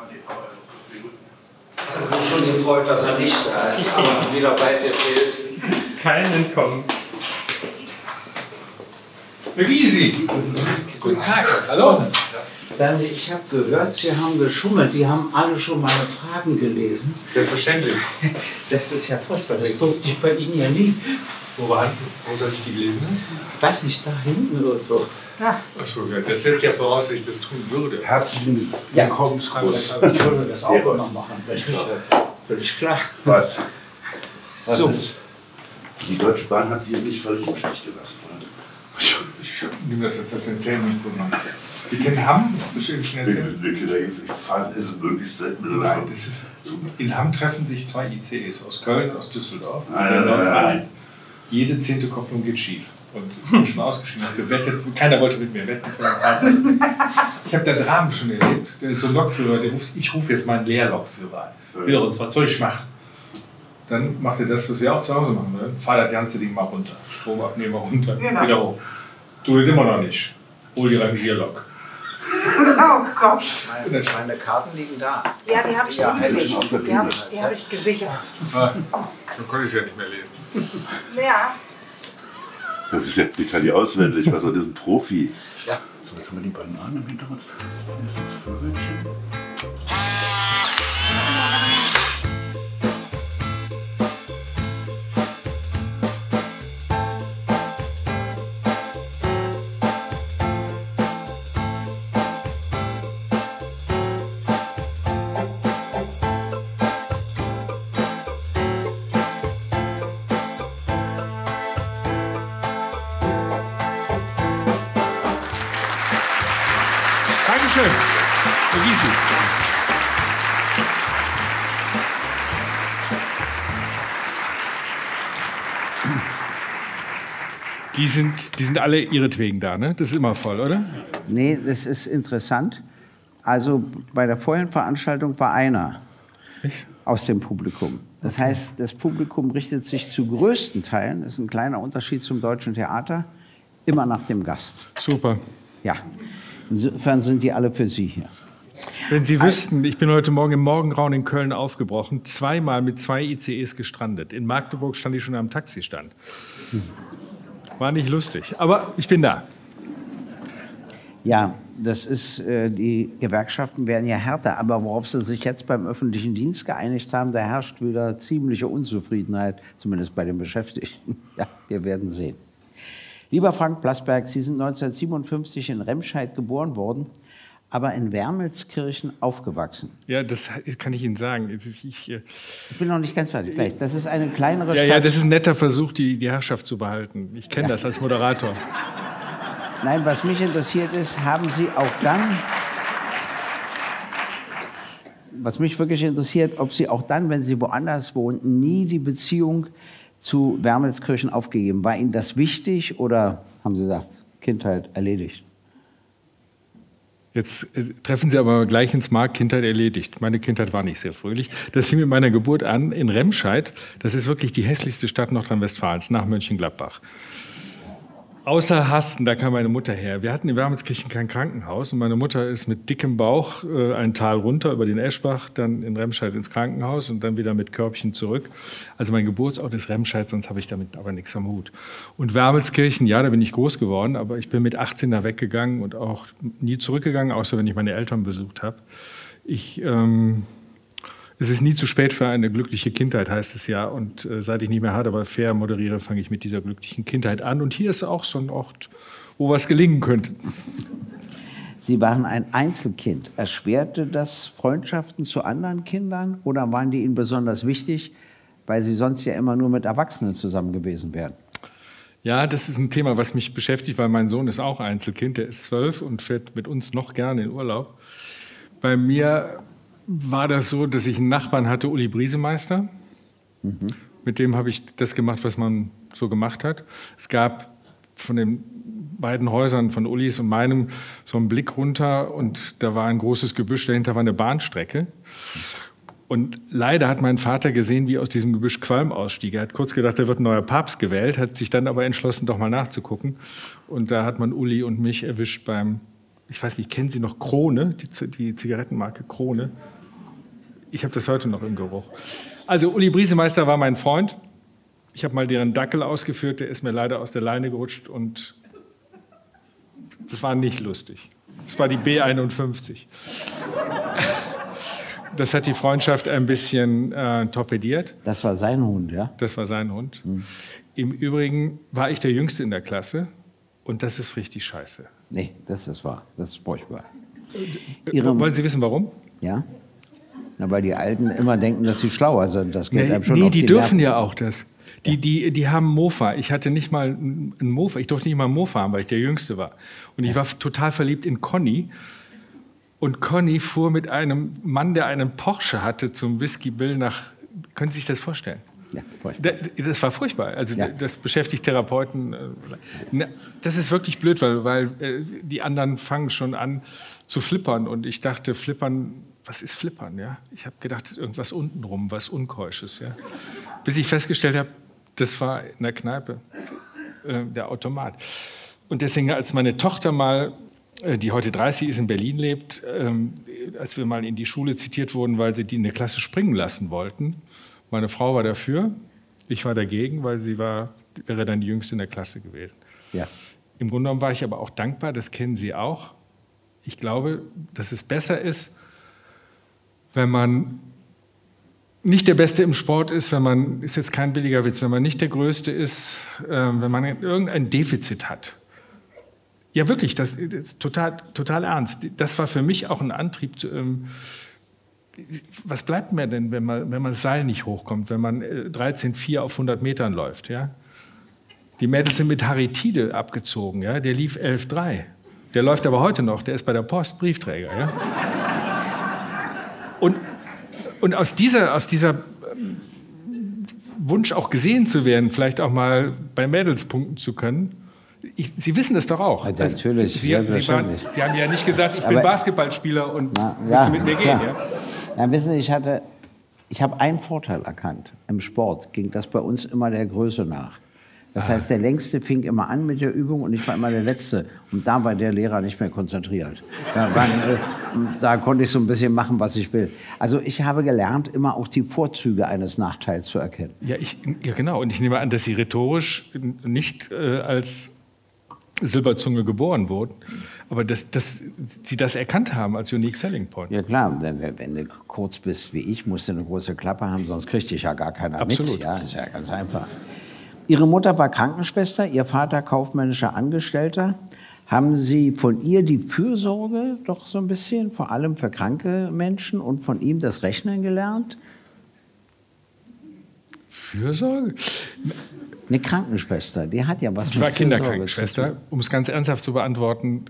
Ich habe mich schon gefreut, dass er nicht da ist, aber wieder weit gefehlt. Kein Entkommen. Herr Gysi. Guten Tag. Hallo. Ich habe gehört, Sie haben geschummelt. Die haben alle schon meine Fragen gelesen. Selbstverständlich. Das ist ja furchtbar. Das durfte ich bei Ihnen ja nie. Wo soll ich die gelesen haben? Ich weiß nicht, da hinten oder so. Ja. Achso, das setzt ja voraus, dass ich das tun würde. Herzlichen Willkommensgruß. Ich würde das auch noch machen. Völlig klar. Was? So. Die Deutsche Bahn hat Sie nicht völlig im Stich gelassen, oder? Ich nehme das jetzt auf den Termin. Sie kennen Hamm? Bestimmt schnell erzählen. Ich fahre es möglichst selten mit Nein, das ist, in Hamm treffen sich 2 ICEs aus Köln und aus Düsseldorf. Nein. Jede 10. Kopplung geht schief. Und ich bin schon ausgeschieden, habe gewettet, keiner wollte mit mir wetten für ein Fahrzeug. Ich habe da Dramen schon erlebt. So ein Lokführer, ich rufe jetzt mal einen Leerlokführer an. Will uns, was soll ich machen? Dann macht er das, was wir auch zu Hause machen. Ne? Fahr das ganze Ding mal runter. Stromabnehmer runter, genau. Wieder hoch. Tu das immer noch nicht. Hol die Rangierlok. Oh Gott. Meine Karten liegen da. Ja, die habe ich Ja, die hab ich gesichert. Ah, dann konnte ich es ja nicht mehr lesen. Ja. Die kann die auswendig. Was war das, ein Profi? Ja. So, jetzt haben wir die Bananen im Hintergrund. Das Vögelchen. Dankeschön, Herr Gysi. Die sind alle ihretwegen da, ne? Das ist immer voll, oder? Nee, das ist interessant. Also bei der vorherigen Veranstaltung war einer aus dem Publikum. Das heißt, das Publikum richtet sich zu größten Teilen, das ist ein kleiner Unterschied zum Deutschen Theater, immer nach dem Gast. Super. Ja, insofern sind die alle für Sie hier. Wenn Sie wüssten, ich bin heute Morgen im Morgengrauen in Köln aufgebrochen, zweimal mit 2 ICEs gestrandet. In Magdeburg stand ich schon am Taxistand. War nicht lustig, aber ich bin da. Ja, das ist, die Gewerkschaften werden ja härter, aber worauf sie sich jetzt beim öffentlichen Dienst geeinigt haben, da herrscht wieder ziemliche Unzufriedenheit, zumindest bei den Beschäftigten. Ja, wir werden sehen. Lieber Frank Plasberg, Sie sind 1957 in Remscheid geboren worden, aber in Wermelskirchen aufgewachsen. Ja, das kann ich Ihnen sagen. Ich bin noch nicht ganz fertig. Gleich. Das ist eine kleinere Stadt. Ja, das ist ein netter Versuch, die Herrschaft zu behalten. Ich kenne das als Moderator. Nein, was mich interessiert ist, haben Sie auch dann, was mich wirklich interessiert, ob Sie auch dann, wenn Sie woanders wohnten, nie die Beziehung zu Wermelskirchen aufgegeben. War Ihnen das wichtig oder haben Sie gesagt, Kindheit erledigt? Jetzt treffen Sie aber gleich ins Mark, Kindheit erledigt. Meine Kindheit war nicht sehr fröhlich. Das fing mit meiner Geburt an in Remscheid. Das ist wirklich die hässlichste Stadt Nordrhein-Westfalens, nach Mönchengladbach. Außer Hasten, da kam meine Mutter her. Wir hatten in Wermelskirchen kein Krankenhaus und meine Mutter ist mit dickem Bauch ein Tal runter über den Eschbach, dann in Remscheid ins Krankenhaus und dann wieder mit Körbchen zurück. Also mein Geburtsort ist Remscheid, sonst habe ich damit aber nichts am Hut. Und Wermelskirchen, ja, da bin ich groß geworden, aber ich bin mit 18 da weggegangen und auch nie zurückgegangen, außer wenn ich meine Eltern besucht habe. Es ist nie zu spät für eine glückliche Kindheit, heißt es ja. Und seit ich nicht mehr hart, aber fair moderiere, fange ich mit dieser glücklichen Kindheit an. Und hier ist auch so ein Ort, wo was gelingen könnte. Sie waren ein Einzelkind. Erschwerte das Freundschaften zu anderen Kindern oder waren die Ihnen besonders wichtig, weil Sie sonst ja immer nur mit Erwachsenen zusammen gewesen wären? Ja, das ist ein Thema, was mich beschäftigt, weil mein Sohn ist auch Einzelkind. Der ist 12 und fährt mit uns noch gerne in Urlaub. Bei mir war das so, dass ich einen Nachbarn hatte, Uli Briesemeister. Mit dem habe ich das gemacht, was man so gemacht hat. Es gab von den beiden Häusern, von Ulis und meinem, so einen Blick runter und da war ein großes Gebüsch, dahinter war eine Bahnstrecke. Und leider hat mein Vater gesehen, wie aus diesem Gebüsch Qualm ausstieg. Er hat kurz gedacht, da wird ein neuer Papst gewählt, hat sich dann aber entschlossen, doch mal nachzugucken. Und da hat man Uli und mich erwischt beim ich weiß nicht, kennen Sie noch Krone, die Zigarettenmarke Krone? Ich habe das heute noch im Geruch. Also Uli Briesemeister war mein Freund. Ich habe mal deren Dackel ausgeführt, der ist mir leider aus der Leine gerutscht und das war nicht lustig. Das war die B51. Das hat die Freundschaft ein bisschen torpediert. Das war sein Hund, ja? Das war sein Hund. Im Übrigen war ich der Jüngste in der Klasse und das ist richtig scheiße. Nee, das ist wahr. Das ist furchtbar. Wollen Sie wissen, warum? Ja? Na, weil die Alten immer denken, dass sie schlauer sind. Das geht einem schon Nee, auf die die dürfen Nerven. ja auch das. Die haben Mofa. Ich hatte nicht mal einen Mofa. Ich durfte nicht mal einen Mofa haben, weil ich der Jüngste war. Und ich war total verliebt in Conny. Und Conny fuhr mit einem Mann, der einen Porsche hatte, zum Whisky Bill nach. Können Sie sich das vorstellen? Ja, furchtbar. Das war furchtbar. Also Ja. das beschäftigt Therapeuten. Das ist wirklich blöd, weil die anderen fangen schon an zu flippern. Und ich dachte, flippern, was ist flippern? Ja? Ich habe gedacht, das ist irgendwas untenrum, was Unkeusches. Ja? Bis ich festgestellt habe, das war in der Kneipe, der Automat. Und deswegen, als meine Tochter mal, die heute 30 ist, in Berlin lebt, als wir mal in die Schule zitiert wurden, weil sie die in der Klasse springen lassen wollten. Meine Frau war dafür, ich war dagegen, weil sie wäre dann die Jüngste in der Klasse gewesen. Ja. Im Grunde genommen war ich aber auch dankbar, das kennen Sie auch. Ich glaube, dass es besser ist, wenn man nicht der Beste im Sport ist, ist jetzt kein billiger Witz, wenn man nicht der Größte ist, wenn man irgendein Defizit hat. Ja, wirklich, das ist total ernst. Das war für mich auch ein Antrieb. Was bleibt mir denn, wenn man das Seil nicht hochkommt, wenn man 13,4 auf 100 Metern läuft? Ja? Die Mädels sind mit Haritide abgezogen, ja? Der lief 11,3. Der läuft aber heute noch, der ist bei der Post Briefträger. Ja? Und aus dieser Wunsch auch gesehen zu werden, vielleicht auch mal bei Mädels punkten zu können, Sie wissen das doch auch. Also natürlich, Sie haben ja nicht gesagt, ich bin Basketballspieler und willst du mit mir gehen? Ja? Ja, wissen Sie, ich habe einen Vorteil erkannt. Im Sport ging das bei uns immer der Größe nach. Das heißt, der Längste fing immer an mit der Übung und ich war immer der Letzte. Und da war der Lehrer nicht mehr konzentriert. Da konnte ich so ein bisschen machen, was ich will. Also ich habe gelernt, immer auch die Vorzüge eines Nachteils zu erkennen. Ja, genau. Und ich nehme an, dass Sie rhetorisch nicht als Silberzunge geboren wurden, aber dass Sie das erkannt haben als Unique Selling Point. Ja klar, wenn du kurz bist wie ich, musst du eine große Klappe haben, sonst kriegt dich ja gar keiner Absolut. mit. Ja, ist ja ganz einfach. Ihre Mutter war Krankenschwester, Ihr Vater kaufmännischer Angestellter. Haben Sie von ihr die Fürsorge doch so ein bisschen, vor allem für kranke Menschen, und von ihm das Rechnen gelernt? Fürsorge? Eine Krankenschwester, die hat ja was mit Ich war Fürsorge Kinderkrankenschwester. zu tun. Um es ganz ernsthaft zu beantworten,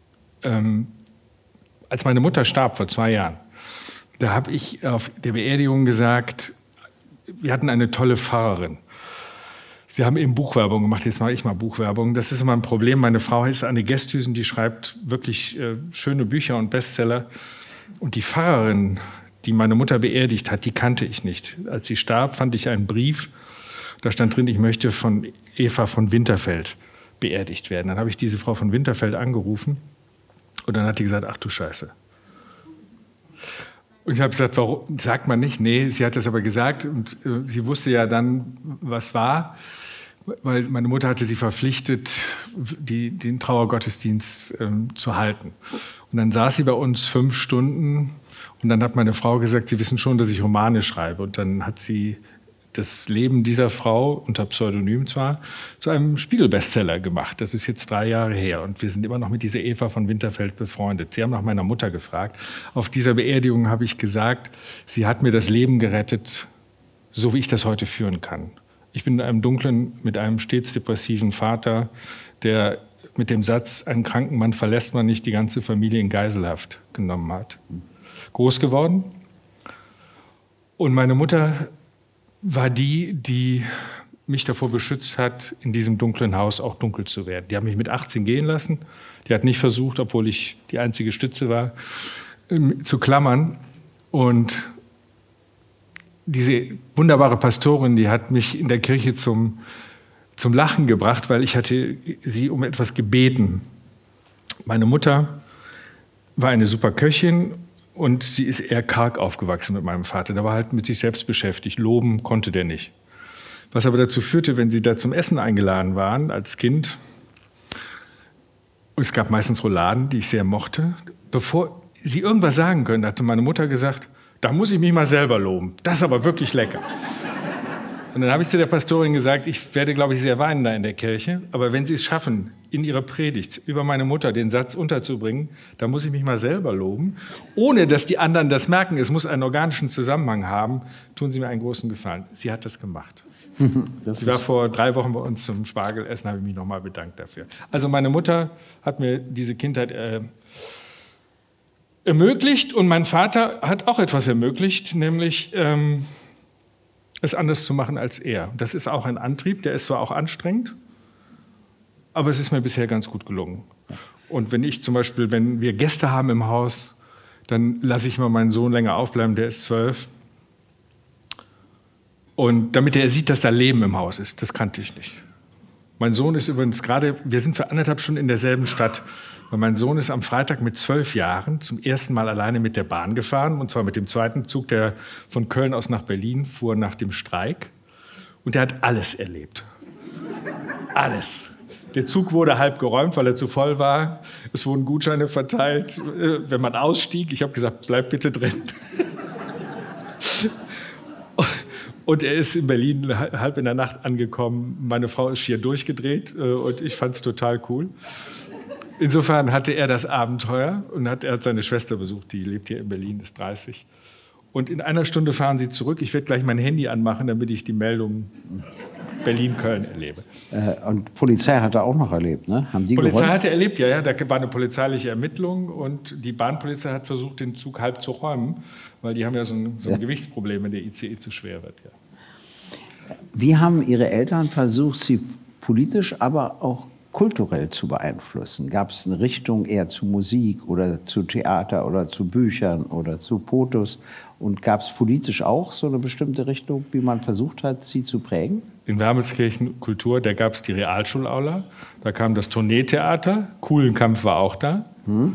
als meine Mutter starb vor 2 Jahren, da habe ich auf der Beerdigung gesagt, wir hatten eine tolle Pfarrerin. Wir haben eben Buchwerbung gemacht, jetzt mache ich mal Buchwerbung. Das ist immer ein Problem. Meine Frau ist Anne Gesthüsen, die schreibt wirklich schöne Bücher und Bestseller. Und die Pfarrerin, die meine Mutter beerdigt hat, die kannte ich nicht. Als sie starb, fand ich einen Brief. Da stand drin, ich möchte von Eva von Winterfeld beerdigt werden. Dann habe ich diese Frau von Winterfeld angerufen und dann hat die gesagt, ach du Scheiße. Und ich habe gesagt, warum sagt man nicht? Nee, sie hat das aber gesagt und sie wusste ja dann, was war, weil meine Mutter hatte sie verpflichtet, den Trauergottesdienst zu halten. Und dann saß sie bei uns 5 Stunden und dann hat meine Frau gesagt, Sie wissen schon, dass ich Romane schreibe. Und dann hat sie das Leben dieser Frau, unter Pseudonym zwar, zu einem Spiegel-Bestseller gemacht. Das ist jetzt 3 Jahre her und wir sind immer noch mit dieser Eva von Winterfeld befreundet. Sie haben nach meiner Mutter gefragt. Auf dieser Beerdigung habe ich gesagt, sie hat mir das Leben gerettet, so wie ich das heute führen kann. Ich bin in einem dunklen, mit einem stets depressiven Vater, der mit dem Satz, einen kranken Mann verlässt man nicht, die ganze Familie in Geiselhaft genommen hat. Groß geworden. Und meine Mutter war die mich davor beschützt hat, in diesem dunklen Haus auch dunkel zu werden. Die hat mich mit 18 gehen lassen. Die hat nicht versucht, obwohl ich die einzige Stütze war, zu klammern. Und diese wunderbare Pastorin, die hat mich in der Kirche zum Lachen gebracht, weil ich hatte sie um etwas gebeten. Meine Mutter war eine super Köchin und sie ist eher karg aufgewachsen mit meinem Vater. Der war halt mit sich selbst beschäftigt. Loben konnte der nicht. Was aber dazu führte, wenn sie da zum Essen eingeladen waren als Kind, es gab meistens Rouladen, die ich sehr mochte, bevor sie irgendwas sagen können, hatte meine Mutter gesagt, da muss ich mich mal selber loben. Das ist aber wirklich lecker. Und dann habe ich zu der Pastorin gesagt, ich werde, glaube ich, sehr weinen da in der Kirche, aber wenn Sie es schaffen, in Ihrer Predigt über meine Mutter den Satz unterzubringen, da muss ich mich mal selber loben, ohne dass die anderen das merken, es muss einen organischen Zusammenhang haben, tun Sie mir einen großen Gefallen. Sie hat das gemacht. Sie war vor 3 Wochen bei uns zum Spargelessen, habe ich mich nochmal bedankt dafür. Also meine Mutter hat mir diese Kindheit ermöglicht und mein Vater hat auch etwas ermöglicht, nämlich es anders zu machen als er. Das ist auch ein Antrieb, der ist zwar auch anstrengend, aber es ist mir bisher ganz gut gelungen. Und wenn ich zum Beispiel, wenn wir Gäste haben im Haus, dann lasse ich mal meinen Sohn länger aufbleiben, der ist 12. Und damit er sieht, dass da Leben im Haus ist, das kannte ich nicht. Mein Sohn ist übrigens gerade, wir sind für 1,5 Stunden in derselben Stadt, weil mein Sohn ist am Freitag mit 12 Jahren zum ersten Mal alleine mit der Bahn gefahren, und zwar mit dem zweiten Zug, der von Köln aus nach Berlin fuhr nach dem Streik. Und der hat alles erlebt. Alles. Der Zug wurde halb geräumt, weil er zu voll war. Es wurden Gutscheine verteilt, wenn man ausstieg. Ich habe gesagt, bleib bitte drin. Und er ist in Berlin halb in der Nacht angekommen. Meine Frau ist schier durchgedreht und ich fand es total cool. Insofern hatte er das Abenteuer und er hat seine Schwester besucht, die lebt hier in Berlin, ist 30. Und in 1 Stunde fahren sie zurück. Ich werde gleich mein Handy anmachen, damit ich die Meldung Berlin-Köln erlebe. Und Polizei hat er auch noch erlebt, ne? Haben die Polizei geräumt? hat er erlebt, ja. Da war eine polizeiliche Ermittlung und die Bahnpolizei hat versucht, den Zug halb zu räumen, weil die haben ja so ein Gewichtsproblem, wenn der ICE zu schwer wird. Ja. Wie haben Ihre Eltern versucht, Sie politisch, aber auch kulturell zu beeinflussen? Gab es eine Richtung eher zu Musik oder zu Theater oder zu Büchern oder zu Fotos? Und gab es politisch auch so eine bestimmte Richtung, wie man versucht hat, sie zu prägen? In Wermelskirchen Kultur, da gab es die Realschulaula, da kam das Tourneetheater, Kuhlenkampf war auch da.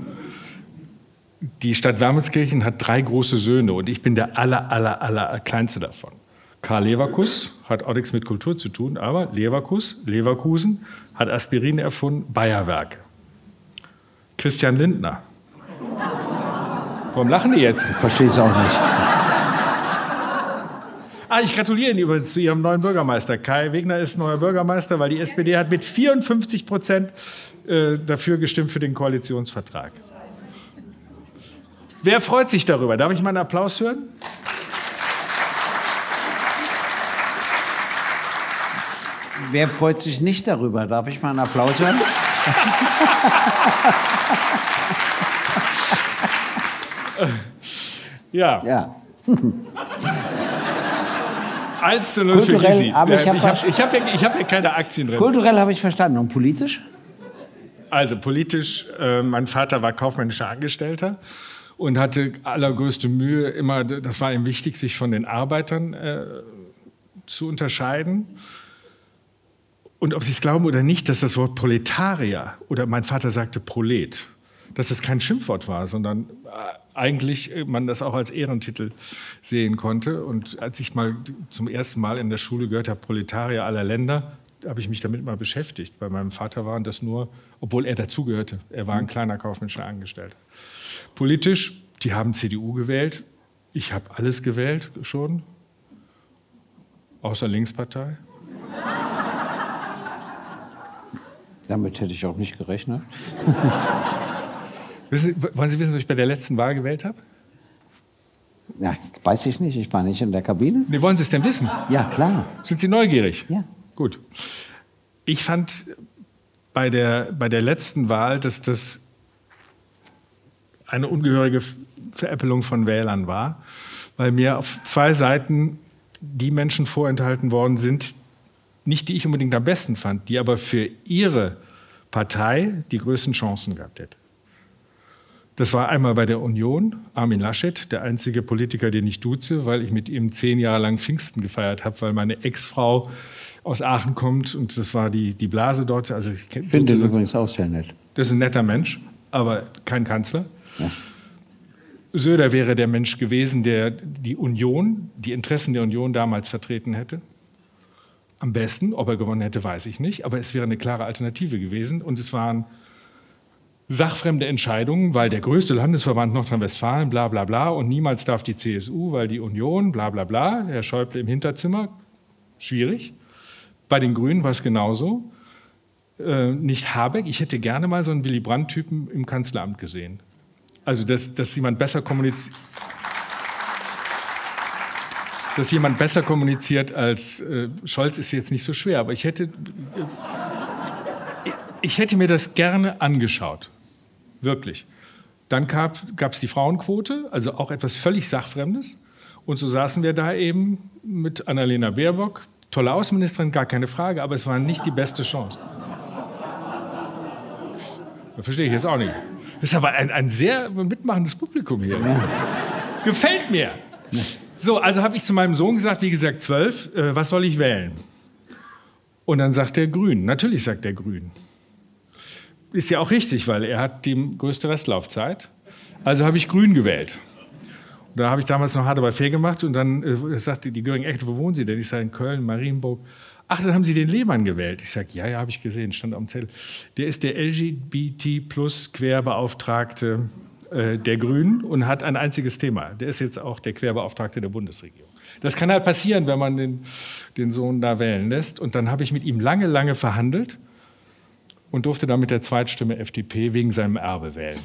Die Stadt Wermelskirchen hat 3 große Söhne und ich bin der aller kleinste davon. Karl Leverkus hat auch nichts mit Kultur zu tun, aber Leverkusen hat Aspirin erfunden, Bayerwerk. Christian Lindner. Warum lachen die jetzt? Ich verstehe es auch nicht. Ich gratuliere Ihnen übrigens zu Ihrem neuen Bürgermeister. Kai Wegner ist neuer Bürgermeister, weil die SPD hat mit 54% dafür gestimmt für den Koalitionsvertrag. Wer freut sich darüber? Darf ich mal einen Applaus hören? Wer freut sich nicht darüber? Darf ich mal einen Applaus hören? Ja. Ja. 1:0 für Kulturell, Gysi. aber ich hab ja keine Aktien drin. Kulturell habe ich verstanden. Und politisch? Also politisch, mein Vater war kaufmännischer Angestellter und hatte allergrößte Mühe, immer, das war ihm wichtig, sich von den Arbeitern zu unterscheiden. Und ob Sie es glauben oder nicht, dass das Wort Proletarier, oder mein Vater sagte Prolet, dass das kein Schimpfwort war, sondern eigentlich man das auch als Ehrentitel sehen konnte. Und als ich mal zum ersten Mal in der Schule gehört habe, Proletarier aller Länder, habe ich mich damit mal beschäftigt. Bei meinem Vater waren das nur, obwohl er dazugehörte, er war ein kleiner kaufmännischer Angestellter. Politisch, die haben CDU gewählt, ich habe alles gewählt schon, außer Linkspartei. Damit hätte ich auch nicht gerechnet. Wollen Sie wissen, was ich bei der letzten Wahl gewählt habe? Ja, weiß ich nicht. Ich war nicht in der Kabine. Nee, wollen Sie es denn wissen? Ja, klar. Sind Sie neugierig? Ja. Gut. Ich fand bei der letzten Wahl, dass das eine ungehörige Veräppelung von Wählern war, weil mir auf 2 Seiten die Menschen vorenthalten worden sind, nicht die ich unbedingt am besten fand, die aber für ihre Partei die größten Chancen gehabt hätte. Das war einmal bei der Union, Armin Laschet, der einzige Politiker, den ich duze, weil ich mit ihm 10 Jahre lang Pfingsten gefeiert habe, weil meine Ex-Frau aus Aachen kommt und das war die Blase dort. Also ich finde ihn übrigens auch sehr nett. Das ist ein netter Mensch, aber kein Kanzler. Ja. Söder wäre der Mensch gewesen, der die Union, die Interessen der Union damals vertreten hätte. Am besten, ob er gewonnen hätte, weiß ich nicht, aber es wäre eine klare Alternative gewesen. Und es waren sachfremde Entscheidungen, weil der größte Landesverband Nordrhein-Westfalen, bla bla bla, und niemals darf die CSU, weil die Union, bla bla bla, Herr Schäuble im Hinterzimmer, schwierig. Bei den Grünen war es genauso. Nicht Habeck, ich hätte gerne mal so einen Willy Brandt-Typen im Kanzleramt gesehen. Also, dass jemand besser kommuniziert. Dass jemand besser kommuniziert als Scholz ist jetzt nicht so schwer, aber ich hätte mir das gerne angeschaut. Wirklich. Dann gab es die Frauenquote, also auch etwas völlig Sachfremdes. Und so saßen wir da eben mit Annalena Baerbock, tolle Außenministerin, gar keine Frage, aber es war nicht die beste Chance. Das verstehe ich jetzt auch nicht. Das ist aber ein sehr mitmachendes Publikum hier. Ja. Gefällt mir. Ja. So, also habe ich zu meinem Sohn gesagt, wie gesagt 12, was soll ich wählen? Und dann sagt er Grün. Natürlich sagt er Grün. Ist ja auch richtig, weil er hat die größte Restlaufzeit. Also habe ich Grün gewählt. Und da habe ich damals noch hart aber fair gemacht und dann sagte die Göring-Ecke, wo wohnen Sie denn? Ich sage in Köln, Marienburg. Ach, dann haben Sie den Lehmann gewählt. Ich sage, ja, habe ich gesehen, stand am Zettel. Der ist der LGBT+-Querbeauftragte der Grünen und hat ein einziges Thema. Der ist jetzt auch der Querbeauftragte der Bundesregierung. Das kann halt passieren, wenn man den Sohn da wählen lässt. Und dann habe ich mit ihm lange, lange verhandelt und durfte dann mit der Zweitstimme FDP wegen seinem Erbe wählen.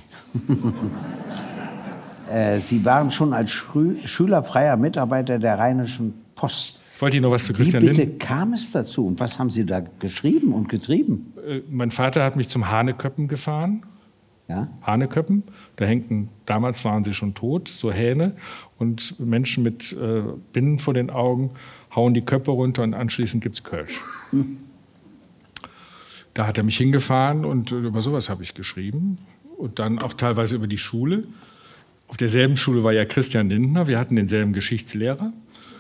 Sie waren schon als schülerfreier Mitarbeiter der Rheinischen Post. Ich wollte Ihnen noch was zu Christian Wie bitte Lindner. kam es dazu und was haben Sie da geschrieben und getrieben? Mein Vater hat mich zum Haneköppen gefahren. Ja? Haneköppen, damals waren sie schon tot, so Hähne. Und Menschen mit Binden vor den Augen hauen die Köpfe runter und anschließend gibt es Kölsch. Da hat er mich hingefahren und über sowas habe ich geschrieben. Und dann auch teilweise über die Schule. Auf derselben Schule war ja Christian Lindner, wir hatten denselben Geschichtslehrer.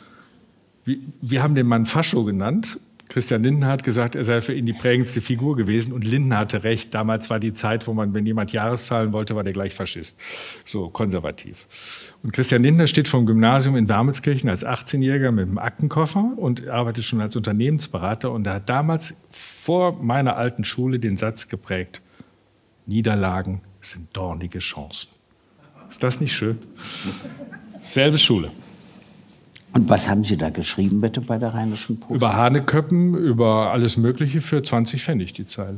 Wir haben den Mann Fascho genannt. Christian Lindner hat gesagt, er sei für ihn die prägendste Figur gewesen. Und Lindner hatte recht. Damals war die Zeit, wo man, wenn jemand Jahreszahlen wollte, war der gleich Faschist. So konservativ. Und Christian Lindner steht vom Gymnasium in Wermelskirchen als 18-Jähriger mit einem Aktenkoffer und arbeitet schon als Unternehmensberater. Und er hat damals vor meiner alten Schule den Satz geprägt: Niederlagen sind dornige Chancen. Ist das nicht schön? Selbe Schule. Und was haben Sie da geschrieben, bitte, bei der Rheinischen Post? Über Haneköppen, über alles Mögliche für 20 Pfennig die Zeile.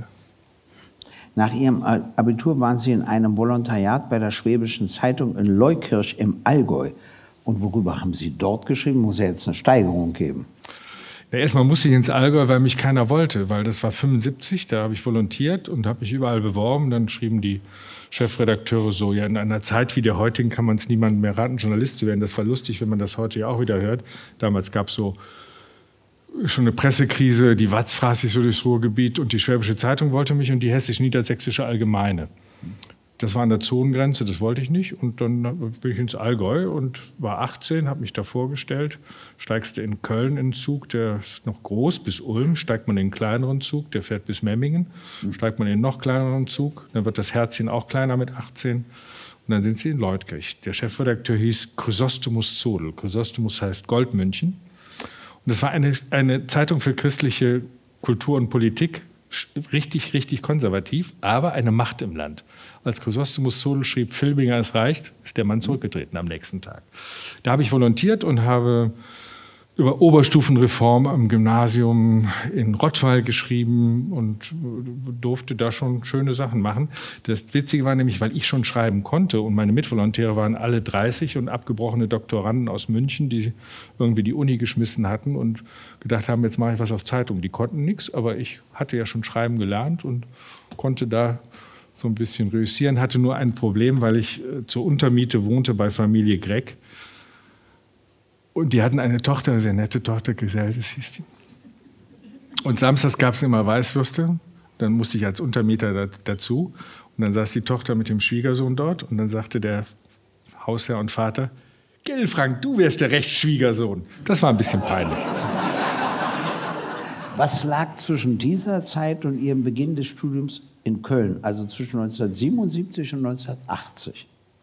Nach Ihrem Abitur waren Sie in einem Volontariat bei der Schwäbischen Zeitung in Leukirch im Allgäu. Und worüber haben Sie dort geschrieben? Muss ja jetzt eine Steigerung geben. Ja, erstmal musste ich ins Allgäu, weil mich keiner wollte, weil das war 75, da habe ich volontiert und habe mich überall beworben. Dann schrieben die Chefredakteure so, ja, in einer Zeit wie der heutigen kann man es niemandem mehr raten, Journalist zu werden. Das war lustig, wenn man das heute ja auch wieder hört. Damals gab es so schon eine Pressekrise, die Watz fraß sich so durchs Ruhrgebiet und die Schwäbische Zeitung wollte mich und die Hessisch-Niedersächsische Allgemeine. Das war an der Zonengrenze, das wollte ich nicht. Und dann bin ich ins Allgäu und war 18, habe mich da vorgestellt. Steigst du in Köln in den Zug, der ist noch groß, bis Ulm. Steigt man in einen kleineren Zug, der fährt bis Memmingen. Steigt man in einen noch kleineren Zug, dann wird das Herzchen auch kleiner mit 18. Und dann sind sie in Leutkirch. Der Chefredakteur hieß Chrysostomus Zodel. Chrysostomus heißt Goldmünchen. Und das war eine Zeitung für christliche Kultur und Politik, richtig, richtig konservativ, aber eine Macht im Land. Als Chrysostomus Zodel schrieb, Filbinger, es reicht, ist der Mann zurückgetreten am nächsten Tag. Da habe ich volontiert und habe über Oberstufenreform am Gymnasium in Rottweil geschrieben und durfte da schon schöne Sachen machen. Das Witzige war nämlich, weil ich schon schreiben konnte und meine Mitvolontäre waren alle 30 und abgebrochene Doktoranden aus München, die irgendwie die Uni geschmissen hatten und gedacht haben, jetzt mache ich was auf Zeitung. Die konnten nichts, aber ich hatte ja schon schreiben gelernt und konnte da so ein bisschen reüssieren. Hatte nur ein Problem, weil ich zur Untermiete wohnte bei Familie Gregg. Und die hatten eine Tochter, eine sehr nette Tochter, Griseldes hieß die. Und samstags gab es immer Weißwürste. Dann musste ich als Untermieter dazu. Und dann saß die Tochter mit dem Schwiegersohn dort. Und dann sagte der Hausherr und Vater, Gell, Frank, du wärst der Rechtsschwiegersohn. Das war ein bisschen peinlich. Was lag zwischen dieser Zeit und Ihrem Beginn des Studiums in Köln, also zwischen 1977 und 1980?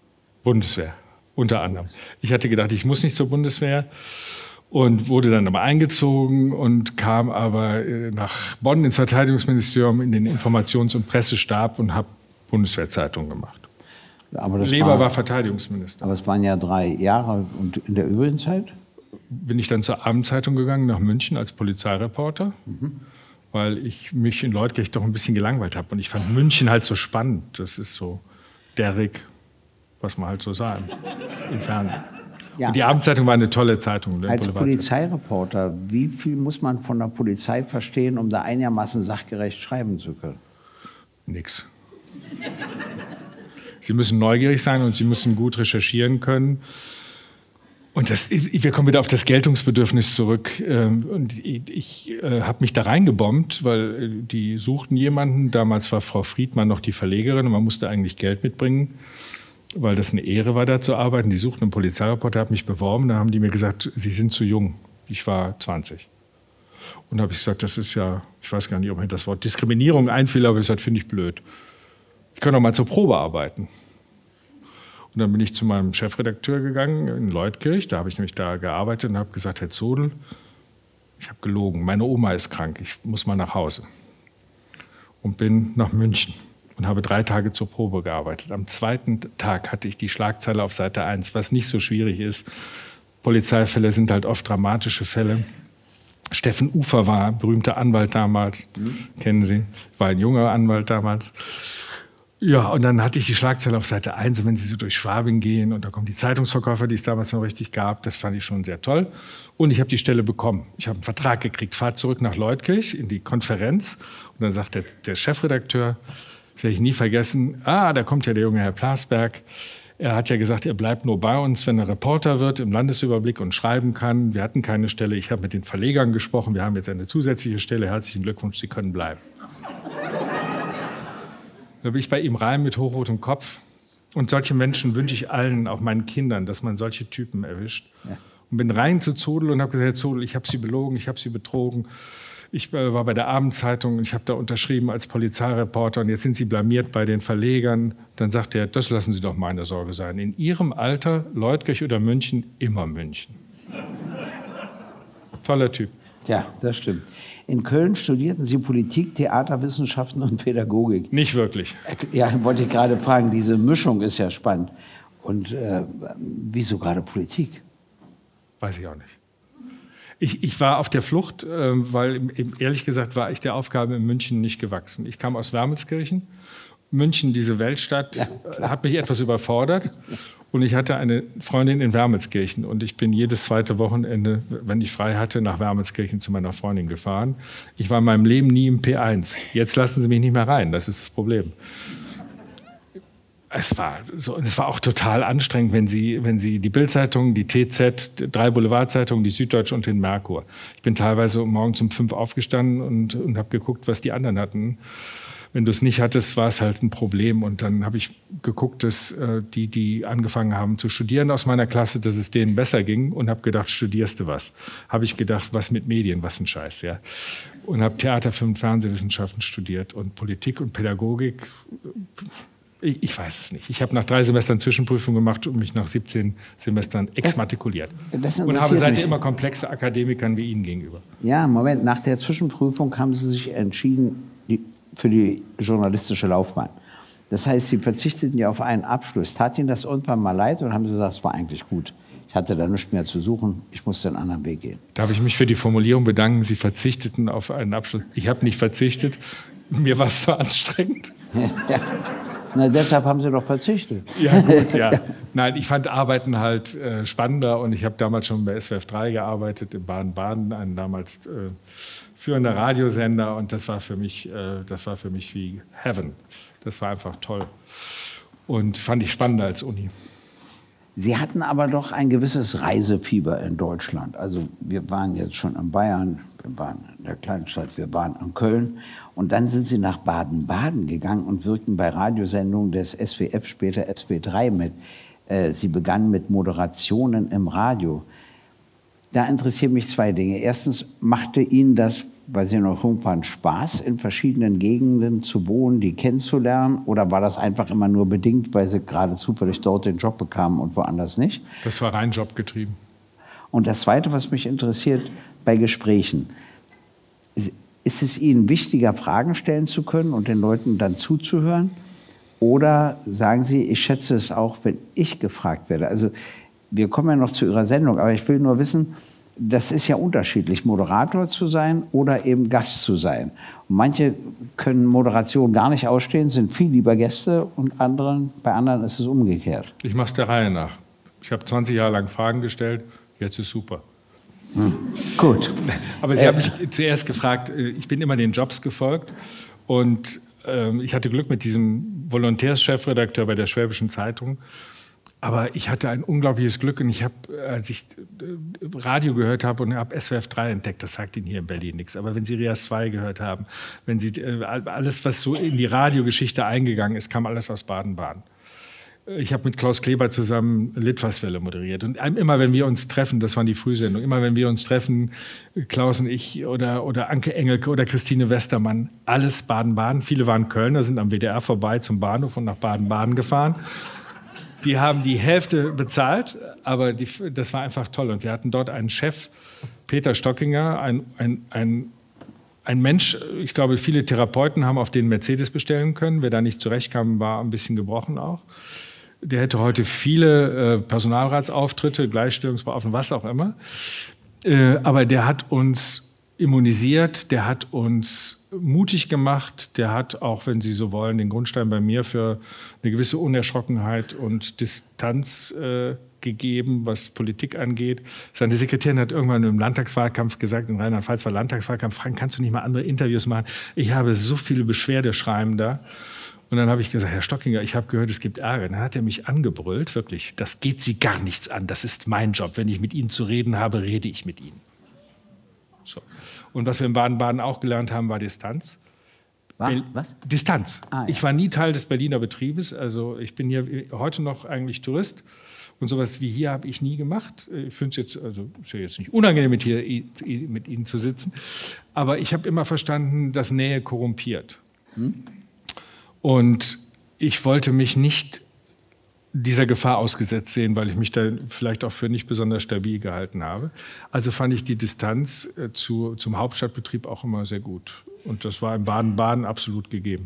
Bundeswehr, unter anderem. Ich hatte gedacht, ich muss nicht zur Bundeswehr und wurde dann aber eingezogen und kam aber nach Bonn ins Verteidigungsministerium in den Informations- und Pressestab und habe Bundeswehrzeitung gemacht. Aber das Leber war Verteidigungsminister. Aber es waren ja 3 Jahre. Und in der übrigen Zeit? Bin ich dann zur Abendzeitung gegangen, nach München als Polizeireporter, weil ich mich in Leutkirch doch ein bisschen gelangweilt habe. Und ich fand München halt so spannend. Das ist so derrig, was man halt so sah im Fernsehen. Ja. Und die Abendzeitung war eine tolle Zeitung. Als Polizeireporter, wie viel muss man von der Polizei verstehen, um da einigermaßen sachgerecht schreiben zu können? Nix. Sie müssen neugierig sein und Sie müssen gut recherchieren können. Und wir kommen wieder auf das Geltungsbedürfnis zurück. Und ich habe mich da reingebombt, weil die suchten jemanden. Damals war Frau Friedmann noch die Verlegerin und man musste eigentlich Geld mitbringen, weil das eine Ehre war, da zu arbeiten. Die suchten einen Polizeireporter, habe mich beworben. Da haben die mir gesagt, Sie sind zu jung. Ich war 20. Und da habe ich gesagt, das ist ja, ich weiß gar nicht, ob mir das Wort Diskriminierung einfiel, aber ich gesagt, finde ich blöd. Ich kann doch mal zur Probe arbeiten. Und dann bin ich zu meinem Chefredakteur gegangen in Leutkirch, da habe ich nämlich da gearbeitet und habe gesagt, Herr Zodl, ich habe gelogen, meine Oma ist krank, ich muss mal nach Hause. Und bin nach München und habe 3 Tage zur Probe gearbeitet. Am 2. Tag hatte ich die Schlagzeile auf Seite 1, was nicht so schwierig ist. Polizeifälle sind halt oft dramatische Fälle. Steffen Ufer war berühmter Anwalt damals, kennen Sie, war ein junger Anwalt damals. Ja, und dann hatte ich die Schlagzeile auf Seite 1, und wenn Sie so durch Schwabing gehen und da kommen die Zeitungsverkäufer, die es damals noch richtig gab, das fand ich schon sehr toll. Und ich habe die Stelle bekommen. Ich habe einen Vertrag gekriegt, fahre zurück nach Leutkirch in die Konferenz und dann sagt der Chefredakteur, das werde ich nie vergessen, da kommt ja der junge Herr Plasberg. Er hat ja gesagt, er bleibt nur bei uns, wenn er Reporter wird im Landesüberblick und schreiben kann. Wir hatten keine Stelle, ich habe mit den Verlegern gesprochen, wir haben jetzt eine zusätzliche Stelle, herzlichen Glückwunsch, Sie können bleiben. Da bin ich bei ihm rein mit hochrotem Kopf. Und solche Menschen wünsche ich allen, auch meinen Kindern, dass man solche Typen erwischt. Ja. Und bin rein zu Zodl und habe gesagt, Herr Zodl, ich habe Sie belogen, ich habe Sie betrogen. Ich war bei der Abendzeitung und ich habe da unterschrieben als Polizeireporter und jetzt sind Sie blamiert bei den Verlegern. Dann sagt er, das lassen Sie doch meine Sorge sein. In Ihrem Alter, Leutkirch oder München, immer München. Toller Typ. Ja, das stimmt. In Köln studierten Sie Politik, Theaterwissenschaften und Pädagogik. Nicht wirklich. Ja, wollte ich gerade fragen, diese Mischung ist ja spannend. Und wieso gerade Politik? Weiß ich auch nicht. Ich war auf der Flucht, weil ehrlich gesagt war ich der Aufgabe in München nicht gewachsen. Ich kam aus Wermelskirchen. München, diese Weltstadt, hat mich etwas überfordert. Und ich hatte eine Freundin in Wermelskirchen und ich bin jedes zweite Wochenende, wenn ich frei hatte, nach Wermelskirchen zu meiner Freundin gefahren. Ich war in meinem Leben nie im P1. Jetzt lassen sie mich nicht mehr rein, das ist das Problem. Es war auch total anstrengend, wenn Sie die Bild-Zeitung, die TZ, 3 Boulevardzeitungen, die Süddeutsche und den Merkur. Ich bin teilweise morgens um 5 aufgestanden und habe geguckt, was die anderen hatten. Wenn du es nicht hattest, war es halt ein Problem. Und dann habe ich geguckt, dass die angefangen haben zu studieren aus meiner Klasse, dass es denen besser ging und habe gedacht, studierst du was? Habe ich gedacht, was mit Medien, was ein Scheiß, ja. Und habe Theater, Film und Fernsehwissenschaften studiert und Politik und Pädagogik. Ich weiß es nicht. Ich habe nach 3 Semestern Zwischenprüfung gemacht und mich nach 17 Semestern exmatrikuliert. Und habe seitdem immer komplexe Akademikern wie Ihnen gegenüber. Ja, Moment, nach der Zwischenprüfung haben Sie sich entschieden für die journalistische Laufbahn. Das heißt, Sie verzichteten ja auf einen Abschluss. Tat Ihnen das irgendwann mal leid oder haben Sie gesagt, es war eigentlich gut? Ich hatte da nichts mehr zu suchen, ich musste einen anderen Weg gehen. Darf ich mich für die Formulierung bedanken, Sie verzichteten auf einen Abschluss? Ich habe nicht verzichtet, mir war es so anstrengend. Ja. Na, deshalb haben Sie doch verzichtet. Ja, gut, ja. Nein, ich fand Arbeiten halt spannender und ich habe damals schon bei SWF 3 gearbeitet, in Baden-Baden, ein damals führender Radiosender und das war für mich wie Heaven. Das war einfach toll und fand ich spannender als Uni. Sie hatten aber doch ein gewisses Reisefieber in Deutschland. Also wir waren jetzt schon in Bayern, wir waren in der Kleinstadt, wir waren in Köln. Und dann sind Sie nach Baden-Baden gegangen und wirkten bei Radiosendungen des SWF, später SW3 mit. Sie begannen mit Moderationen im Radio. Da interessieren mich 2 Dinge. Erstens, machte Ihnen das weil Sie noch jung waren, Spaß, in verschiedenen Gegenden zu wohnen, die kennenzulernen? Oder war das einfach immer nur bedingt, weil Sie gerade zufällig dort den Job bekamen und woanders nicht? Das war rein jobgetrieben. Und das Zweite, was mich interessiert, bei Gesprächen. Ist es Ihnen wichtiger, Fragen stellen zu können und den Leuten dann zuzuhören? Oder sagen Sie, ich schätze es auch, wenn ich gefragt werde? Also wir kommen ja noch zu Ihrer Sendung, aber ich will nur wissen, das ist ja unterschiedlich, Moderator zu sein oder eben Gast zu sein. Und manche können Moderation gar nicht ausstehen, sind viel lieber Gäste und bei anderen ist es umgekehrt. Ich mache es der Reihe nach. Ich habe 20 Jahre lang Fragen gestellt, jetzt ist super. Gut. Aber Sie haben mich zuerst gefragt, ich bin immer den Jobs gefolgt und ich hatte Glück mit diesem Volontärschefredakteur bei der Schwäbischen Zeitung. Aber ich hatte ein unglaubliches Glück und ich habe, als ich Radio gehört habe und habe SWF 3 entdeckt, das sagt Ihnen hier in Berlin nichts, aber wenn Sie RIAS 2 gehört haben, wenn Sie alles, was so in die Radiogeschichte eingegangen ist, kam alles aus Baden-Baden. Ich habe mit Klaus Kleber zusammen Litfaßwelle moderiert und immer, wenn wir uns treffen, das waren die Frühsendungen, immer wenn wir uns treffen, Klaus und ich oder Anke Engelke oder Christine Westermann, alles Baden-Baden. Viele waren Kölner, sind am WDR vorbei zum Bahnhof und nach Baden-Baden gefahren. Die haben die Hälfte bezahlt, aber das war einfach toll. Und wir hatten dort einen Chef, Peter Stockinger, ein Mensch, ich glaube, viele Therapeuten haben auf den Mercedes bestellen können. Wer da nicht zurechtkam, war ein bisschen gebrochen auch. Der hätte heute viele Personalratsauftritte, Gleichstellungsbeauftragten, was auch immer. Aber der hat uns immunisiert, der hat uns mutig gemacht, der hat auch, wenn Sie so wollen, den Grundstein bei mir für eine gewisse Unerschrockenheit und Distanz gegeben, was Politik angeht. Seine Sekretärin hat irgendwann im Landtagswahlkampf gesagt, in Rheinland-Pfalz war Landtagswahlkampf, Frank, kannst du nicht mal andere Interviews machen? Ich habe so viele Beschwerdeschreiben da. Und dann habe ich gesagt, Herr Stockinger, ich habe gehört, es gibt Ärger. Dann hat er mich angebrüllt, wirklich, das geht Sie gar nichts an, das ist mein Job. Wenn ich mit Ihnen zu reden habe, rede ich mit Ihnen. So. Und was wir in Baden-Baden auch gelernt haben, war Distanz. Was? Distanz. Ah, ja. Ich war nie Teil des Berliner Betriebes. Also ich bin hier heute noch eigentlich Tourist. Und sowas wie hier habe ich nie gemacht. Ich finde es jetzt, also ist ja jetzt nicht unangenehm, mit Ihnen zu sitzen. Aber ich habe immer verstanden, dass Nähe korrumpiert. Und ich wollte mich nicht dieser Gefahr ausgesetzt sehen, weil ich mich da vielleicht auch für nicht besonders stabil gehalten habe. Also fand ich die Distanz zum Hauptstadtbetrieb auch immer sehr gut. Und das war in Baden-Baden absolut gegeben.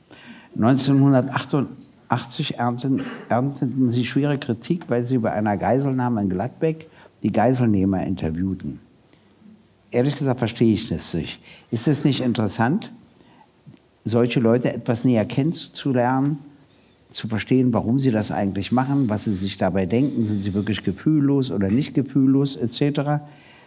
1988 ernteten Sie schwere Kritik, weil Sie bei einer Geiselnahme in Gladbeck die Geiselnehmer interviewten. Ehrlich gesagt verstehe ich das nicht. Ist es nicht interessant, solche Leute etwas näher kennenzulernen, zu verstehen, warum sie das eigentlich machen, was sie sich dabei denken, sind sie wirklich gefühllos oder nicht gefühllos, etc.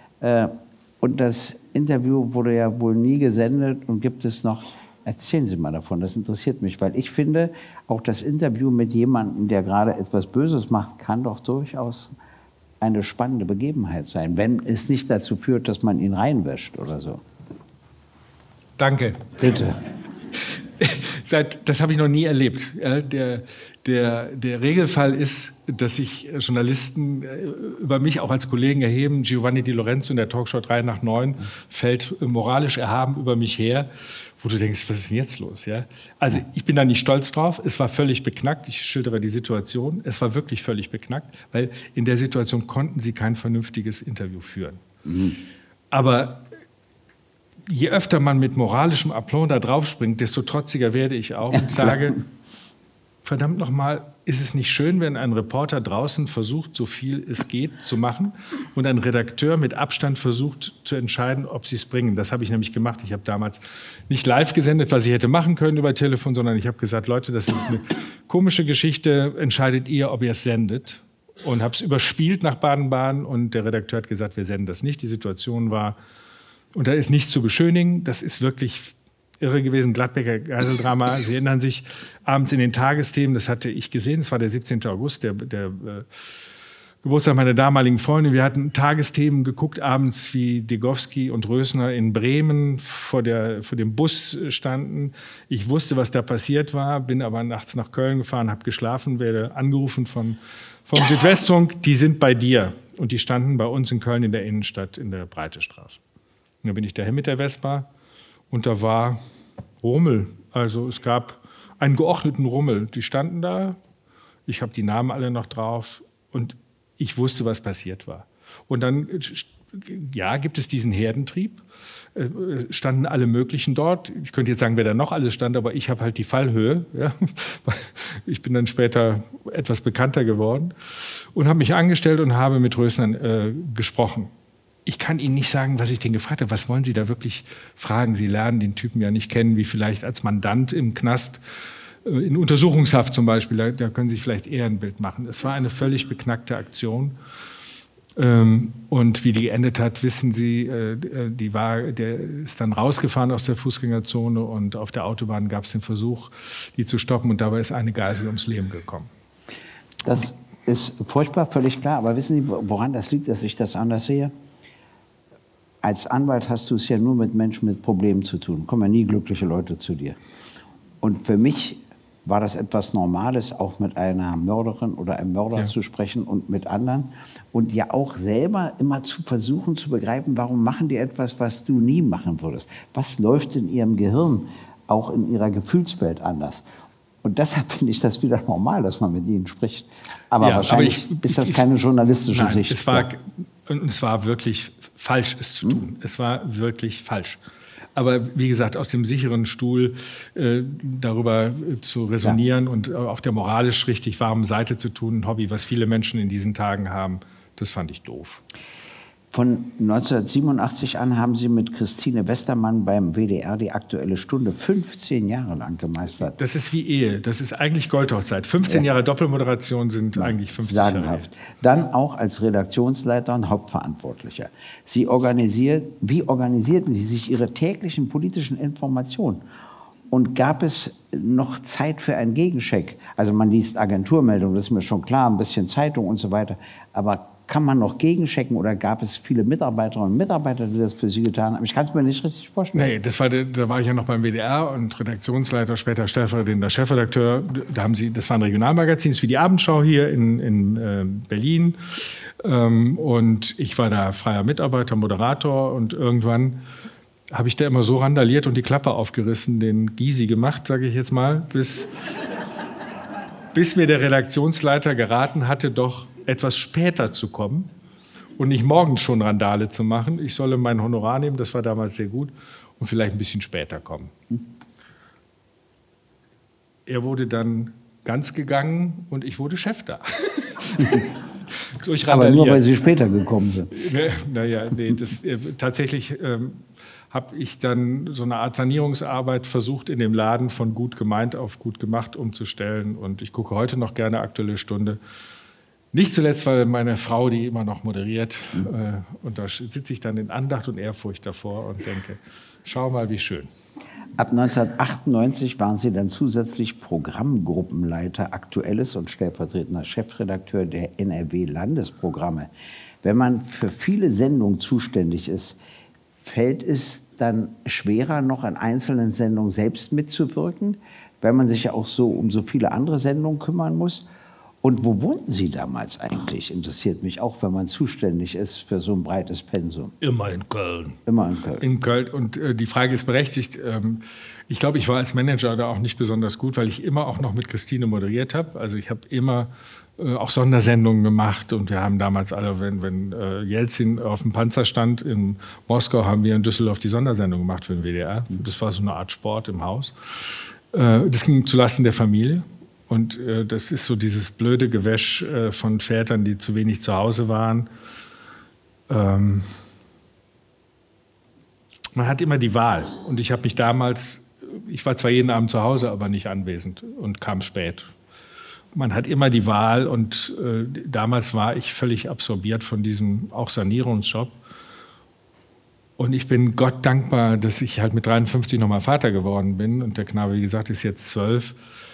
Und das Interview wurde ja wohl nie gesendet und gibt es noch. Erzählen Sie mal davon, das interessiert mich, weil ich finde, auch das Interview mit jemandem, der gerade etwas Böses macht, kann doch durchaus eine spannende Begebenheit sein, wenn es nicht dazu führt, dass man ihn reinwäscht oder so. Danke. Bitte. Das habe ich noch nie erlebt. Der Regelfall ist, dass sich Journalisten über mich auch als Kollegen erheben. Giovanni Di Lorenzo in der Talkshow 3 nach 9 fällt moralisch erhaben über mich her, wo du denkst, was ist denn jetzt los? Ja? Also ich bin da nicht stolz drauf. Es war völlig beknackt. Ich schildere die Situation. Es war wirklich völlig beknackt, weil in der Situation konnten sie kein vernünftiges Interview führen. Aber je öfter man mit moralischem Aplomb da draufspringt, desto trotziger werde ich auch und sage, verdammt nochmal, ist es nicht schön, wenn ein Reporter draußen versucht, so viel es geht zu machen und ein Redakteur mit Abstand versucht zu entscheiden, ob sie es bringen. Das habe ich nämlich gemacht. Ich habe damals nicht live gesendet, was ich hätte machen können über Telefon, sondern ich habe gesagt, Leute, das ist eine komische Geschichte, entscheidet ihr, ob ihr es sendet. Und habe es überspielt nach Baden-Baden und der Redakteur hat gesagt, wir senden das nicht. Die Situation war, und da ist nichts zu beschönigen, das ist wirklich irre gewesen, Gladbecker Geiseldrama. Sie erinnern sich, abends in den Tagesthemen, das hatte ich gesehen, es war der 17. August, der Geburtstag meiner damaligen Freundin. Wir hatten Tagesthemen geguckt, abends, wie Degowski und Rösner in Bremen vor dem Bus standen. Ich wusste, was da passiert war, bin aber nachts nach Köln gefahren, habe geschlafen, werde angerufen vom Südwestfunk, die sind bei dir. Und die standen bei uns in Köln in der Innenstadt in der Breitestraße. Und dann bin ich dahin mit der Vespa und da war Rummel. Also es gab einen geordneten Rummel. Die standen da, ich habe die Namen alle noch drauf und ich wusste, was passiert war. Und dann, ja, gibt es diesen Herdentrieb, standen alle möglichen dort. Ich könnte jetzt sagen, wer da noch alles stand, aber ich habe halt die Fallhöhe. Ja. Ich bin dann später etwas bekannter geworden und habe mich angestellt und habe mit Rösnern gesprochen. Ich kann Ihnen nicht sagen, was ich den gefragt habe. Was wollen Sie da wirklich fragen? Sie lernen den Typen ja nicht kennen, wie vielleicht als Mandant im Knast, in Untersuchungshaft zum Beispiel. Da können Sie sich vielleicht eher ein Bild machen. Es war eine völlig beknackte Aktion. Und wie die geendet hat, wissen Sie, der ist dann rausgefahren aus der Fußgängerzone und auf der Autobahn gab es den Versuch, die zu stoppen und dabei ist eine Geisel ums Leben gekommen. Das ist furchtbar, völlig klar. Aber wissen Sie, woran das liegt, dass ich das anders sehe? Als Anwalt hast du es ja nur mit Menschen mit Problemen zu tun. Kommen ja nie glückliche Leute zu dir. Und für mich war das etwas Normales, auch mit einer Mörderin oder einem Mörder zu sprechen und mit anderen. Und ja auch selber immer zu versuchen zu begreifen, warum machen die etwas, was du nie machen würdest? Was läuft in ihrem Gehirn, auch in ihrer Gefühlswelt anders? Und deshalb finde ich das wieder normal, dass man mit ihnen spricht. Aber wahrscheinlich ist das keine journalistische Sicht. Es war wirklich falsch, es zu tun. Es war wirklich falsch. Aber wie gesagt, aus dem sicheren Stuhl darüber zu resonieren und auf der moralisch richtig warmen Seite zu tun, ein Hobby, was viele Menschen in diesen Tagen haben, das fand ich doof. Von 1987 an haben Sie mit Christine Westermann beim WDR die Aktuelle Stunde 15 Jahre lang gemeistert. Das ist wie Ehe, das ist eigentlich Goldhochzeit. 15 Jahre Doppelmoderation sind eigentlich 50 sagenhaft. Jahre. Dann auch als Redaktionsleiter und Hauptverantwortlicher. Wie organisierten Sie sich Ihre täglichen politischen Informationen? Und gab es noch Zeit für einen Gegencheck? Also man liest Agenturmeldungen, das ist mir schon klar, ein bisschen Zeitung und so weiter. Aber kann man noch gegenchecken oder gab es viele Mitarbeiterinnen und Mitarbeiter, die das für Sie getan haben? Ich kann es mir nicht richtig vorstellen. Nee, da war ich ja noch beim WDR und Redaktionsleiter, später stellvertretender Chefredakteur. Das war ein Regionalmagazin, das ist wie die Abendschau hier in Berlin. Und ich war da freier Mitarbeiter, Moderator und irgendwann habe ich da immer so randaliert und die Klappe aufgerissen, den Gysi gemacht, sage ich jetzt mal, bis mir der Redaktionsleiter geraten hatte, doch etwas später zu kommen und nicht morgens schon Randale zu machen. Ich solle mein Honorar nehmen, das war damals sehr gut, und vielleicht ein bisschen später kommen. Er wurde dann ganz gegangen und ich wurde Chef da. Aber nur, weil Sie später gekommen sind. Tatsächlich habe ich dann so eine Art Sanierungsarbeit versucht, in dem Laden von gut gemeint auf gut gemacht umzustellen. Und ich gucke heute noch gerne Aktuelle Stunde. Nicht zuletzt, weil meine Frau, die immer noch moderiert, und da sitze ich dann in Andacht und Ehrfurcht davor und denke, schau mal, wie schön. Ab 1998 waren Sie dann zusätzlich Programmgruppenleiter Aktuelles und stellvertretender Chefredakteur der NRW-Landesprogramme. Wenn man für viele Sendungen zuständig ist, fällt es dann schwerer, noch an einzelnen Sendungen selbst mitzuwirken, weil man sich ja auch so um so viele andere Sendungen kümmern muss? Und wo wohnten Sie damals eigentlich? Interessiert mich auch, wenn man zuständig ist für so ein breites Pensum. Immer in Köln. Immer in Köln. In Köln. Und die Frage ist berechtigt. Ich glaube, ich war als Manager da auch nicht besonders gut, weil ich immer auch noch mit Christine moderiert habe. Also ich habe immer auch Sondersendungen gemacht. Und wir haben damals alle, wenn Jelzin auf dem Panzer stand in Moskau, haben wir in Düsseldorf die Sondersendung gemacht für den WDR. Das war so eine Art Sport im Haus. Das ging zulasten der Familie. Und das ist so dieses blöde Gewäsch von Vätern, die zu wenig zu Hause waren. Man hat immer die Wahl. Und ich habe mich damals, ich war zwar jeden Abend zu Hause, aber nicht anwesend und kam spät. Man hat immer die Wahl und damals war ich völlig absorbiert von diesem auch Sanierungsjob. Und ich bin Gott dankbar, dass ich halt mit 53 nochmal Vater geworden bin. Und der Knabe, wie gesagt, ist jetzt 12.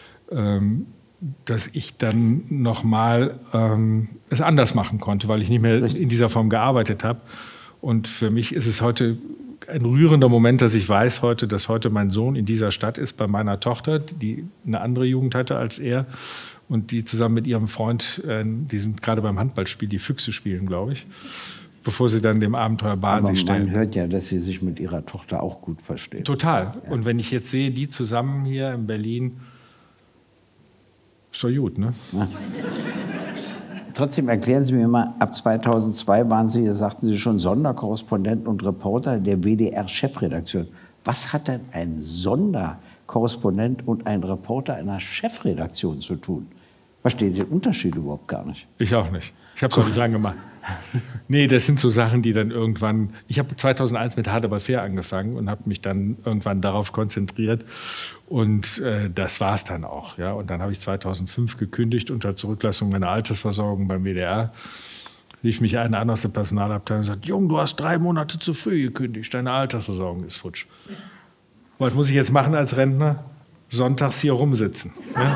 Dass ich dann nochmal es anders machen konnte, weil ich nicht mehr in dieser Form gearbeitet habe. Und für mich ist es heute ein rührender Moment, dass ich weiß heute, dass heute mein Sohn in dieser Stadt ist, bei meiner Tochter, die eine andere Jugend hatte als er und die zusammen mit ihrem Freund, die sind gerade beim Handballspiel, die Füchse spielen, glaube ich. bevor sie dann dem Abenteuer Bahn Aber sich stellen. man hört ja, dass Sie sich mit Ihrer Tochter auch gut verstehen. Total. Ja. Und wenn ich jetzt sehe, die zusammen hier in Berlin, ist doch gut, ne? Ja. Trotzdem erklären Sie mir mal, ab 2002 waren Sie, sagten Sie schon, Sonderkorrespondent und Reporter der WDR-Chefredaktion. Was hat denn ein Sonderkorrespondent und ein Reporter einer Chefredaktion zu tun? Verstehe den Unterschied überhaupt gar nicht. Ich auch nicht. Ich habe es auch nicht lange gemacht. Nee, das sind so Sachen, die dann irgendwann... Ich habe 2001 mit Hard aber fair angefangen und habe mich dann irgendwann darauf konzentriert. Und das war es dann auch. Ja? Und dann habe ich 2005 gekündigt unter Zurücklassung meiner Altersversorgung beim WDR. Rief mich einer an aus der Personalabteilung und sagt, Jung, du hast 3 Monate zu früh gekündigt, deine Altersversorgung ist futsch. Was muss ich jetzt machen als Rentner? Sonntags hier rumsitzen. Ja?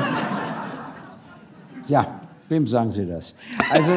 Ja, wem sagen Sie das? Also...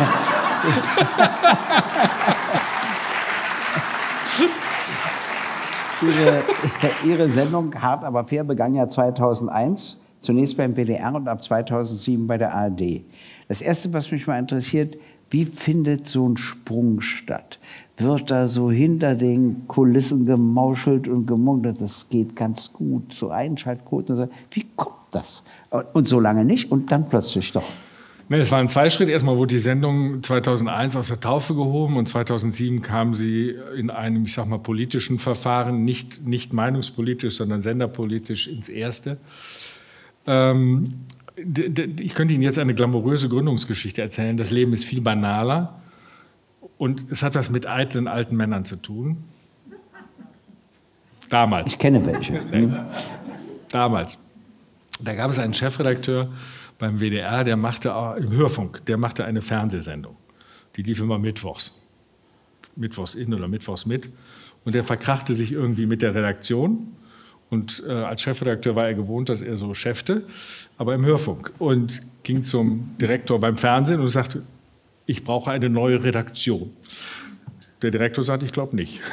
Ihre Sendung Hart aber fair begann ja 2001, zunächst beim WDR und ab 2007 bei der ARD. Das Erste, was mich mal interessiert, wie findet so ein Sprung statt? Wird da so hinter den Kulissen gemauschelt und gemunkelt, das geht ganz gut, so Einschaltquoten und so. Wie kommt das? Und so lange nicht und dann plötzlich doch. Nee, es war ein Zweischritt. Erstmal wurde die Sendung 2001 aus der Taufe gehoben und 2007 kam sie in einem, ich sag mal, politischen Verfahren, nicht meinungspolitisch, sondern senderpolitisch ins Erste. Ich könnte Ihnen jetzt eine glamouröse Gründungsgeschichte erzählen. Das Leben ist viel banaler und es hat was mit eitlen alten Männern zu tun. Damals. Ich kenne welche. Damals. Da gab es einen Chefredakteur beim WDR, der machte im Hörfunk, der machte eine Fernsehsendung. Die lief immer mittwochs. Mittwochs in oder mittwochs mit. Und der verkrachte sich irgendwie mit der Redaktion. Und als Chefredakteur war er gewohnt, dass er so chefte, aber im Hörfunk. Und ging zum Direktor beim Fernsehen und sagte, ich brauche eine neue Redaktion. Der Direktor sagte, ich glaube nicht.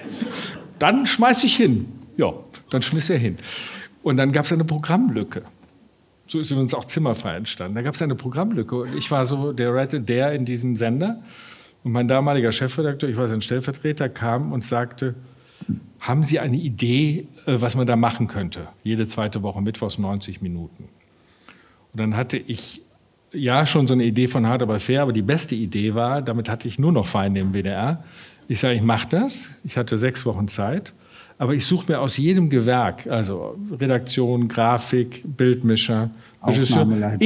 Dann schmeiß ich hin. Ja, dann schmiss er hin. Und dann gab es eine Programmlücke. So ist übrigens auch Zimmerfrei entstanden. Da gab es eine Programmlücke und ich war so der in diesem Sender. Und mein damaliger Chefredakteur, ich war sein Stellvertreter, kam und sagte, haben Sie eine Idee, was man da machen könnte? Jede zweite Woche, mittwochs 90 Minuten. Und dann hatte ich ja schon so eine Idee von Hart aber fair, aber die beste Idee war, damit hatte ich nur noch Feinde im WDR. Ich sage, ich mache das. Ich hatte 6 Wochen Zeit. Aber ich suche mir aus jedem Gewerk, also Redaktion, Grafik, Bildmischer, Regisseur,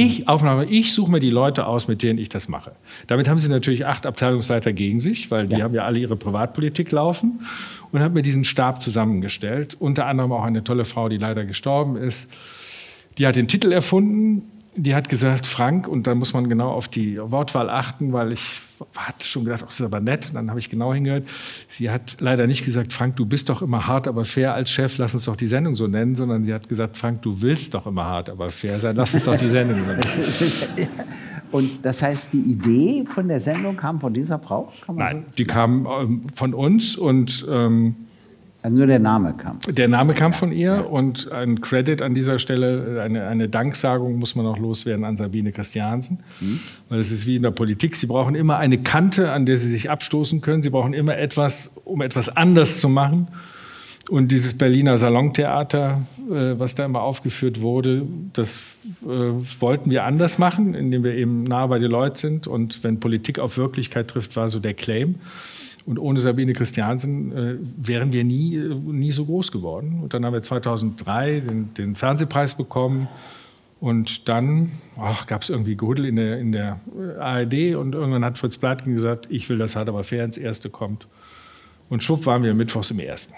ich suche mir die Leute aus, mit denen ich das mache. Damit haben sie natürlich 8 Abteilungsleiter gegen sich, weil die haben ja alle ihre Privatpolitik laufen und habe mir diesen Stab zusammengestellt. Unter anderem auch eine tolle Frau, die leider gestorben ist. Die hat den Titel erfunden. Die hat gesagt, Frank, und da muss man genau auf die Wortwahl achten, weil ich hatte schon gedacht, das ist aber nett. Und dann habe ich genau hingehört. Sie hat leider nicht gesagt, Frank, du bist doch immer hart, aber fair als Chef, lass uns doch die Sendung so nennen, sondern sie hat gesagt, Frank, du willst doch immer hart, aber fair sein, lass uns doch die Sendung so nennen. Und das heißt, die Idee von der Sendung kam von dieser Frau? Nein, die kam von uns und... Also nur der Name kam. Der Name kam von ihr und ein Credit an dieser Stelle, eine Danksagung muss man auch loswerden an Sabine Christiansen. Weil es ist wie in der Politik, Sie brauchen immer eine Kante, an der Sie sich abstoßen können. Sie brauchen immer etwas, um etwas anders zu machen. Und dieses Berliner Salontheater, was da immer aufgeführt wurde, das wollten wir anders machen, indem wir eben nah bei den Leuten sind. Und wenn Politik auf Wirklichkeit trifft, war so der Claim. Und ohne Sabine Christiansen wären wir nie so groß geworden. Und dann haben wir 2003 den Fernsehpreis bekommen. Und dann gab es irgendwie Gehudel in der ARD. Und irgendwann hat Fritz Pleitgen gesagt, ich will, dass Hart aber fair ins Erste kommt. Und schwupp waren wir mittwochs im Ersten.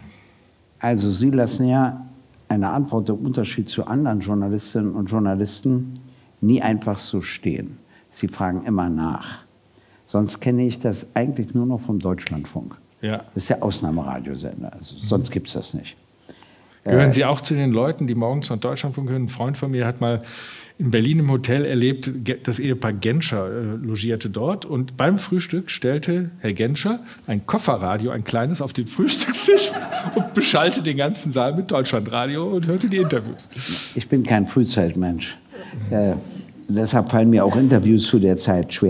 Also Sie lassen ja eine Antwort im Unterschied zu anderen Journalistinnen und Journalisten nie einfach so stehen. Sie fragen immer nach. Sonst kenne ich das eigentlich nur noch vom Deutschlandfunk. Ja. Das ist der Ausnahmeradiosender. Also sonst gibt es das nicht. Gehören Sie auch zu den Leuten, die morgens von Deutschlandfunk hören? Ein Freund von mir hat mal in Berlin im Hotel erlebt, das Ehepaar Genscher logierte dort. Und beim Frühstück stellte Herr Genscher ein Kofferradio, ein kleines, auf den Frühstückstisch und beschallte den ganzen Saal mit Deutschlandradio und hörte die Interviews. Ich bin kein Frühzeitmensch. Deshalb fallen mir auch Interviews zu der Zeit schwer.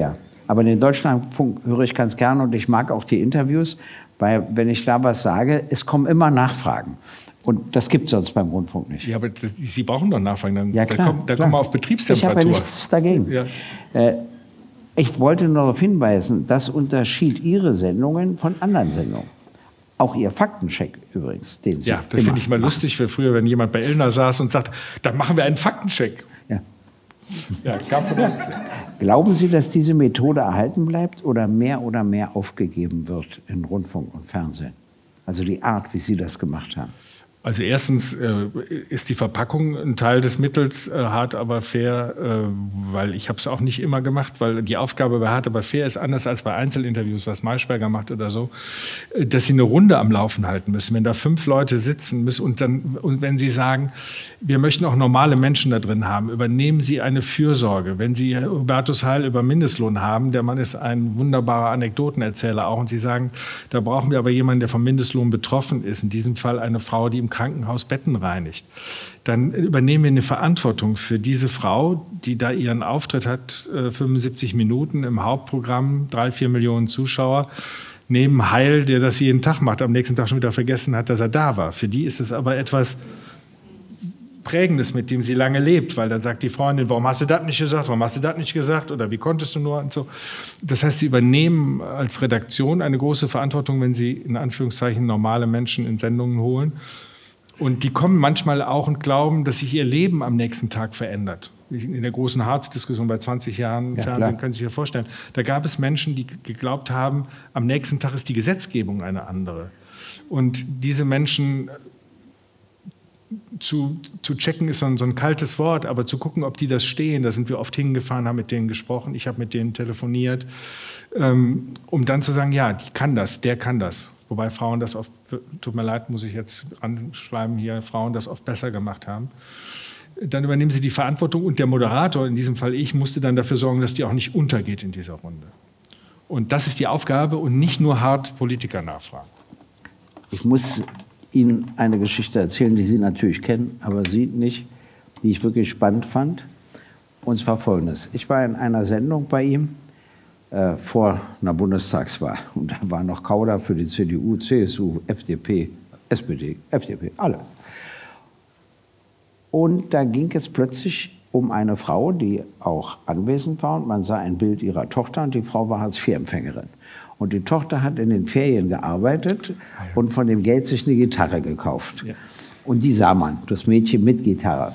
Aber den Deutschlandfunk höre ich ganz gerne und ich mag auch die Interviews, weil wenn ich da was sage, es kommen immer Nachfragen. Und das gibt es sonst beim Rundfunk nicht. Ja, aber Sie brauchen doch Nachfragen. Dann, ja, klar, da kommen wir auf Betriebstemperatur. Ich habe ja nichts dagegen. Ja. Ich wollte nur darauf hinweisen, das unterschied Ihre Sendungen von anderen Sendungen. Auch Ihr Faktencheck übrigens. Den Sie das finde ich mal lustig, weil früher, wenn jemand bei Elna saß und sagt, dann machen wir einen Faktencheck. Ja, kam von uns. Glauben Sie, dass diese Methode erhalten bleibt oder mehr aufgegeben wird in Rundfunk und Fernsehen? Also die Art, wie Sie das gemacht haben. Also erstens ist die Verpackung ein Teil des Mittels, hart aber fair, weil ich habe es auch nicht immer gemacht, weil die Aufgabe bei hart aber fair ist anders als bei Einzelinterviews, was Maischberger macht oder so, dass Sie eine Runde am Laufen halten müssen. Wenn da 5 Leute sitzen müssen und wenn Sie sagen, wir möchten auch normale Menschen da drin haben, übernehmen Sie eine Fürsorge. Wenn Sie Hubertus Heil über Mindestlohn haben, der Mann ist ein wunderbarer Anekdotenerzähler auch und Sie sagen, da brauchen wir aber jemanden, der vom Mindestlohn betroffen ist, in diesem Fall eine Frau, die im Krankenhaus Betten reinigt, dann übernehmen wir eine Verantwortung für diese Frau, die da ihren Auftritt hat, 75 Minuten im Hauptprogramm, 3-4 Millionen Zuschauer, neben Heil, der das jeden Tag macht, am nächsten Tag schon wieder vergessen hat, dass er da war. Für die ist es aber etwas Prägendes, mit dem sie lange lebt, weil dann sagt die Freundin, warum hast du das nicht gesagt, warum hast du das nicht gesagt oder wie konntest du nur und so. Das heißt, sie übernehmen als Redaktion eine große Verantwortung, wenn sie in Anführungszeichen normale Menschen in Sendungen holen. Und die kommen manchmal auch und glauben, dass sich ihr Leben am nächsten Tag verändert. In der großen Harz-Diskussion bei 20 Jahren Fernsehen, können Sie sich ja vorstellen. Da gab es Menschen, die geglaubt haben, am nächsten Tag ist die Gesetzgebung eine andere. Und diese Menschen zu checken ist so ein kaltes Wort, aber zu gucken, ob die das stehen, da sind wir oft hingefahren, haben mit denen gesprochen, ich habe mit denen telefoniert, um dann zu sagen, ja, die kann das, der kann das. Wobei Frauen das oft, tut mir leid, muss ich jetzt anschreiben hier, Frauen das oft besser gemacht haben. Dann übernehmen sie die Verantwortung und der Moderator, in diesem Fall ich, musste dann dafür sorgen, dass die auch nicht untergeht in dieser Runde. Und das ist die Aufgabe und nicht nur hart Politiker nachfragen. Ich muss Ihnen eine Geschichte erzählen, die Sie natürlich kennen, aber Sie nicht, die ich wirklich spannend fand. Und zwar Folgendes. Ich war in einer Sendung bei ihm vor einer Bundestagswahl. Und da war noch Kauder für die CDU, CSU, FDP, SPD, FDP, alle. Und da ging es plötzlich um eine Frau, die auch anwesend war. Und man sah ein Bild ihrer Tochter und die Frau war Hartz-IV-Empfängerin. Und die Tochter hat in den Ferien gearbeitet und von dem Geld sich eine Gitarre gekauft. Ja. Und die sah man, das Mädchen mit Gitarre.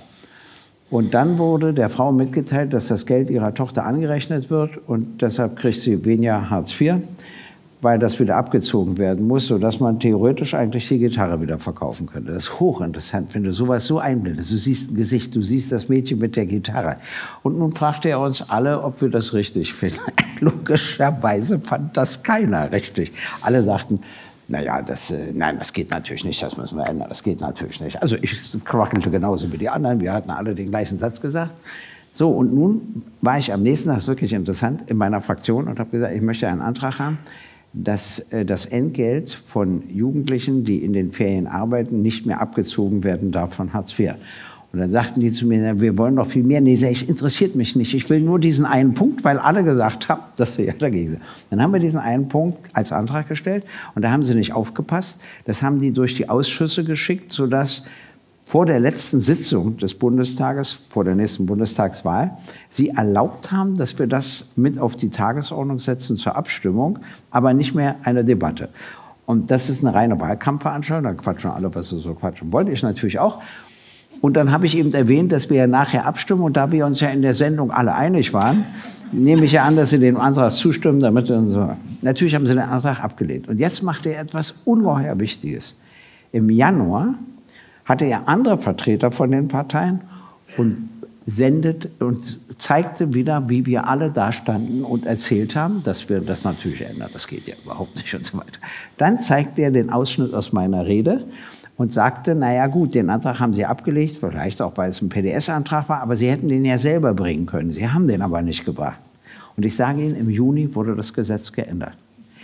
Und dann wurde der Frau mitgeteilt, dass das Geld ihrer Tochter angerechnet wird und deshalb kriegt sie weniger Hartz IV, weil das wieder abgezogen werden muss, sodass man theoretisch eigentlich die Gitarre wieder verkaufen könnte. Das ist hochinteressant, wenn du sowas so einblendest. Du siehst ein Gesicht, du siehst das Mädchen mit der Gitarre. Und nun fragte er uns alle, ob wir das richtig finden. Logischerweise fand das keiner richtig. Alle sagten, naja, nein, das geht natürlich nicht, das müssen wir ändern, das geht natürlich nicht. Also ich krackelte genauso wie die anderen, wir hatten alle den gleichen Satz gesagt. So, und nun war ich am nächsten Tag, das ist wirklich interessant, in meiner Fraktion und habe gesagt, ich möchte einen Antrag haben, dass das Entgelt von Jugendlichen, die in den Ferien arbeiten, nicht mehr abgezogen werden darf von Hartz IV. Und dann sagten die zu mir, wir wollen doch viel mehr. Nee, es interessiert mich nicht. Ich will nur diesen einen Punkt, weil alle gesagt haben, dass wir ja dagegen sind. Dann haben wir diesen einen Punkt als Antrag gestellt und da haben sie nicht aufgepasst. Das haben die durch die Ausschüsse geschickt, sodass vor der letzten Sitzung des Bundestages, vor der nächsten Bundestagswahl, sie erlaubt haben, dass wir das mit auf die Tagesordnung setzen zur Abstimmung, aber nicht mehr eine Debatte. Und das ist eine reine Wahlkampfveranstaltung, da quatschen alle, was sie so quatschen wollen, ich natürlich auch. Und dann habe ich eben erwähnt, dass wir ja nachher abstimmen. Und da wir uns ja in der Sendung alle einig waren, nehme ich ja an, dass Sie dem Antrag zustimmen. Damit so. Natürlich haben Sie den Antrag abgelehnt. Und jetzt macht er etwas ungeheuer Wichtiges. Im Januar hatte er andere Vertreter von den Parteien und sendet und zeigte wieder, wie wir alle da standen und erzählt haben, dass wir das natürlich ändern. Das geht ja überhaupt nicht und so weiter. Dann zeigte er den Ausschnitt aus meiner Rede und sagte, naja gut, den Antrag haben Sie abgelegt, vielleicht auch, weil es ein PDS-Antrag war, aber Sie hätten den ja selber bringen können. Sie haben den aber nicht gebracht. Und ich sage Ihnen, im Juni wurde das Gesetz geändert.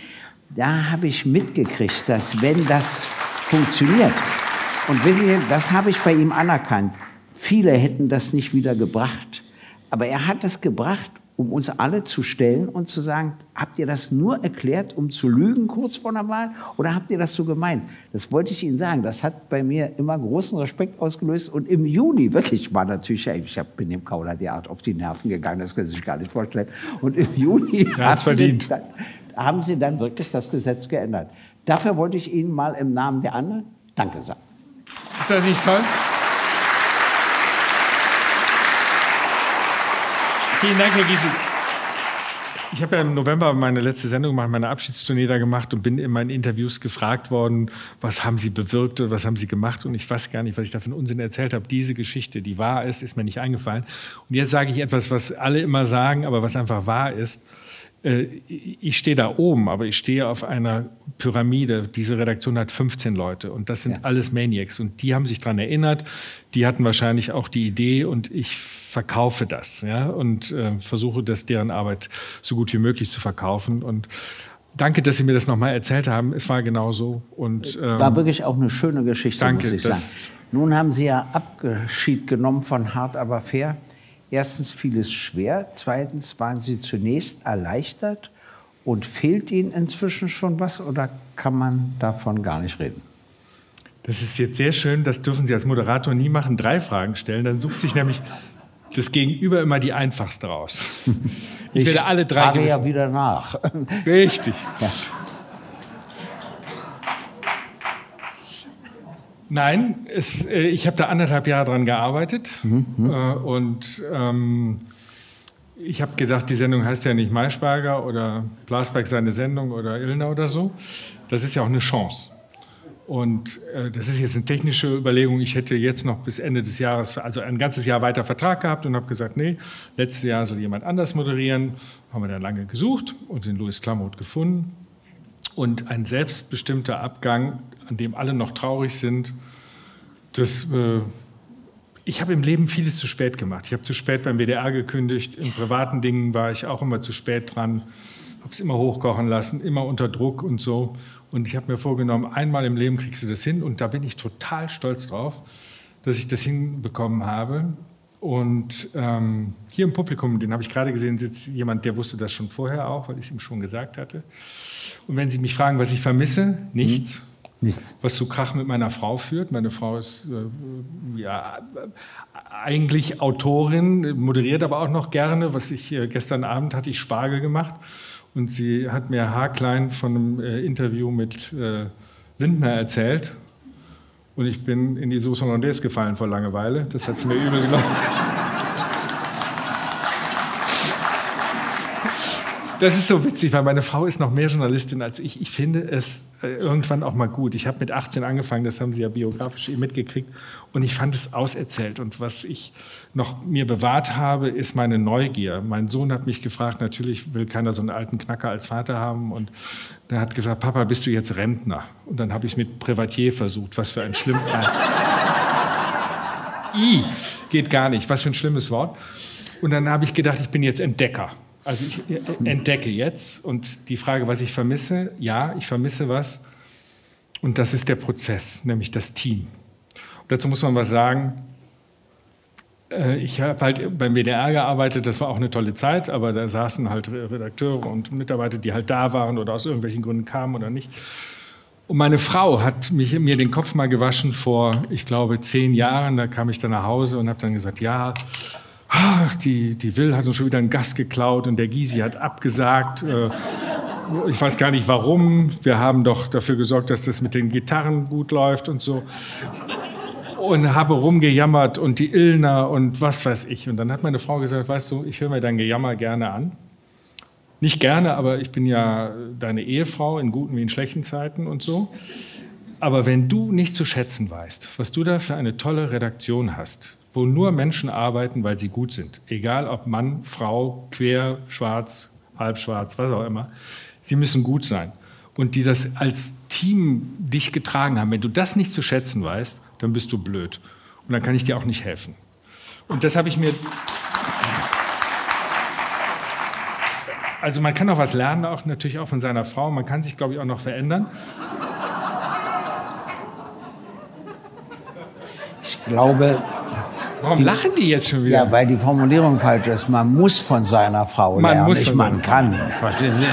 Da habe ich mitgekriegt, dass wenn das funktioniert, und wissen Sie, das habe ich bei ihm anerkannt, viele hätten das nicht wieder gebracht, aber er hat es gebracht um uns alle zu stellen und zu sagen, habt ihr das nur erklärt, um zu lügen kurz vor der Wahl oder habt ihr das so gemeint? Das wollte ich Ihnen sagen. Das hat bei mir immer großen Respekt ausgelöst. Und im Juni, wirklich, war natürlich, ich bin dem Kauder derart auf die Nerven gegangen, das können Sie sich gar nicht vorstellen. Und im Juni haben Sie dann wirklich das Gesetz geändert. Dafür wollte ich Ihnen mal im Namen der anderen Danke sagen. Ist das nicht toll? Vielen Dank, Herr Gysi. Ich habe ja im November meine letzte Sendung gemacht, meine Abschiedstournee da gemacht und bin in meinen Interviews gefragt worden, was haben Sie bewirkt oder was haben Sie gemacht? Und ich weiß gar nicht, was ich da für einen Unsinn erzählt habe. Diese Geschichte, die wahr ist, ist mir nicht eingefallen. Und jetzt sage ich etwas, was alle immer sagen, aber was einfach wahr ist. Ich stehe da oben, aber ich stehe auf einer Pyramide. Diese Redaktion hat 15 Leute und das sind alles Maniacs. Und die haben sich daran erinnert, die hatten wahrscheinlich auch die Idee und ich verkaufe das, ja, und versuche, das deren Arbeit so gut wie möglich zu verkaufen. Und danke, dass Sie mir das nochmal erzählt haben. Es war genau so. Und, war wirklich auch eine schöne Geschichte, danke, muss ich sagen. Nun haben Sie ja Abschied genommen von Hart aber fair. Erstens fiel es schwer, zweitens waren Sie zunächst erleichtert und fehlt Ihnen inzwischen schon was oder kann man davon gar nicht reden? Das ist jetzt sehr schön, das dürfen Sie als Moderator nie machen, 3 Fragen stellen, dann sucht sich nämlich das Gegenüber immer die einfachste raus. Ich werde alle 3 frage ja wieder nach. Richtig. Ja. Nein, ich habe da 1,5 Jahre dran gearbeitet und ich habe gedacht, die Sendung heißt ja nicht Maischberger oder Blasberg seine Sendung oder Illner oder so. Das ist ja auch eine Chance. Und das ist jetzt eine technische Überlegung. Ich hätte jetzt noch bis Ende des Jahres, also ein ganzes Jahr weiter Vertrag gehabt und habe gesagt, nee, letztes Jahr soll jemand anders moderieren. Haben wir dann lange gesucht und den Louis Klamroth gefunden. Und ein selbstbestimmter Abgang, an dem alle noch traurig sind, ich habe im Leben vieles zu spät gemacht. Ich habe zu spät beim WDR gekündigt. In privaten Dingen war ich auch immer zu spät dran. Habe es immer hochkochen lassen, immer unter Druck und so. Und ich habe mir vorgenommen, einmal im Leben kriegst du das hin. Und da bin ich total stolz drauf, dass ich das hinbekommen habe. Und hier im Publikum, den habe ich gerade gesehen, sitzt jemand, der wusste das schon vorher auch, weil ich es ihm schon gesagt hatte. Und wenn Sie mich fragen, was ich vermisse, nichts. Nichts. Was zu Krach mit meiner Frau führt. Meine Frau ist eigentlich Autorin, moderiert aber auch noch gerne. Gestern Abend hatte ich Spargel gemacht und sie hat mir haarklein von einem Interview mit Lindner erzählt. Und ich bin in die Sauce Hollandaise gefallen vor Langeweile. Das hat sie mir übel genommen. Das ist so witzig, weil meine Frau ist noch mehr Journalistin als ich. Ich finde es irgendwann auch mal gut. Ich habe mit 18 angefangen, das haben Sie ja biografisch mitgekriegt. Und ich fand es auserzählt. Und was ich noch mir bewahrt habe, ist meine Neugier. Mein Sohn hat mich gefragt, natürlich will keiner so einen alten Knacker als Vater haben. Und der hat gesagt, Papa, bist du jetzt Rentner? Und dann habe ich es mit Privatier versucht. Was für ein schlimmes... geht gar nicht. Was für ein schlimmes Wort. Und dann habe ich gedacht, ich bin jetzt Entdecker. Also ich entdecke jetzt und die Frage, was ich vermisse, ja, ich vermisse was und das ist der Prozess, nämlich das Team. Und dazu muss man was sagen, ich habe halt beim WDR gearbeitet, das war auch eine tolle Zeit, aber da saßen halt Redakteure und Mitarbeiter, die halt da waren oder aus irgendwelchen Gründen kamen oder nicht. Und meine Frau hat mir den Kopf mal gewaschen vor, ich glaube, 10 Jahren, da kam ich dann nach Hause und habe dann gesagt, ja, die Will hat uns schon wieder einen Gast geklaut und der Gysi hat abgesagt. Ich weiß gar nicht warum. Wir haben doch dafür gesorgt, dass das mit den Gitarren gut läuft und so. Und habe rumgejammert und die Illner und was weiß ich. Und dann hat meine Frau gesagt, weißt du, ich höre mir dein Gejammer gerne an. Nicht gerne, aber ich bin ja deine Ehefrau in guten wie in schlechten Zeiten und so. Aber wenn du nicht zu schätzen weißt, was du da für eine tolle Redaktion hast, wo nur Menschen arbeiten, weil sie gut sind. Egal ob Mann, Frau, quer, schwarz, halbschwarz, was auch immer. Sie müssen gut sein. Und die das als Team dich getragen haben. Wenn du das nicht zu schätzen weißt, dann bist du blöd. Und dann kann ich dir auch nicht helfen. Und das habe ich mir... Also man kann auch was lernen, auch natürlich auch von seiner Frau. Man kann sich, glaube ich, auch noch verändern. Ich glaube, Warum lachen die jetzt schon wieder? Ja, weil die Formulierung falsch ist. Man muss von seiner Frau lernen, muss nicht von man kann. Verstehen Sie?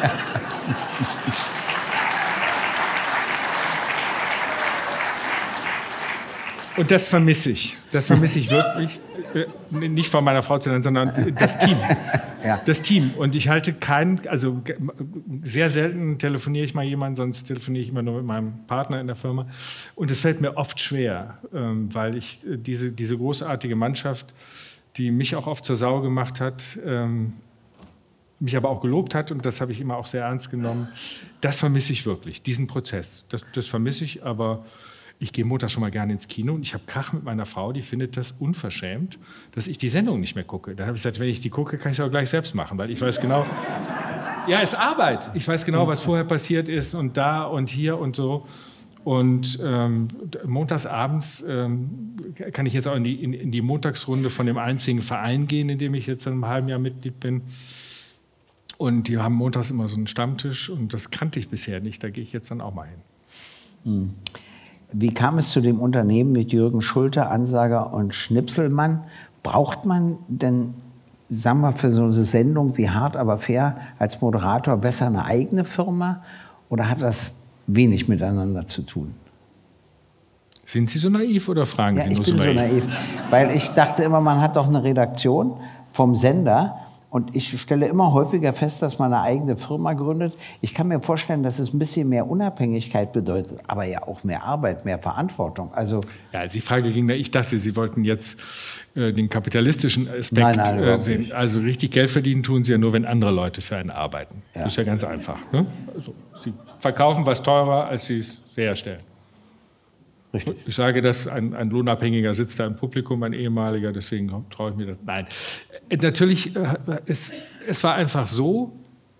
Und das vermisse ich. Das vermisse ich wirklich. Nicht von meiner Frau zu lernen, sondern das Team. Ja. Das Team. Und ich halte also sehr selten telefoniere ich mal jemanden, sonst telefoniere ich immer nur mit meinem Partner in der Firma. Und es fällt mir oft schwer, weil ich diese großartige Mannschaft, die mich auch oft zur Sau gemacht hat, mich aber auch gelobt hat, und das habe ich immer auch sehr ernst genommen, das vermisse ich wirklich, diesen Prozess. Das vermisse ich, aber ich gehe Montag schon mal gerne ins Kino und ich habe Krach mit meiner Frau, die findet das unverschämt, dass ich die Sendung nicht mehr gucke. Da habe ich gesagt, wenn ich die gucke, kann ich es auch gleich selbst machen, weil ich weiß genau, ja, es ist Arbeit. Ich weiß genau, was vorher passiert ist und da und hier und so. Und montags abends kann ich jetzt auch in die Montagsrunde von dem einzigen Verein gehen, in dem ich jetzt seit einem halben Jahr Mitglied bin. Und die haben montags immer so einen Stammtisch und das kannte ich bisher nicht. Da gehe ich jetzt dann auch mal hin. Wie kam es zu dem Unternehmen mit Jürgen Schulte, Ansager und Schnipselmann? Braucht man denn, sagen wir, für so eine Sendung wie Hart aber fair als Moderator besser eine eigene Firma oder hat das wenig miteinander zu tun? Sind Sie so naiv oder fragen Sie nur so naiv? Ich bin so naiv, weil ich dachte immer, man hat doch eine Redaktion vom Sender. Und ich stelle immer häufiger fest, dass man eine eigene Firma gründet. Ich kann mir vorstellen, dass es ein bisschen mehr Unabhängigkeit bedeutet, aber ja auch mehr Arbeit, mehr Verantwortung. Also ja, die Frage ging da, ich dachte, Sie wollten jetzt den kapitalistischen Aspekt nein, sehen. Also richtig Geld verdienen tun Sie ja nur, wenn andere Leute für einen arbeiten. Ja. Das ist ja ganz einfach. Ne? Also, Sie verkaufen was teurer, als Sie es herstellen. Richtig. Ich sage das, ein Lohnabhängiger sitzt da im Publikum, ein ehemaliger, deswegen traue ich mir das. Nein, natürlich, es war einfach so,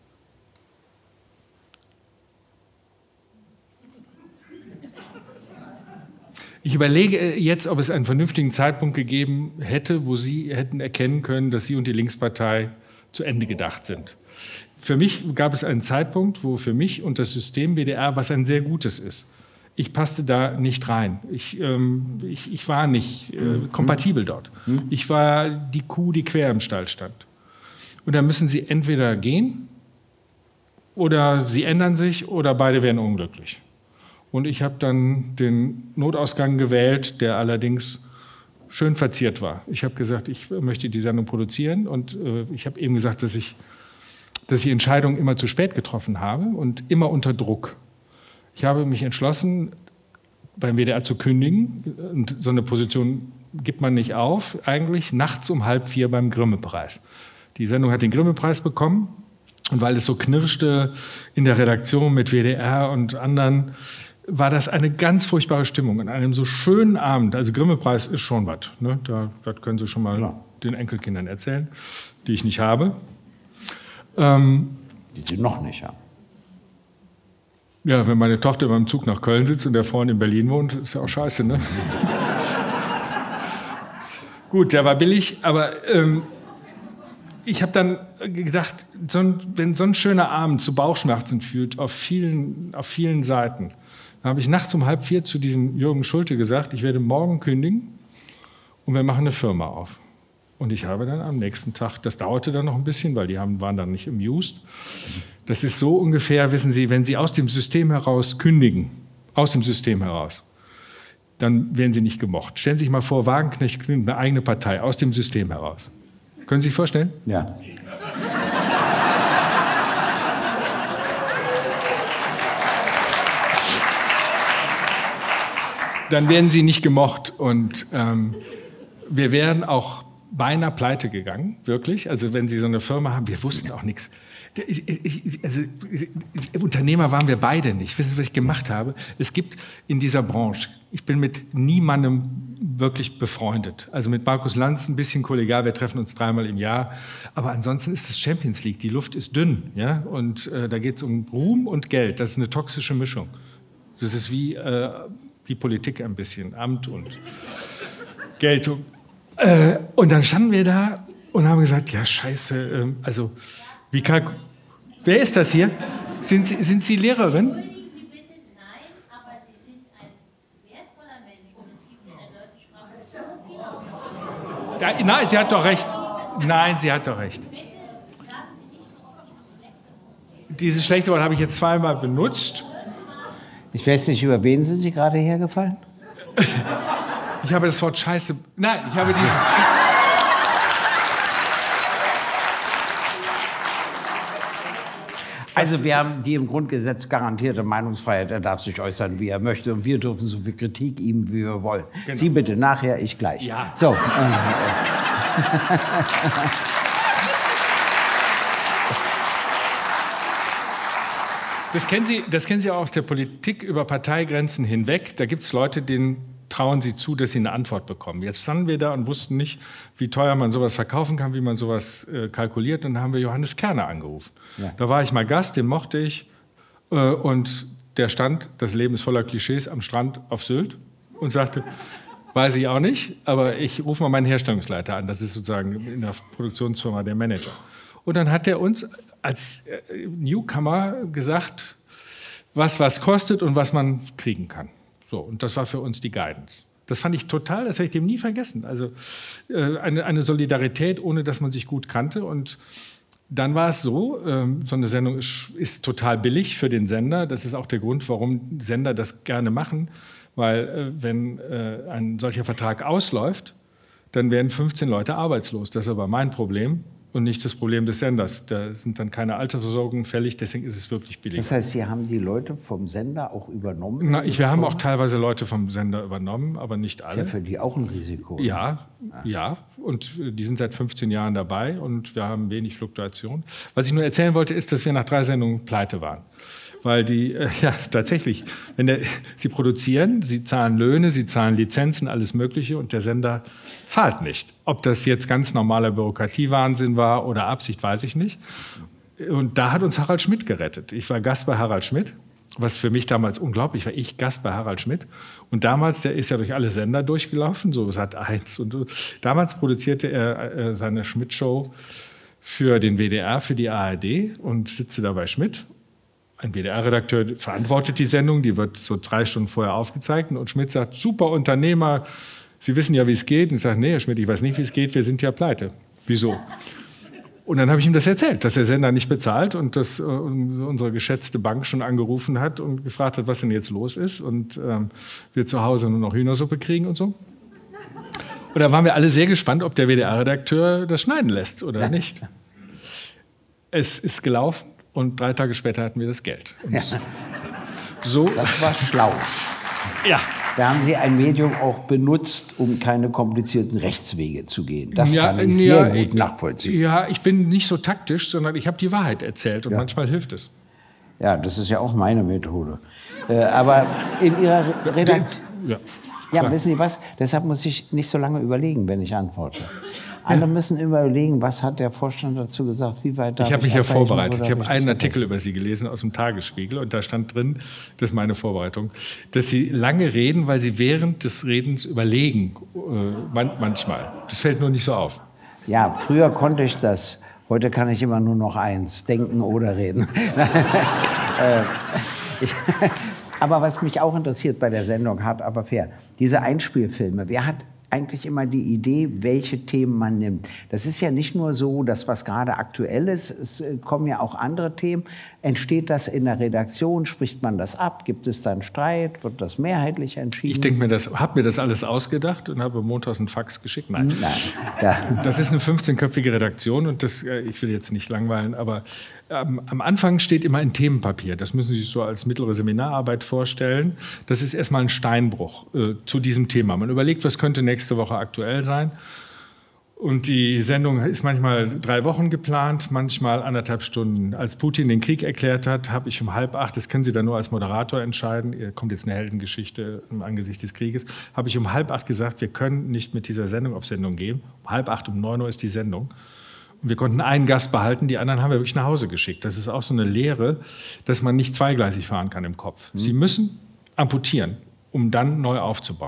ich überlege jetzt, ob es einen vernünftigen Zeitpunkt gegeben hätte, wo Sie hätten erkennen können, dass Sie und die Linkspartei zu Ende gedacht sind. Für mich gab es einen Zeitpunkt, wo für mich und das System WDR, was ein sehr gutes ist, ich passte da nicht rein. Ich war nicht kompatibel dort. Ich war die Kuh, die quer im Stall stand. Und da müssen Sie entweder gehen oder Sie ändern sich oder beide werden unglücklich. Und ich habe dann den Notausgang gewählt, der allerdings schön verziert war. Ich habe gesagt, ich möchte die Sendung produzieren und ich habe eben gesagt, dass ich die Entscheidung immer zu spät getroffen habe und immer unter Druck. Ich habe mich entschlossen, beim WDR zu kündigen. Und so eine Position gibt man nicht auf, eigentlich nachts um 3:30 beim Grimme-Preis. Die Sendung hat den Grimme-Preis bekommen. Und weil es so knirschte in der Redaktion mit WDR und anderen, war das eine ganz furchtbare Stimmung. An einem so schönen Abend, also Grimme-Preis ist schon was. Ne? Das können Sie schon mal den Enkelkindern erzählen, die ich nicht habe. die Sie noch nicht haben. Ja, wenn meine Tochter beim Zug nach Köln sitzt und der Freund in Berlin wohnt, ist ja auch scheiße, ne? Gut, der war billig, aber ich habe dann gedacht, wenn so ein schöner Abend zu Bauchschmerzen führt, auf vielen Seiten, dann habe ich nachts um 3:30 zu diesem Jürgen Schulte gesagt, ich werde morgen kündigen und wir machen eine Firma auf. Und ich habe dann am nächsten Tag, das dauerte dann noch ein bisschen, weil die waren dann nicht amused. Das ist so ungefähr, wissen Sie, wenn Sie aus dem System heraus kündigen, aus dem System heraus, dann werden Sie nicht gemocht. Stellen Sie sich mal vor, Wagenknecht kündigt eine eigene Partei aus dem System heraus. Können Sie sich vorstellen? Ja. Dann werden Sie nicht gemocht und wir wären auch beinahe pleite gegangen, wirklich. Also wenn Sie so eine Firma haben, wir wussten auch nichts. Also, Unternehmer waren wir beide nicht. Wissen Sie, was ich gemacht habe? Es gibt in dieser Branche, ich bin mit niemandem wirklich befreundet. Also mit Markus Lanz ein bisschen kollegial, wir treffen uns 3-mal im Jahr. Aber ansonsten ist das Champions League, die Luft ist dünn. Ja? Und da geht es um Ruhm und Geld. Das ist eine toxische Mischung. Das ist wie die Politik ein bisschen, Amt und Geld. Und dann standen wir da und haben gesagt, ja scheiße, also wer ist das hier? Sind Sie Lehrerin? Entschuldigen Sie bitte, nein, aber Sie sind ein wertvoller Mensch und es gibt in der deutschen Sprache so viele Ausdrücke. Nein, sie hat doch recht. Nein, sie hat doch recht. Dieses schlechte Wort habe ich jetzt zweimal benutzt. Ich weiß nicht, über wen sind Sie gerade hergefallen? Ich habe das Wort Scheiße. Nein, ich habe diesen. Also wir haben die im Grundgesetz garantierte Meinungsfreiheit. Er darf sich äußern, wie er möchte. Und wir dürfen so viel Kritik ihm, wie wir wollen. Genau. Sie bitte nachher, ich gleich. Ja. So. Das kennen Sie auch aus der Politik über Parteigrenzen hinweg. Da gibt es Leute, denen trauen Sie zu, dass sie eine Antwort bekommen. Jetzt standen wir da und wussten nicht, wie teuer man sowas verkaufen kann, wie man sowas kalkuliert. Und dann haben wir Johannes Kerner angerufen. Ja. Da war ich mal Gast, den mochte ich. Und der stand, das Leben ist voller Klischees, am Strand auf Sylt und sagte, weiß ich auch nicht, aber ich rufe mal meinen Herstellungsleiter an. Das ist sozusagen in der Produktionsfirma der Manager. Und dann hat er uns als Newcomer gesagt, was kostet und was man kriegen kann. So, und das war für uns die Guidance. Das fand ich total, das werde ich dem nie vergessen. Also eine Solidarität, ohne dass man sich gut kannte. Und dann war es so, so eine Sendung ist total billig für den Sender. Das ist auch der Grund, warum Sender das gerne machen. Weil wenn ein solcher Vertrag ausläuft, dann werden 15 Leute arbeitslos. Das ist aber mein Problem. Und nicht das Problem des Senders. Da sind dann keine Altersversorgungen fällig, deswegen ist es wirklich billig. Das heißt, Sie haben die Leute vom Sender auch übernommen? Wir haben auch teilweise Leute vom Sender übernommen, aber nicht alle. Ist ja für die auch ein Risiko. Ja. Und die sind seit 15 Jahren dabei und wir haben wenig Fluktuation. Was ich nur erzählen wollte, ist, dass wir nach 3 Sendungen pleite waren. Weil die, tatsächlich, sie produzieren, sie zahlen Löhne, sie zahlen Lizenzen, alles Mögliche und der Sender zahlt nicht. Ob das jetzt ganz normaler Bürokratiewahnsinn war oder Absicht, weiß ich nicht. Und da hat uns Harald Schmidt gerettet. Ich war Gast bei Harald Schmidt, was für mich damals unglaublich war. Ich Gast bei Harald Schmidt. Und damals, der ist ja durch alle Sender durchgelaufen, so Sat.1. Und damals produzierte er seine Schmidt-Show für den WDR, für die ARD und sitze da bei Schmidt. Ein WDR-Redakteur verantwortet die Sendung, die wird so 3 Stunden vorher aufgezeichnet. Und Schmidt sagt, super Unternehmer, Sie wissen ja, wie es geht. Und ich sage, nee, Herr Schmidt, ich weiß nicht, wie es geht, wir sind ja pleite. Wieso? Und dann habe ich ihm das erzählt, dass der Sender nicht bezahlt und dass unsere geschätzte Bank schon angerufen hat und gefragt hat, was denn jetzt los ist. Und wir zu Hause nur noch Hühnersuppe kriegen und so. Und da waren wir alle sehr gespannt, ob der WDR-Redakteur das schneiden lässt oder nicht. Es ist gelaufen. Und 3 Tage später hatten wir das Geld. Ja. So. Das war schlau. Ja. Da haben Sie ein Medium auch benutzt, um keine komplizierten Rechtswege zu gehen. Das kann ich sehr gut nachvollziehen. Ja, ich bin nicht so taktisch, sondern ich habe die Wahrheit erzählt und manchmal hilft es. Ja, das ist ja auch meine Methode. Aber in Ihrer Redaktion... Ja, wissen Sie was? Deshalb muss ich nicht so lange überlegen, wenn ich antworte. Alle müssen überlegen, was hat der Vorstand dazu gesagt, wie weit darf ich habe mich ja vorbereitet. Ich habe einen das Artikel über Sie gelesen aus dem Tagesspiegel und da stand drin, das ist meine Vorbereitung, dass Sie lange reden, weil Sie während des Redens überlegen, manchmal. Das fällt nur nicht so auf. Ja, früher konnte ich das. Heute kann ich immer nur noch eins, denken oder reden. Aber was mich auch interessiert bei der Sendung Hart aber fair, diese Einspielfilme, wer hat eigentlich immer die Idee, welche Themen man nimmt? Das ist ja nicht nur so, dass was gerade aktuell ist, es kommen ja auch andere Themen. Entsteht das in der Redaktion? Spricht man das ab? Gibt es dann Streit? Wird das mehrheitlich entschieden? Ich habe mir das alles ausgedacht und habe montags einen Fax geschickt. Nein. Ja. Das ist eine 15-köpfige Redaktion und das, ich will jetzt nicht langweilen, aber am Anfang steht immer ein Themenpapier. Das müssen Sie sich so als mittlere Seminararbeit vorstellen. Das ist erstmal ein Steinbruch zu diesem Thema. Man überlegt, was könnte nächste Woche aktuell sein. Und die Sendung ist manchmal 3 Wochen geplant, manchmal 1,5 Stunden. Als Putin den Krieg erklärt hat, habe ich um 7:30, das können Sie dann nur als Moderator entscheiden, hier kommt jetzt eine Heldengeschichte im Angesicht des Krieges, habe ich um 7:30 gesagt, wir können nicht mit dieser Sendung auf Sendung gehen. Um 7:30, um 9 Uhr ist die Sendung. Und wir konnten einen Gast behalten, die anderen haben wir wirklich nach Hause geschickt. Das ist auch so eine Lehre, dass man nicht zweigleisig fahren kann im Kopf. Sie müssen amputieren, um dann neu aufzubauen.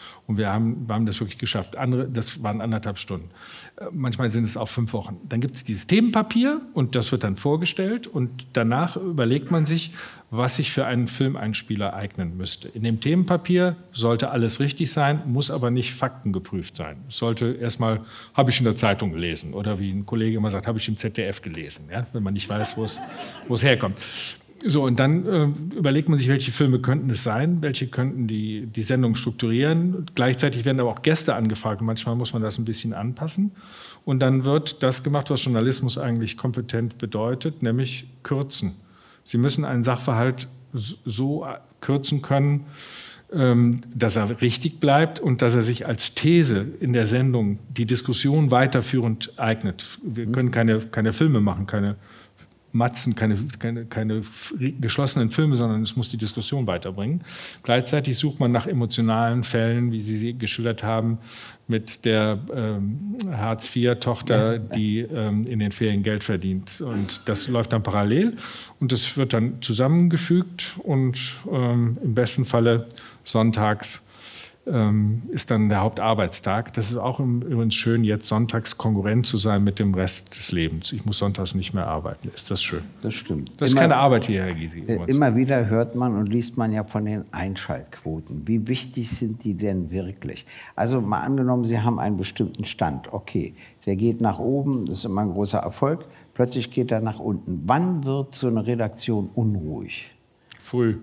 Und wir haben das wirklich geschafft. Andere, das waren 1,5 Stunden. Manchmal sind es auch 5 Wochen. Dann gibt es dieses Themenpapier und das wird dann vorgestellt. Und danach überlegt man sich, was sich für einen Filmeinspieler eignen müsste. In dem Themenpapier sollte alles richtig sein, muss aber nicht faktengeprüft sein. Es sollte erstmal, habe ich in der Zeitung gelesen. Oder wie ein Kollege immer sagt, habe ich im ZDF gelesen. Ja? Wenn man nicht weiß, wo es herkommt. So, und dann überlegt man sich, welche Filme könnten es sein, welche könnten die Sendung strukturieren. Gleichzeitig werden aber auch Gäste angefragt. Manchmal muss man das ein bisschen anpassen. Und dann wird das gemacht, was Journalismus eigentlich kompetent bedeutet, nämlich kürzen. Sie müssen einen Sachverhalt so kürzen können, dass er richtig bleibt und dass er sich als These in der Sendung die Diskussion weiterführend eignet. Wir können keine Filme machen, keine Matzen, keine geschlossenen Filme, sondern es muss die Diskussion weiterbringen. Gleichzeitig sucht man nach emotionalen Fällen, wie Sie sie geschildert haben, mit der Hartz-IV-Tochter, die in den Ferien Geld verdient. Und das läuft dann parallel und das wird dann zusammengefügt und im besten Falle sonntags ist dann der Hauptarbeitstag. Das ist auch übrigens schön, jetzt sonntags konkurrent zu sein mit dem Rest des Lebens. Ich muss sonntags nicht mehr arbeiten. Ist das schön? Das stimmt. Das ist keine Arbeit hier, Herr Gysi. Immer wieder hört man und liest man ja von den Einschaltquoten. Wie wichtig sind die denn wirklich? Also mal angenommen, Sie haben einen bestimmten Stand. Okay, der geht nach oben, das ist immer ein großer Erfolg. Plötzlich geht er nach unten. Wann wird so eine Redaktion unruhig? Früh.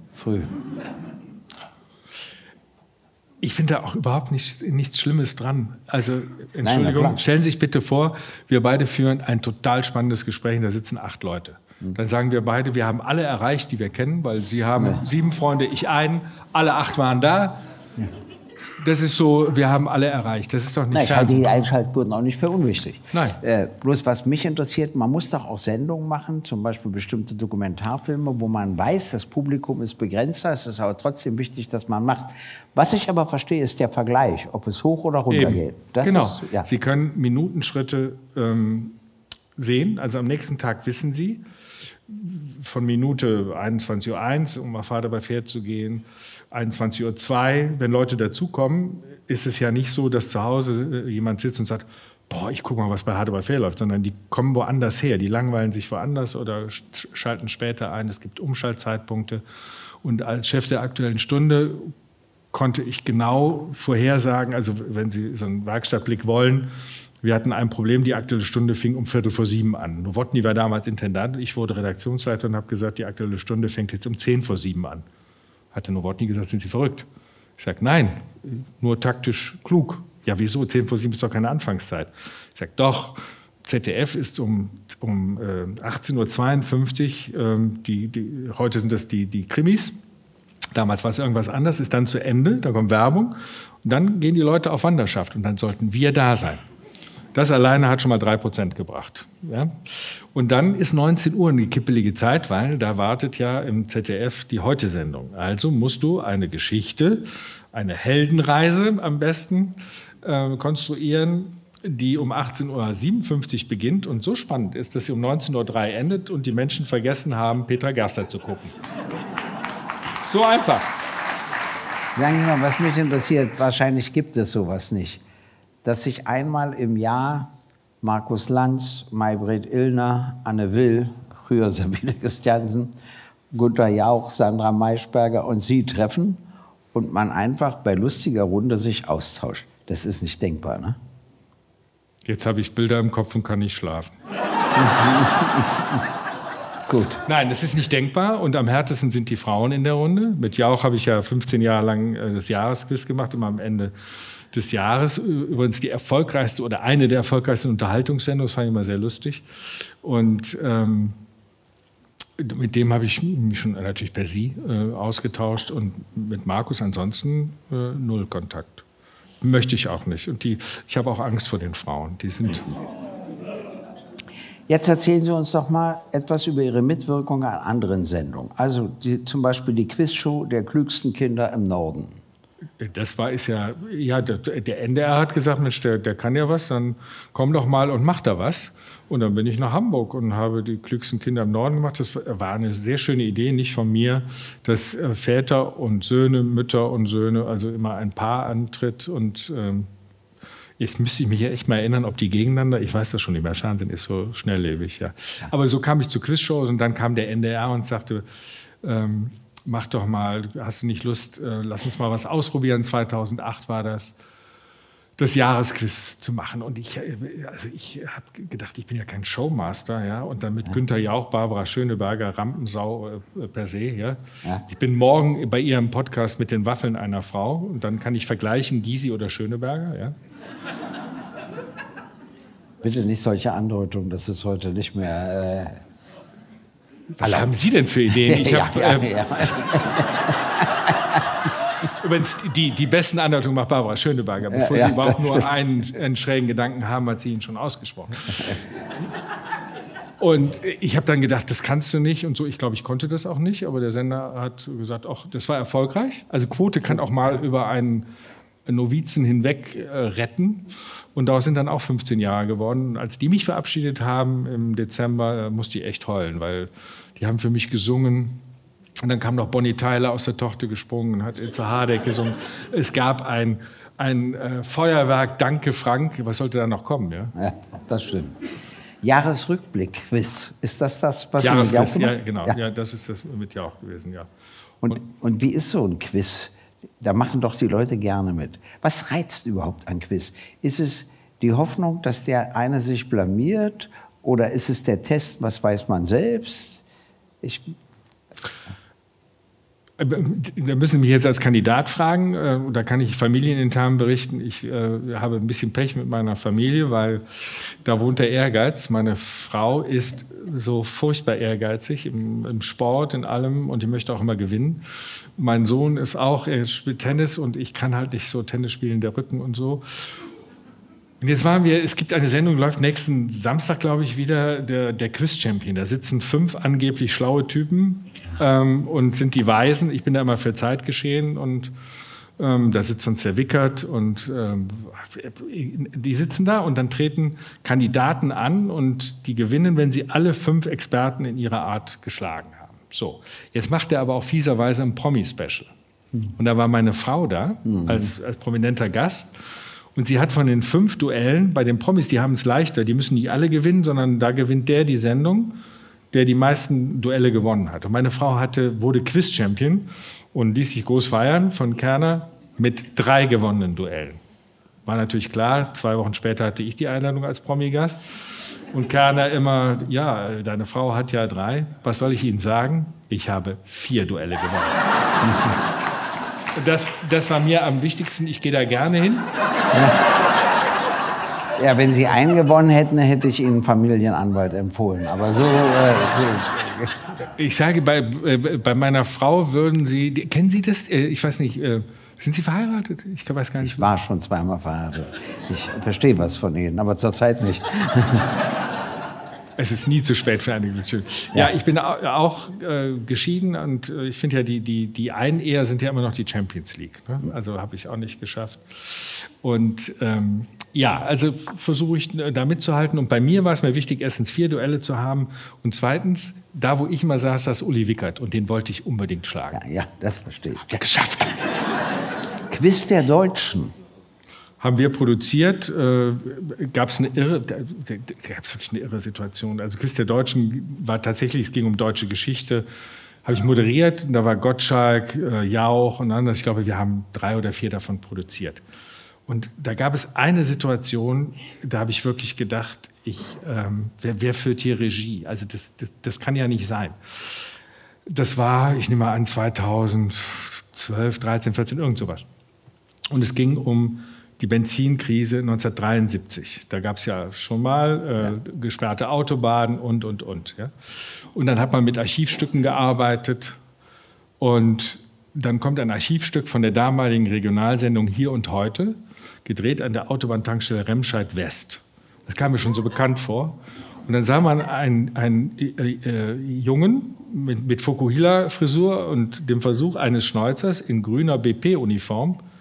Ich finde da auch überhaupt nichts Schlimmes dran. Also, Entschuldigung, Nein, stellen Sie sich bitte vor, wir beide führen ein total spannendes Gespräch und da sitzen 8 Leute. Dann sagen wir beide, wir haben alle erreicht, die wir kennen, weil Sie haben 7 Freunde, ich einen, alle 8 waren da. Das ist so, wir haben alle erreicht. Das ist doch nicht Nein, ich halte Fernsehen. die Einschaltquoten auch nicht für unwichtig. Nein. Bloß was mich interessiert, man muss doch auch Sendungen machen, zum Beispiel bestimmte Dokumentarfilme, wo man weiß, das Publikum ist begrenzter, es ist aber trotzdem wichtig, dass man macht. Was ich aber verstehe, ist der Vergleich, ob es hoch oder runter geht. Das Genau. ist, ja. Sie können Minutenschritte sehen. Also am nächsten Tag wissen Sie, von Minute 21:01 Uhr, um auf Vater bei Pferd zu gehen, 21:02 Uhr, wenn Leute dazukommen, ist es ja nicht so, dass zu Hause jemand sitzt und sagt, boah, ich gucke mal, was bei Harte bei Pferd läuft, sondern die kommen woanders her, die langweilen sich woanders oder schalten später ein. Es gibt Umschaltzeitpunkte. Und als Chef der Aktuellen Stunde konnte ich genau vorhersagen, also wenn Sie so einen Werkstattblick wollen, wir hatten ein Problem, die Aktuelle Stunde fing um 6:45 an. Nowotny war damals Intendant, ich wurde Redaktionsleiter und habe gesagt, die Aktuelle Stunde fängt jetzt um 6:10 an. Hat der Nowotny gesagt, sind Sie verrückt? Ich sage, nein, nur taktisch klug. Ja, wieso? 6:10 ist doch keine Anfangszeit. Ich sage, doch, ZDF ist um 18:52 Uhr, heute sind das die Krimis. Damals war es irgendwas anderes, ist dann zu Ende, da kommt Werbung. Und dann gehen die Leute auf Wanderschaft und dann sollten wir da sein. Das alleine hat schon mal 3% gebracht. Ja? Und dann ist 19 Uhr eine kippelige Zeit, weil da wartet ja im ZDF die Heute-Sendung. Also musst du eine Geschichte, eine Heldenreise am besten konstruieren, die um 18:57 Uhr beginnt und so spannend ist, dass sie um 19:03 Uhr endet und die Menschen vergessen haben, Petra Gerster zu gucken. So einfach. Sagen Sie mal, was mich interessiert, wahrscheinlich gibt es sowas nicht, dass sich einmal im Jahr Markus Lanz, Maybrit Illner, Anne Will, früher Sabine Christiansen, Günter Jauch, Sandra Maischberger und Sie treffen und man einfach bei lustiger Runde sich austauscht. Das ist nicht denkbar, ne? Jetzt habe ich Bilder im Kopf und kann nicht schlafen. Gut. Nein, das ist nicht denkbar und am härtesten sind die Frauen in der Runde. Mit Jauch habe ich ja 15 Jahre lang das Jahresquiz gemacht, immer am Ende des Jahres. Übrigens die erfolgreichste oder eine der erfolgreichsten Unterhaltungssendungen, das fand ich immer sehr lustig. Und mit dem habe ich mich schon natürlich per Sie ausgetauscht und mit Markus ansonsten null Kontakt. Möchte ich auch nicht. Und ich habe auch Angst vor den Frauen. Die sind... Jetzt erzählen Sie uns doch mal etwas über Ihre Mitwirkung an anderen Sendungen. Also zum Beispiel die Quizshow der klügsten Kinder im Norden. Der NDR hat gesagt, Mensch, der kann ja was, dann komm doch mal und mach da was. Und dann bin ich nach Hamburg und habe die klügsten Kinder im Norden gemacht. Das war eine sehr schöne Idee, nicht von mir, dass Väter und Söhne, Mütter und Söhne, also immer ein Paar antritt. Und jetzt müsste ich mich ja echt mal erinnern, ob die gegeneinander, ich weiß das schon nicht mehr, Fernsehen ist so schnelllebig, ja. Aber so kam ich zu Quizshows und dann kam der NDR und sagte, mach doch mal, hast du nicht Lust, lass uns mal was ausprobieren. 2008 war das Jahresquiz zu machen. Und ich habe gedacht, ich bin ja kein Showmaster, ja, und dann mit Günther Jauch, Barbara Schöneberger, Rampensau per se, ja. Ich bin morgen bei ihrem Podcast mit den Waffeln einer Frau und dann kann ich vergleichen, Gysi oder Schöneberger, ja. Bitte nicht solche Andeutungen, das ist heute nicht mehr... Was haben Sie denn für Ideen? Ich hab, Übrigens, die besten Andeutungen macht Barbara Schöneberger, bevor Sie überhaupt nur einen schrägen Gedanken haben, hat sie ihn schon ausgesprochen. Und ich habe dann gedacht, das kannst du nicht und so. Ich glaube, ich konnte das auch nicht, aber der Sender hat gesagt, ach, das war erfolgreich. Also Quote kann auch mal über einen Novizen hinweg retten. Und daraus sind dann auch 15 Jahre geworden. Als die mich verabschiedet haben im Dezember, musste ich echt heulen, weil die haben für mich gesungen. Und dann kam noch Bonnie Tyler aus der Tochter gesprungen und hat Ilse Hardegg gesungen. Es gab ein Feuerwerk, Danke Frank. Was sollte da noch kommen? Ja, das stimmt. Jahresrückblick-Quiz. Ist das, was Jahresquiz, ja, genau. Ja, das ist das mit Jauch gewesen, ja. Und wie ist so ein Quiz? Da machen doch die Leute gerne mit. Was reizt überhaupt an Quiz? Ist es die Hoffnung, dass der eine sich blamiert? Oder ist es der Test, was weiß man selbst? Da müssen Sie mich jetzt als Kandidat fragen. Da kann ich familienintern berichten. Ich habe ein bisschen Pech mit meiner Familie, weil da wohnt der Ehrgeiz. Meine Frau ist so furchtbar ehrgeizig im Sport, in allem, und die möchte auch immer gewinnen. Mein Sohn ist auch, er spielt Tennis und ich kann halt nicht so Tennis spielen, der Rücken und so. Und jetzt es gibt eine Sendung, läuft nächsten Samstag, glaube ich, wieder, der Quiz-Champion. Da sitzen 5 angeblich schlaue Typen und sind die Weisen. Ich bin da immer für Zeitgeschehen und da sitzt uns der Wickert und die sitzen da und dann treten Kandidaten an und die gewinnen, wenn sie alle 5 Experten in ihrer Art geschlagen haben. So, jetzt macht er aber auch fieserweise ein Promi-Special. Und da war meine Frau da als prominenter Gast. Und sie hat von den 5 Duellen, bei den Promis, die haben es leichter, die müssen nicht alle gewinnen, sondern da gewinnt der die Sendung, der die meisten Duelle gewonnen hat. Und meine Frau wurde Quiz-Champion und ließ sich groß feiern von Kerner mit 3 gewonnenen Duellen. War natürlich klar, 2 Wochen später hatte ich die Einladung als Promi-Gast. Und Kerner immer, ja, deine Frau hat ja 3. Was soll ich Ihnen sagen? Ich habe 4 Duelle gewonnen. Das war mir am wichtigsten. Ich gehe da gerne hin. Ja, wenn Sie einen gewonnen hätten, hätte ich Ihnen einen Familienanwalt empfohlen. Aber so. Ich sage, bei meiner Frau würden Sie. Kennen Sie das? Ich weiß nicht. Sind Sie verheiratet? Ich weiß gar nicht. Ich war schon 2-mal verheiratet. Ich verstehe was von Ihnen, aber zurzeit nicht. Es ist nie zu spät für eine Glücksstücke. Ja, ich bin auch geschieden und ich finde ja, die Eineher sind ja immer noch die Champions League. Ne? Also habe ich auch nicht geschafft. Und also versuche ich da mitzuhalten. Und bei mir war es mir wichtig, erstens 4 Duelle zu haben und zweitens, da wo ich immer saß, das Uli Wickert und den wollte ich unbedingt schlagen. Ja, das verstehe ich. Hat er geschafft. Quiz der Deutschen. Haben wir produziert, gab es wirklich eine irre Situation. Also Quiz der Deutschen war tatsächlich, es ging um deutsche Geschichte, habe ich moderiert, und da war Gottschalk, Jauch und anders. Ich glaube, wir haben 3 oder 4 davon produziert. Und da gab es eine Situation, da habe ich wirklich gedacht, wer führt hier Regie? Also das kann ja nicht sein. Das war, ich nehme mal an, 2012, 13, 14, irgend sowas. Und es ging um die Benzinkrise 1973. Da gab es ja schon mal gesperrte Autobahnen und. Ja. Und dann hat man mit Archivstücken gearbeitet. Und dann kommt ein Archivstück von der damaligen Regionalsendung Hier und Heute, gedreht an der Autobahntankstelle Remscheid West. Das kam mir schon so bekannt vor. Und dann sah man einen Jungen mit Fukuhila-Frisur und dem Versuch eines Schneuzers in grüner BP-Uniform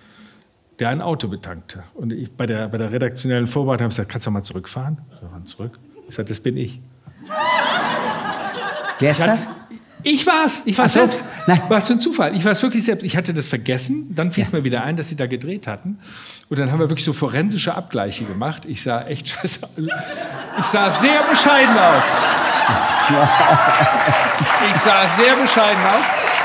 der ein Auto betankte. Und ich, bei der redaktionellen Vorbereitung habe ich gesagt, kannst du mal zurückfahren? Wir fahren zurück. Ich sagte, das bin ich. Wer ist das? Ich war's. Ich war Ach so. selbst. Nein. Was für ein Zufall. Ich war es wirklich selbst. Ich hatte das vergessen. Dann fiel es mir wieder ein, dass sie da gedreht hatten. Und dann haben wir wirklich so forensische Abgleiche gemacht. Ich sah echt scheiße. Ich sah sehr bescheiden aus. Ich sah sehr bescheiden aus.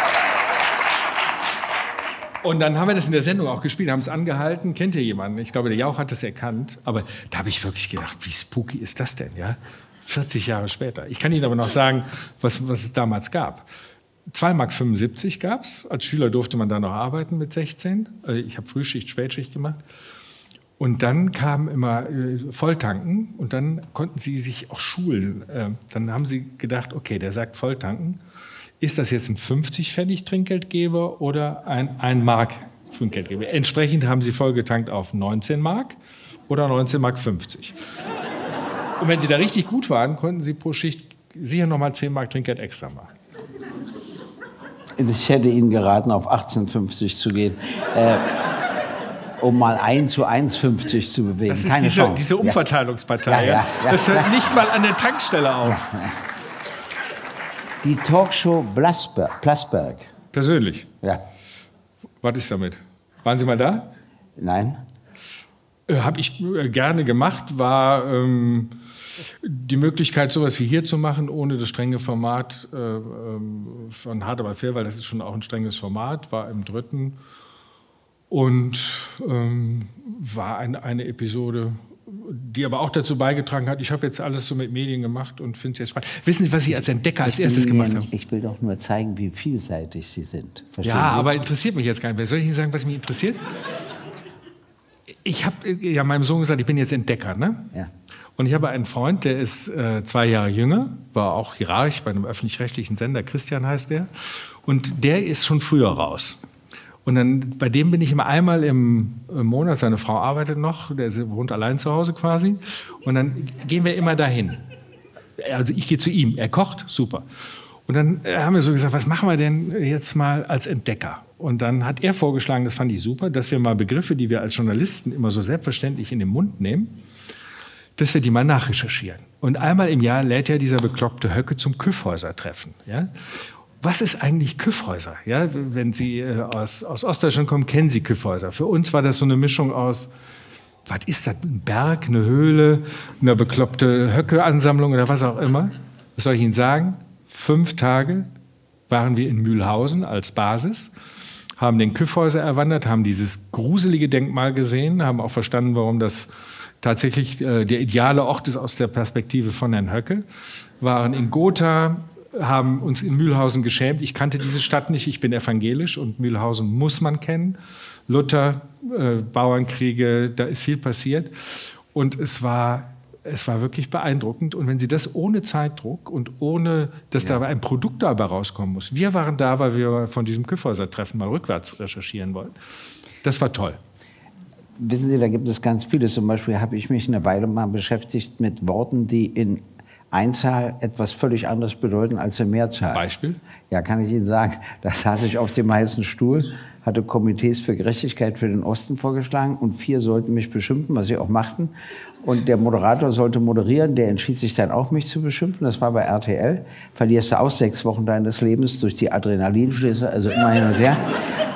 Und dann haben wir das in der Sendung auch gespielt, haben es angehalten. Kennt ihr jemanden? Ich glaube, der Jauch hat es erkannt. Aber da habe ich wirklich gedacht, wie spooky ist das denn, ja? 40 Jahre später. Ich kann Ihnen aber noch sagen, was es damals gab. 2,75 Mark gab es. Als Schüler durfte man da noch arbeiten mit 16. Ich habe Frühschicht, Spätschicht gemacht. Und dann kamen immer Volltanken und dann konnten sie sich auch schulen. Dann haben sie gedacht, okay, der sagt Volltanken. Ist das jetzt ein 50 Pfennig Trinkgeldgeber oder ein 1 Mark Trinkgeldgeber? Entsprechend haben sie vollgetankt auf 19 Mark oder 19,50 Mark. Und wenn sie da richtig gut waren, konnten sie pro Schicht sicher noch mal 10 Mark Trinkgeld extra machen. Ich hätte Ihnen geraten, auf 18,50 zu gehen, um mal 1 zu 1,50 zu bewegen. Das ist Keine Chance. diese Umverteilungspartei. Ja. Das hört nicht mal an der Tankstelle auf. Die Talkshow Plasberg. Persönlich. Ja. Was ist damit? Waren Sie mal da? Nein? Habe ich gerne gemacht, war die Möglichkeit, sowas wie hier zu machen, ohne das strenge Format von Hart aber fair, weil das ist schon auch ein strenges Format, war im 3. und war eine Episode, die aber auch dazu beigetragen hat, ich habe jetzt alles so mit Medien gemacht und finde es jetzt spannend. Wissen Sie, was ich als Entdecker als erstes gemacht habe? Ich will doch nur zeigen, wie vielseitig Sie sind. Verstehen Ja, Sie? aber interessiert mich jetzt gar nicht mehr. Soll ich Ihnen sagen, was mich interessiert? Ich habe ja meinem Sohn gesagt, ich bin jetzt Entdecker, ne? Ja. Und ich habe einen Freund, der ist 2 Jahre jünger, war auch Hierarch bei einem öffentlich-rechtlichen Sender, Christian heißt der. Und der ist schon früher raus. Und dann, bei dem bin ich immer einmal im Monat, seine Frau arbeitet noch, der wohnt allein zu Hause quasi. Und dann gehen wir immer dahin. Also ich gehe zu ihm, er kocht, super. Und dann haben wir so gesagt, was machen wir denn jetzt mal als Entdecker? Und dann hat er vorgeschlagen, das fand ich super, dass wir mal Begriffe, die wir als Journalisten immer so selbstverständlich in den Mund nehmen, dass wir die mal nachrecherchieren. Und einmal im Jahr lädt ja dieser bekloppte Höcke zum Kyffhäuser-Treffen. Ja? Was ist eigentlich Kyffhäuser? Ja, wenn Sie aus Ostdeutschland kommen, kennen Sie Kyffhäuser. Für uns war das so eine Mischung aus, was ist das, ein Berg, eine Höhle, eine bekloppte Höcke-Ansammlung oder was auch immer. Was soll ich Ihnen sagen? 5 Tage waren wir in Mühlhausen als Basis, haben den Kyffhäuser erwandert, haben dieses gruselige Denkmal gesehen, haben auch verstanden, warum das tatsächlich der ideale Ort ist aus der Perspektive von Herrn Höcke, waren in Gotha, haben uns in Mühlhausen geschämt. Ich kannte diese Stadt nicht, ich bin evangelisch und Mühlhausen muss man kennen. Luther, Bauernkriege, da ist viel passiert. Und es war wirklich beeindruckend. Und wenn Sie das ohne Zeitdruck und ohne, dass da ein Produkt dabei rauskommen muss. Wir waren da, weil wir von diesem Kyffhäuser-Treffen mal rückwärts recherchieren wollten. Das war toll. Wissen Sie, da gibt es ganz viele. Zum Beispiel habe ich mich eine Weile mal beschäftigt mit Worten, die in Einzahl etwas völlig anderes bedeuten als in Mehrzahl. Beispiel? Ja, kann ich Ihnen sagen. Da saß ich auf dem heißen Stuhl, hatte Komitees für Gerechtigkeit für den Osten vorgeschlagen und 4 sollten mich beschimpfen, was sie auch machten. Und der Moderator sollte moderieren, der entschied sich dann auch, mich zu beschimpfen. Das war bei RTL. Verlierst du auch 6 Wochen deines Lebens durch die Adrenalinstöße, also immer hin und her.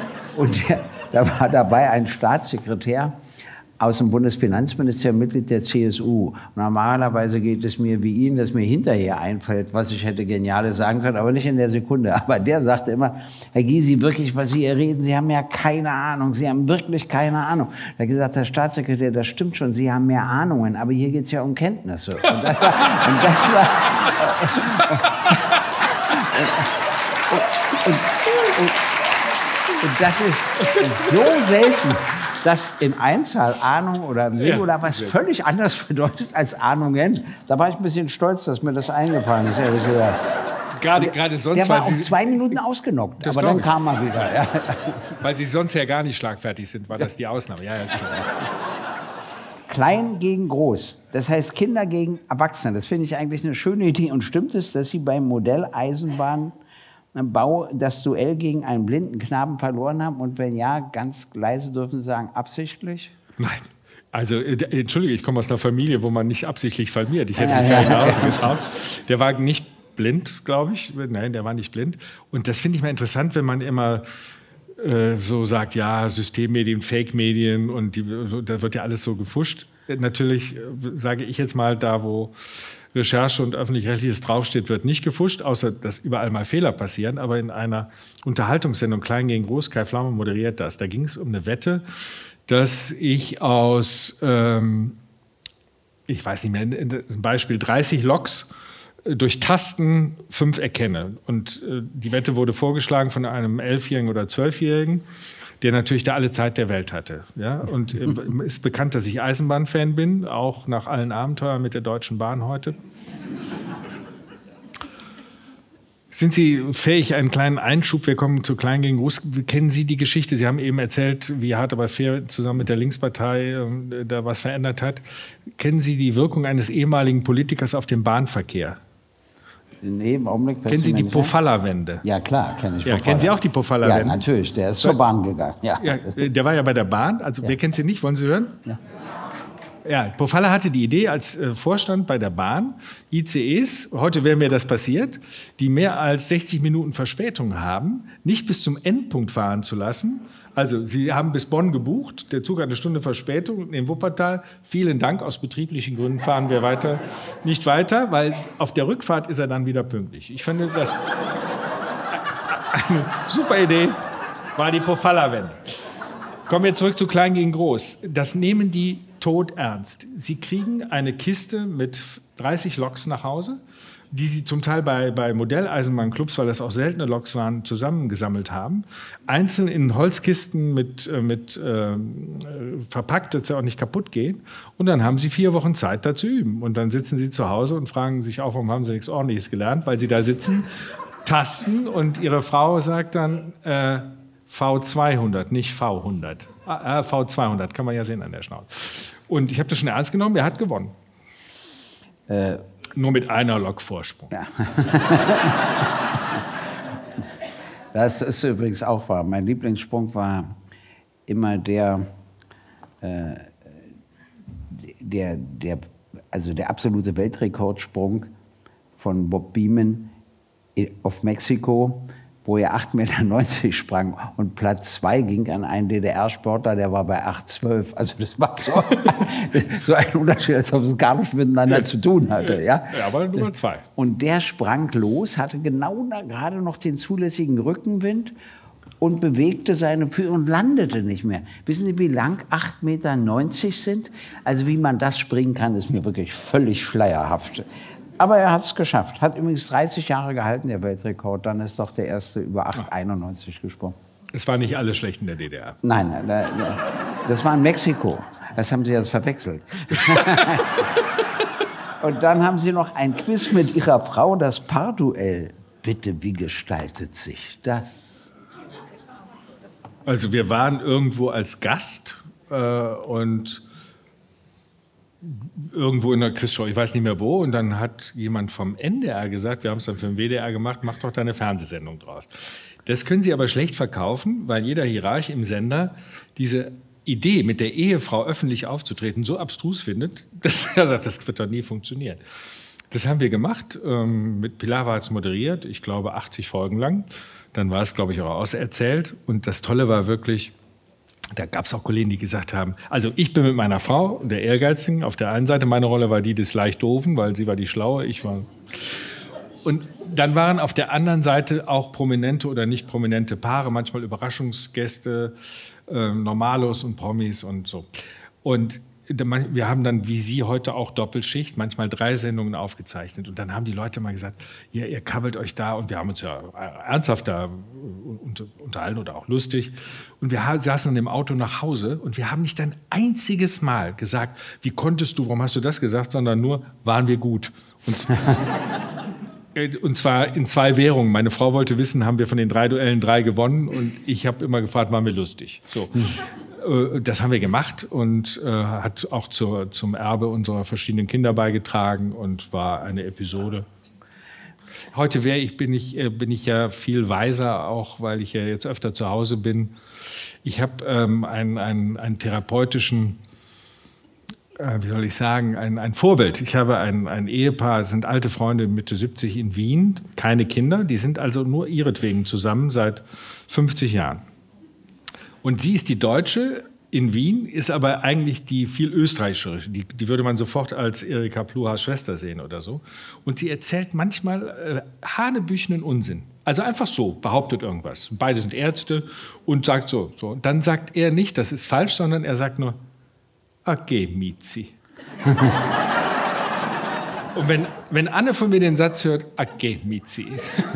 Und da war dabei ein Staatssekretär aus dem Bundesfinanzministerium, Mitglied der CSU. Normalerweise geht es mir wie Ihnen, dass mir hinterher einfällt, was ich hätte Geniales sagen können, aber nicht in der Sekunde. Aber der sagte immer, Herr Gysi, wirklich, was Sie hier reden, Sie haben ja keine Ahnung. Sie haben wirklich keine Ahnung. Er hat gesagt, Herr Staatssekretär, das stimmt schon, Sie haben mehr Ahnungen, aber hier geht es ja um Kenntnisse. Und das ist so selten, dass in Einzahl Ahnung oder im Singular was völlig anders bedeutet als Ahnungen. Da war ich ein bisschen stolz, dass mir das eingefallen ist, ehrlich gesagt. Gerade sonst, der war auch 2 Minuten ausgenockt, aber dann kam er wieder. Ja. Weil Sie sonst ja gar nicht schlagfertig sind, war das die Ausnahme. Ja, ist klar. Klein gegen groß, das heißt Kinder gegen Erwachsene. Das finde ich eigentlich eine schöne Idee. Und stimmt es, dass Sie beim Modell Eisenbahn Bau das Duell gegen einen blinden Knaben verloren haben? Und wenn ja, ganz leise dürfen Sie sagen, absichtlich? Nein. Also, Entschuldige, ich komme aus einer Familie, wo man nicht absichtlich falmiert. Ich hätte mich gar nicht nach Hause getraut. Der war nicht blind, glaube ich. Nein, der war nicht blind. Und das finde ich mal interessant, wenn man immer so sagt, ja, Systemmedien, Fake-Medien und da wird ja alles so gefuscht. Natürlich sage ich jetzt mal, da wo Recherche und Öffentlich-Rechtliches draufsteht, wird nicht gefuscht, außer dass überall mal Fehler passieren. Aber in einer Unterhaltungssendung Klein gegen Groß, Kai Pflaume moderiert das. Da ging es um eine Wette, dass ich aus, ich weiß nicht mehr, ein Beispiel 30 Loks durch Tasten 5 erkenne. Und die Wette wurde vorgeschlagen von einem 11-Jährigen oder 12-Jährigen, der natürlich da alle Zeit der Welt hatte. Ja? Und ist bekannt, dass ich Eisenbahnfan bin, auch nach allen Abenteuern mit der Deutschen Bahn heute. Sind Sie fähig, einen kleinen Einschub? Wir kommen zu Klein gegen Groß. Kennen Sie die Geschichte? Sie haben eben erzählt, wie Hart aber fair zusammen mit der Linkspartei da was verändert hat. Kennen Sie die Wirkung eines ehemaligen Politikers auf den Bahnverkehr? Nee, im Augenblick. Kennen Sie die Pofalla-Wende? Ja, klar, kenne ich. Ja, kennen Sie auch die Pofalla-Wende? Ja, natürlich. Der ist zur Bahn gegangen. Ja. Ja, der war ja bei der Bahn. Also, wer kennt sie nicht? Wollen Sie hören? Ja. Ja, Pofalla hatte die Idee als Vorstand bei der Bahn, ICEs, heute wäre mir das passiert, die mehr als 60 Minuten Verspätung haben, nicht bis zum Endpunkt fahren zu lassen. Also Sie haben bis Bonn gebucht, der Zug hat eine Stunde Verspätung in Wuppertal. Vielen Dank, aus betrieblichen Gründen fahren wir nicht weiter, weil auf der Rückfahrt ist er dann wieder pünktlich. Ich finde das eine super Idee, war die Pofalla-Wende. Kommen wir zurück zu Klein gegen Groß. Das nehmen die todernst. Sie kriegen eine Kiste mit 30 Loks nach Hause, die sie zum Teil bei Modelleisenbahnclubs, weil das auch seltene Loks waren, zusammengesammelt haben. Einzeln in Holzkisten mit verpackt, dass sie auch nicht kaputt gehen. Und dann haben sie 4 Wochen Zeit, da zu üben. Und dann sitzen sie zu Hause und fragen sich auch, warum haben sie nichts Ordentliches gelernt? Weil sie da sitzen, tasten und ihre Frau sagt dann, V200, nicht V100. V200, kann man ja sehen an der Schnauze. Und ich habe das schon ernst genommen, er hat gewonnen. Nur mit einer Lok Vorsprung. Ja. Das ist übrigens auch wahr. Mein Lieblingssprung war immer der absolute Weltrekordsprung von Bob Beamon auf Mexiko, wo er 8,90 Meter sprang und Platz 2 ging an einen DDR-Sportler, der war bei 8,12. Also das war so ein Unterschied, als ob es gar nichts miteinander zu tun hatte. Ja, aber Nummer 2. Und der sprang los, hatte genau gerade noch den zulässigen Rückenwind und bewegte seine Füße und landete nicht mehr. Wissen Sie, wie lang 8,90 Meter sind? Also wie man das springen kann, ist mir wirklich völlig schleierhaft. Aber er hat es geschafft. Hat übrigens 30 Jahre gehalten, der Weltrekord. Dann ist doch der erste über 8,91 gesprungen. Es war nicht alles schlecht in der DDR. Nein, das war in Mexiko. Das haben Sie jetzt verwechselt. Und dann haben Sie noch ein Quiz mit Ihrer Frau, das Paarduell. Bitte, wie gestaltet sich das? Also wir waren irgendwo als Gast und irgendwo in der Quizshow, ich weiß nicht mehr wo, und dann hat jemand vom NDR gesagt, wir haben es dann für den WDR gemacht, mach doch da eine Fernsehsendung draus. Das können Sie aber schlecht verkaufen, weil jeder Hierarch im Sender diese Idee, mit der Ehefrau öffentlich aufzutreten, so abstrus findet, dass er sagt, das wird doch nie funktionieren. Das haben wir gemacht, mit Pilar war es moderiert, ich glaube 80 Folgen lang. Dann war es, glaube ich, auch auserzählt. Und das Tolle war wirklich, da gab es auch Kollegen, die gesagt haben, also ich bin mit meiner Frau, der Ehrgeizigen, auf der einen Seite, meine Rolle war die des leicht Doofen, weil sie war die Schlaue, ich war... Und dann waren auf der anderen Seite auch prominente oder nicht prominente Paare, manchmal Überraschungsgäste, Normalos und Promis und so. Und wir haben dann, wie Sie heute, auch Doppelschicht, manchmal 3 Sendungen aufgezeichnet. Und dann haben die Leute mal gesagt, ja, ihr kabbelt euch da. Und wir haben uns ja ernsthaft da unterhalten oder auch lustig. Und wir saßen dann im Auto nach Hause und wir haben nicht ein einziges Mal gesagt, wie konntest du, warum hast du das gesagt, sondern nur, waren wir gut. Und zwar in 2 Währungen. Meine Frau wollte wissen, haben wir von den 3 Duellen 3 gewonnen? Und ich habe immer gefragt, waren wir lustig? So. Das haben wir gemacht und hat auch zum Erbe unserer verschiedenen Kinder beigetragen und war eine Episode. Heute bin ich ja viel weiser, auch weil ich ja jetzt öfter zu Hause bin. Ich habe einen therapeutischen, wie soll ich sagen, ein Vorbild. Ich habe ein Ehepaar, das sind alte Freunde Mitte 70 in Wien, keine Kinder, die sind also nur ihretwegen zusammen seit 50 Jahren. Und sie ist die Deutsche in Wien, ist aber eigentlich die viel österreichischere. Die würde man sofort als Erika Pluhars Schwester sehen oder so. Und sie erzählt manchmal hanebüchenen Unsinn. Also einfach so, behauptet irgendwas. Beide sind Ärzte und sagt so. Und dann sagt er nicht, das ist falsch, sondern er sagt nur, okay, Mizi. Und wenn Anne von mir den Satz hört, okay, Mizi.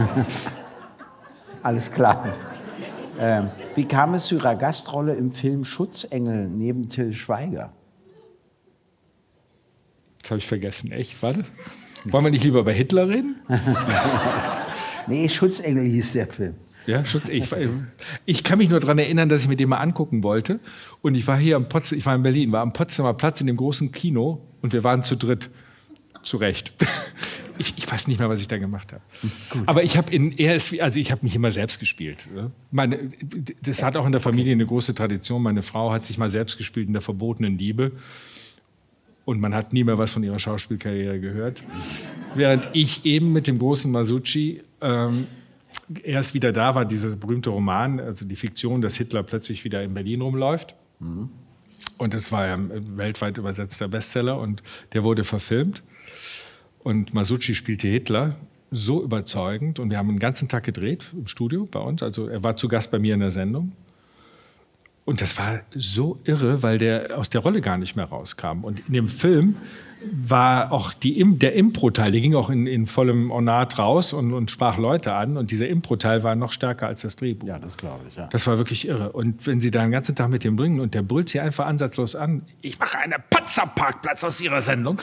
Alles klar. Wie kam es zu Ihrer Gastrolle im Film Schutzengel neben Till Schweiger? Das habe ich vergessen, echt, warte. Wollen wir nicht lieber über Hitler reden? Nee, Schutzengel hieß der Film. Ja, ich kann mich nur daran erinnern, dass ich mir den mal angucken wollte. Und ich war hier ich war in Berlin, war am Potsdamer Platz in dem großen Kino und wir waren zu dritt. Zu Recht. Ich weiß nicht mehr, was ich da gemacht habe. Aber ich habe mich immer selbst gespielt. Das hat auch in der Familie eine große Tradition. Meine Frau hat sich mal selbst gespielt in der verbotenen Liebe. Und man hat nie mehr was von ihrer Schauspielkarriere gehört. Während ich eben mit dem großen Masucci erst wieder da war, dieser berühmte Roman, also die Fiktion, dass Hitler plötzlich wieder in Berlin rumläuft. Mhm. Und das war ja ein weltweit übersetzter Bestseller und der wurde verfilmt. Und Masucci spielte Hitler so überzeugend und wir haben einen ganzen Tag gedreht im Studio bei uns. Also er war zu Gast bei mir in der Sendung. Und das war so irre, weil der aus der Rolle gar nicht mehr rauskam. Und in dem Film war auch der Impro-Teil, der ging auch in vollem Ornat raus und sprach Leute an. Und dieser Impro-Teil war noch stärker als das Drehbuch. Ja, das glaube ich, ja. Das war wirklich irre. Und wenn Sie da den ganzen Tag mit dem bringen und der brüllt Sie einfach ansatzlos an, ich mache einen Panzerparkplatz aus Ihrer Sendung.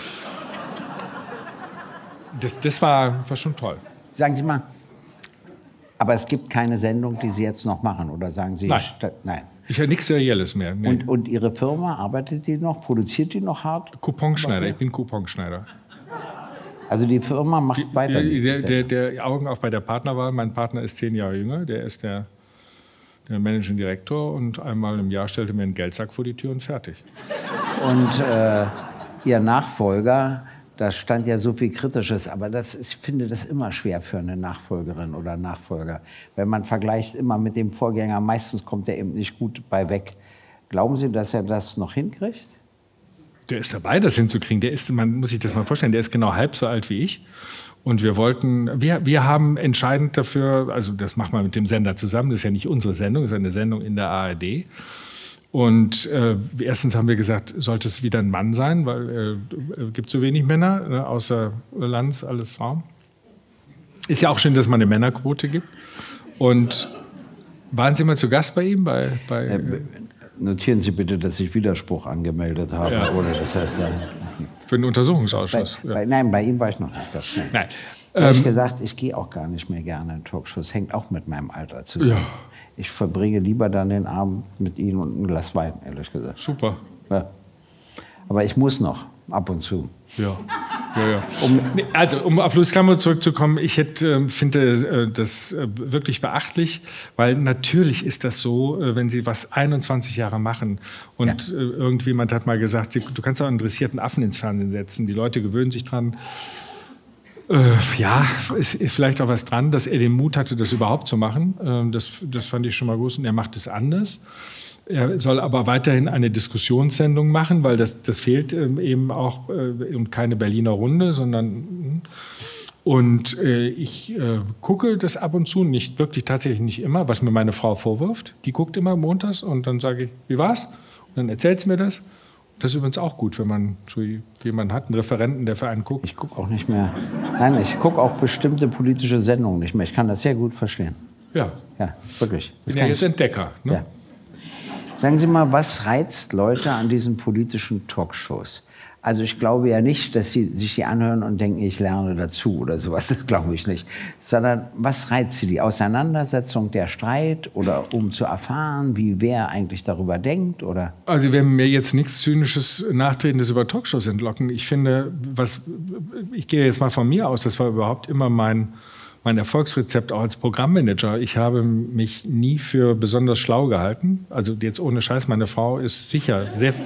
Das war schon toll. Sagen Sie mal, aber es gibt keine Sendung, die Sie jetzt noch machen, oder sagen Sie? Nein. Nein. Ich habe nichts Serielles mehr. Nee. Und Ihre Firma, arbeitet die noch, produziert die noch hart? Couponschneider, ich bin Couponschneider. Also die Firma macht weiter. Der Augen auch bei der Partnerwahl. Mein Partner ist 10 Jahre jünger, der ist der Managing Director und einmal im Jahr stellte mir einen Geldsack vor die Tür und fertig. Und Ihr Nachfolger, da stand ja so viel Kritisches, aber ich finde das immer schwer für eine Nachfolgerin oder Nachfolger. Weil man vergleicht immer mit dem Vorgänger, meistens kommt er eben nicht gut bei weg. Glauben Sie, dass er das noch hinkriegt? Der ist dabei, das hinzukriegen. Man muss sich das mal vorstellen, der ist genau halb so alt wie ich. Und wir haben entscheidend dafür, also das machen wir mit dem Sender zusammen, das ist ja nicht unsere Sendung, das ist eine Sendung in der ARD. Und erstens haben wir gesagt, sollte es wieder ein Mann sein, weil es gibt so wenig Männer, ne, außer Lanz, alles Frauen. Ist ja auch schön, dass es mal eine Männerquote gibt. Und waren Sie mal zu Gast bei ihm? Notieren Sie bitte, dass ich Widerspruch angemeldet habe. Ja. Oder das heißt, für den Untersuchungsausschuss. Nein, bei ihm war ich noch nicht. Nein. Ehrlich gesagt, ich gehe auch gar nicht mehr gerne in Talkshows. Hängt auch mit meinem Alter zusammen. Ja. Ich verbringe lieber dann den Abend mit Ihnen und ein Glas Wein, ehrlich gesagt. Super. Ja. Aber ich muss noch, ab und zu. Ja. Um auf Louis Klamroth zurückzukommen, ich finde das wirklich beachtlich, weil natürlich ist das so, wenn Sie was 21 Jahre machen und irgendjemand hat mal gesagt, du kannst auch einen dressierten Affen ins Fernsehen setzen, die Leute gewöhnen sich dran. Ja, ist vielleicht auch was dran, dass er den Mut hatte, das überhaupt zu machen. Das fand ich schon mal gut und er macht es anders. Er soll aber weiterhin eine Diskussionssendung machen, weil das fehlt eben auch und keine Berliner Runde, sondern und ich gucke das ab und zu, tatsächlich nicht immer, was mir meine Frau vorwirft. Die guckt immer montags und dann sage ich, wie war's? Und dann erzählt sie mir das. Das ist übrigens auch gut, wenn man so jemanden hat, einen Referenten, der für einen guckt. Ich gucke auch nicht mehr. Nein, ich gucke auch bestimmte politische Sendungen nicht mehr. Ich kann das sehr gut verstehen. Ja. Ja, wirklich. Ich bin ja jetzt Entdecker. Ne? Ja. Sagen Sie mal, was reizt Leute an diesen politischen Talkshows? Also ich glaube ja nicht, dass sie sich die anhören und denken, ich lerne dazu oder sowas. Das glaube ich nicht. Sondern was reizt sie? Die Auseinandersetzung, der Streit oder um zu erfahren, wie wer eigentlich darüber denkt? Oder? Also Sie werden mir jetzt nichts Zynisches, Nachtretendes über Talkshows entlocken. Ich finde, ich gehe jetzt mal von mir aus, das war überhaupt immer mein mein Erfolgsrezept auch als Programmmanager. Ich habe mich nie für besonders schlau gehalten. Also jetzt ohne Scheiß, meine Frau ist sicher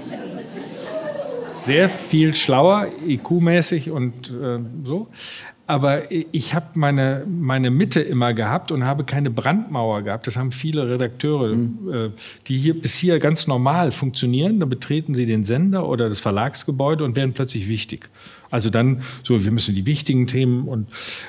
sehr viel schlauer, IQ-mäßig und so. Aber ich habe meine Mitte immer gehabt und habe keine Brandmauer gehabt. Das haben viele Redakteure, die bis hier ganz normal funktionieren. Dann betreten sie den Sender oder das Verlagsgebäude und werden plötzlich wichtig. Also dann so, wir müssen die wichtigen Themen und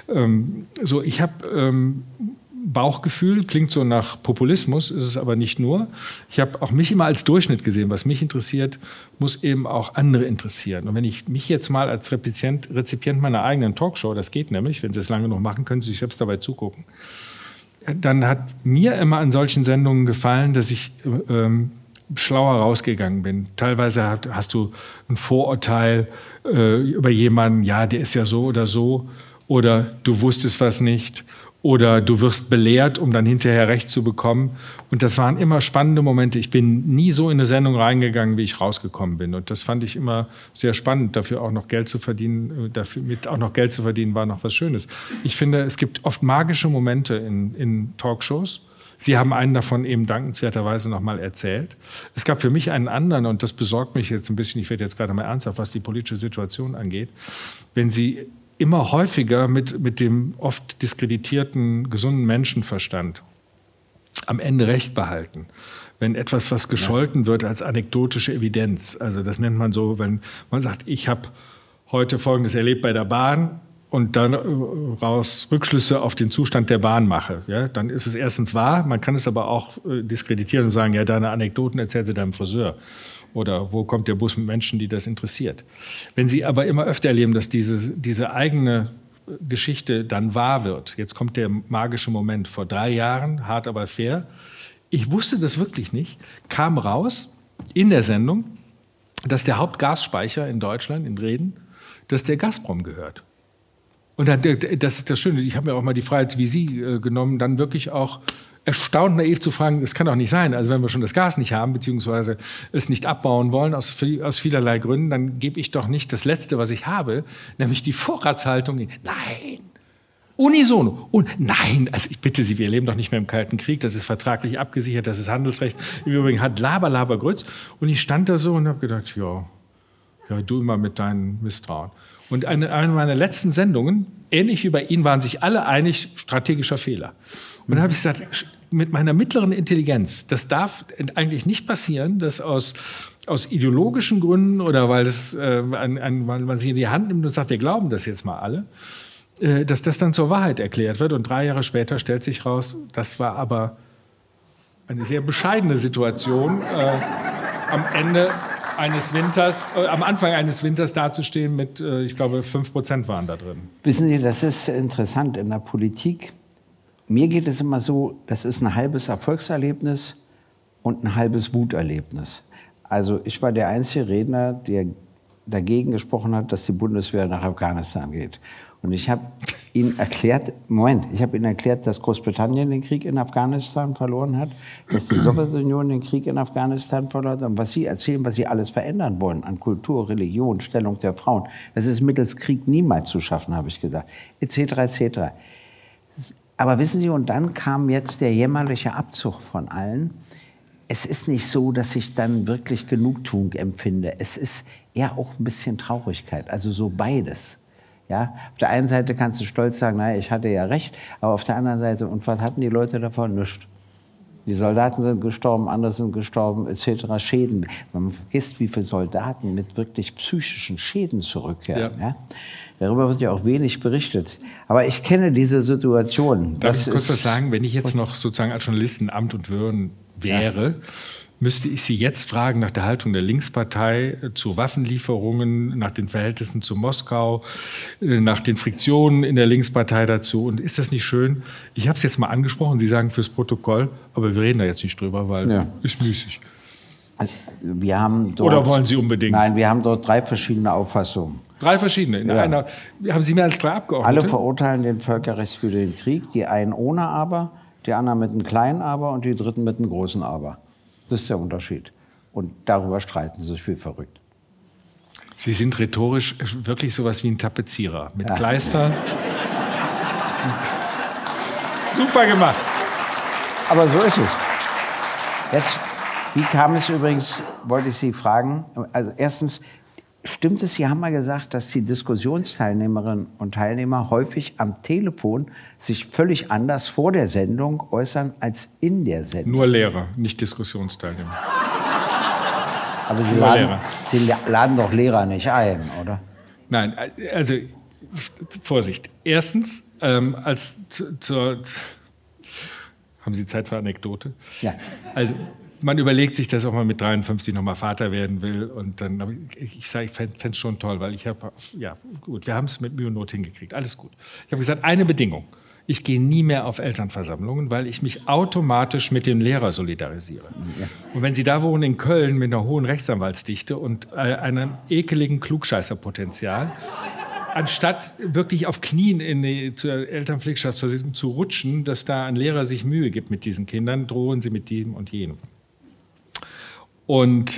so. Ich habe Bauchgefühl, klingt so nach Populismus, ist es aber nicht nur. Ich habe auch mich immer als Durchschnitt gesehen. Was mich interessiert, muss eben auch andere interessieren. Und wenn ich mich jetzt mal als Rezipient meiner eigenen Talkshow, das geht nämlich, wenn Sie es lange noch machen, können Sie sich selbst dabei zugucken, dann hat mir immer an solchen Sendungen gefallen, dass ich schlauer rausgegangen bin. Teilweise hast du ein Vorurteil über jemanden, ja, der ist ja so, oder du wusstest was nicht, oder du wirst belehrt, um dann hinterher Recht zu bekommen. Und das waren immer spannende Momente. Ich bin nie so in eine Sendung reingegangen, wie ich rausgekommen bin. Und das fand ich immer sehr spannend, dafür auch noch Geld zu verdienen. Mit auch noch Geld zu verdienen, war noch was Schönes. Ich finde, es gibt oft magische Momente in Talkshows. Sie haben einen davon eben dankenswerterweise noch mal erzählt. Es gab für mich einen anderen, und das besorgt mich jetzt ein bisschen, ich werde jetzt gerade mal ernsthaft, was die politische Situation angeht, wenn Sie immer häufiger mit dem oft diskreditierten, gesunden Menschenverstand am Ende Recht behalten. Wenn etwas, was gescholten wird als anekdotische Evidenz, also das nennt man so, wenn man sagt, ich habe heute Folgendes erlebt bei der Bahn und dann raus Rückschlüsse auf den Zustand der Bahn mache, ja, dann ist es erstens wahr, man kann es aber auch diskreditieren und sagen, ja, deine Anekdoten erzählst du deinem Friseur. Oder wo kommt der Bus mit Menschen, die das interessiert? Wenn Sie aber immer öfter erleben, dass diese eigene Geschichte dann wahr wird, jetzt kommt der magische Moment, vor 3 Jahren, hart aber fair, ich wusste das wirklich nicht, kam raus in der Sendung, dass der Hauptgasspeicher in Deutschland, in Reden, dass der Gazprom gehört. Und dann, das ist das Schöne, ich habe mir auch mal die Freiheit wie Sie genommen, dann wirklich auch erstaunt naiv zu fragen, das kann doch nicht sein. Also wenn wir schon das Gas nicht haben, beziehungsweise es nicht abbauen wollen, aus vielerlei Gründen, dann gebe ich doch nicht das Letzte, was ich habe, nämlich die Vorratshaltung. Nein, unisono. Und nein, also ich bitte Sie, wir leben doch nicht mehr im Kalten Krieg, das ist vertraglich abgesichert, das ist Handelsrecht. Im Übrigen hat Laber, Grütz. Und ich stand da so und habe gedacht, ja, du immer mit deinen Misstrauen. Und eine meiner letzten Sendungen, ähnlich wie bei Ihnen, waren sich alle einig, strategischer Fehler. Und dann habe ich gesagt, mit meiner mittleren Intelligenz, das darf eigentlich nicht passieren, dass aus ideologischen Gründen oder weil man sich in die Hand nimmt und sagt, wir glauben das jetzt mal alle, dass das dann zur Wahrheit erklärt wird. Und 3 Jahre später stellt sich raus, das war aber eine sehr bescheidene Situation, am Anfang eines Winters dazustehen mit, ich glaube, 5% waren da drin. Wissen Sie, das ist interessant in der Politik. Mir geht es immer so, das ist ein halbes Erfolgserlebnis und ein halbes Wuterlebnis. Also ich war der einzige Redner, der dagegen gesprochen hat, dass die Bundeswehr nach Afghanistan geht. Und ich habe Ihnen erklärt, dass Großbritannien den Krieg in Afghanistan verloren hat, dass die Sowjetunion den Krieg in Afghanistan verloren hat. Und was Sie erzählen, was Sie alles verändern wollen an Kultur, Religion, Stellung der Frauen, das ist mittels Krieg niemals zu schaffen, habe ich gesagt, etc. etc. Aber wissen Sie, und dann kam jetzt der jämmerliche Abzug von allen. Es ist nicht so, dass ich dann wirklich Genugtuung empfinde. Es ist eher auch ein bisschen Traurigkeit, also so beides. Ja? Auf der einen Seite kannst du stolz sagen, naja, ich hatte ja recht, aber auf der anderen Seite, und was hatten die Leute davon? Nichts. Die Soldaten sind gestorben, andere sind gestorben, etc. Schäden. Man vergisst, wie viele Soldaten mit wirklich psychischen Schäden zurückkehren. Ja. Ja? Darüber wird ja auch wenig berichtet. Aber ich kenne diese Situation. Darf ich kurz was sagen? Wenn ich jetzt noch sozusagen als Journalist in Amt und Würden wäre, müsste ich Sie jetzt fragen nach der Haltung der Linkspartei zu Waffenlieferungen, nach den Verhältnissen zu Moskau, nach den Friktionen in der Linkspartei dazu. Und ist das nicht schön? Ich habe es jetzt mal angesprochen, Sie sagen fürs Protokoll, aber wir reden da jetzt nicht drüber, weil ist müßig. Wir haben dort, oder wollen Sie unbedingt? Nein, wir haben dort 3 verschiedene Auffassungen. 3 verschiedene? In einer, haben Sie mehr als 3 Abgeordnete? Alle verurteilen den völkerrechtswidrigen Krieg, die einen ohne Aber, die anderen mit einem kleinen Aber und die Dritten mit einem großen Aber. Das ist der Unterschied. Und darüber streiten sie sich wie verrückt. Sie sind rhetorisch wirklich sowas wie ein Tapezierer. Mit Kleister. super gemacht. Aber so ist es. Jetzt, wie kam es übrigens, wollte ich Sie fragen, also erstens, stimmt es, Sie haben mal gesagt, dass die Diskussionsteilnehmerinnen und Teilnehmer häufig am Telefon sich völlig anders vor der Sendung äußern als in der Sendung? Nur Lehrer, nicht Diskussionsteilnehmer. Aber Lehrer. Sie laden doch Lehrer nicht ein, oder? Nein, also Vorsicht. Erstens, haben Sie Zeit für Anekdote? Ja. Also man überlegt sich, dass auch man mit 53 noch mal Vater werden will. Und dann, ich fände es schon toll, weil ich habe, ja gut, wir haben es mit Mühe und Not hingekriegt, alles gut. Ich habe gesagt, eine Bedingung. Ich gehe nie mehr auf Elternversammlungen, weil ich mich automatisch mit dem Lehrer solidarisiere. Ja. Und wenn Sie da wohnen in Köln mit einer hohen Rechtsanwaltsdichte und einem ekeligen Klugscheißerpotenzial, anstatt wirklich auf Knien zur Elternpflegschaftsversicherung zu rutschen, dass da ein Lehrer sich Mühe gibt mit diesen Kindern, drohen Sie mit dem und jenem. Und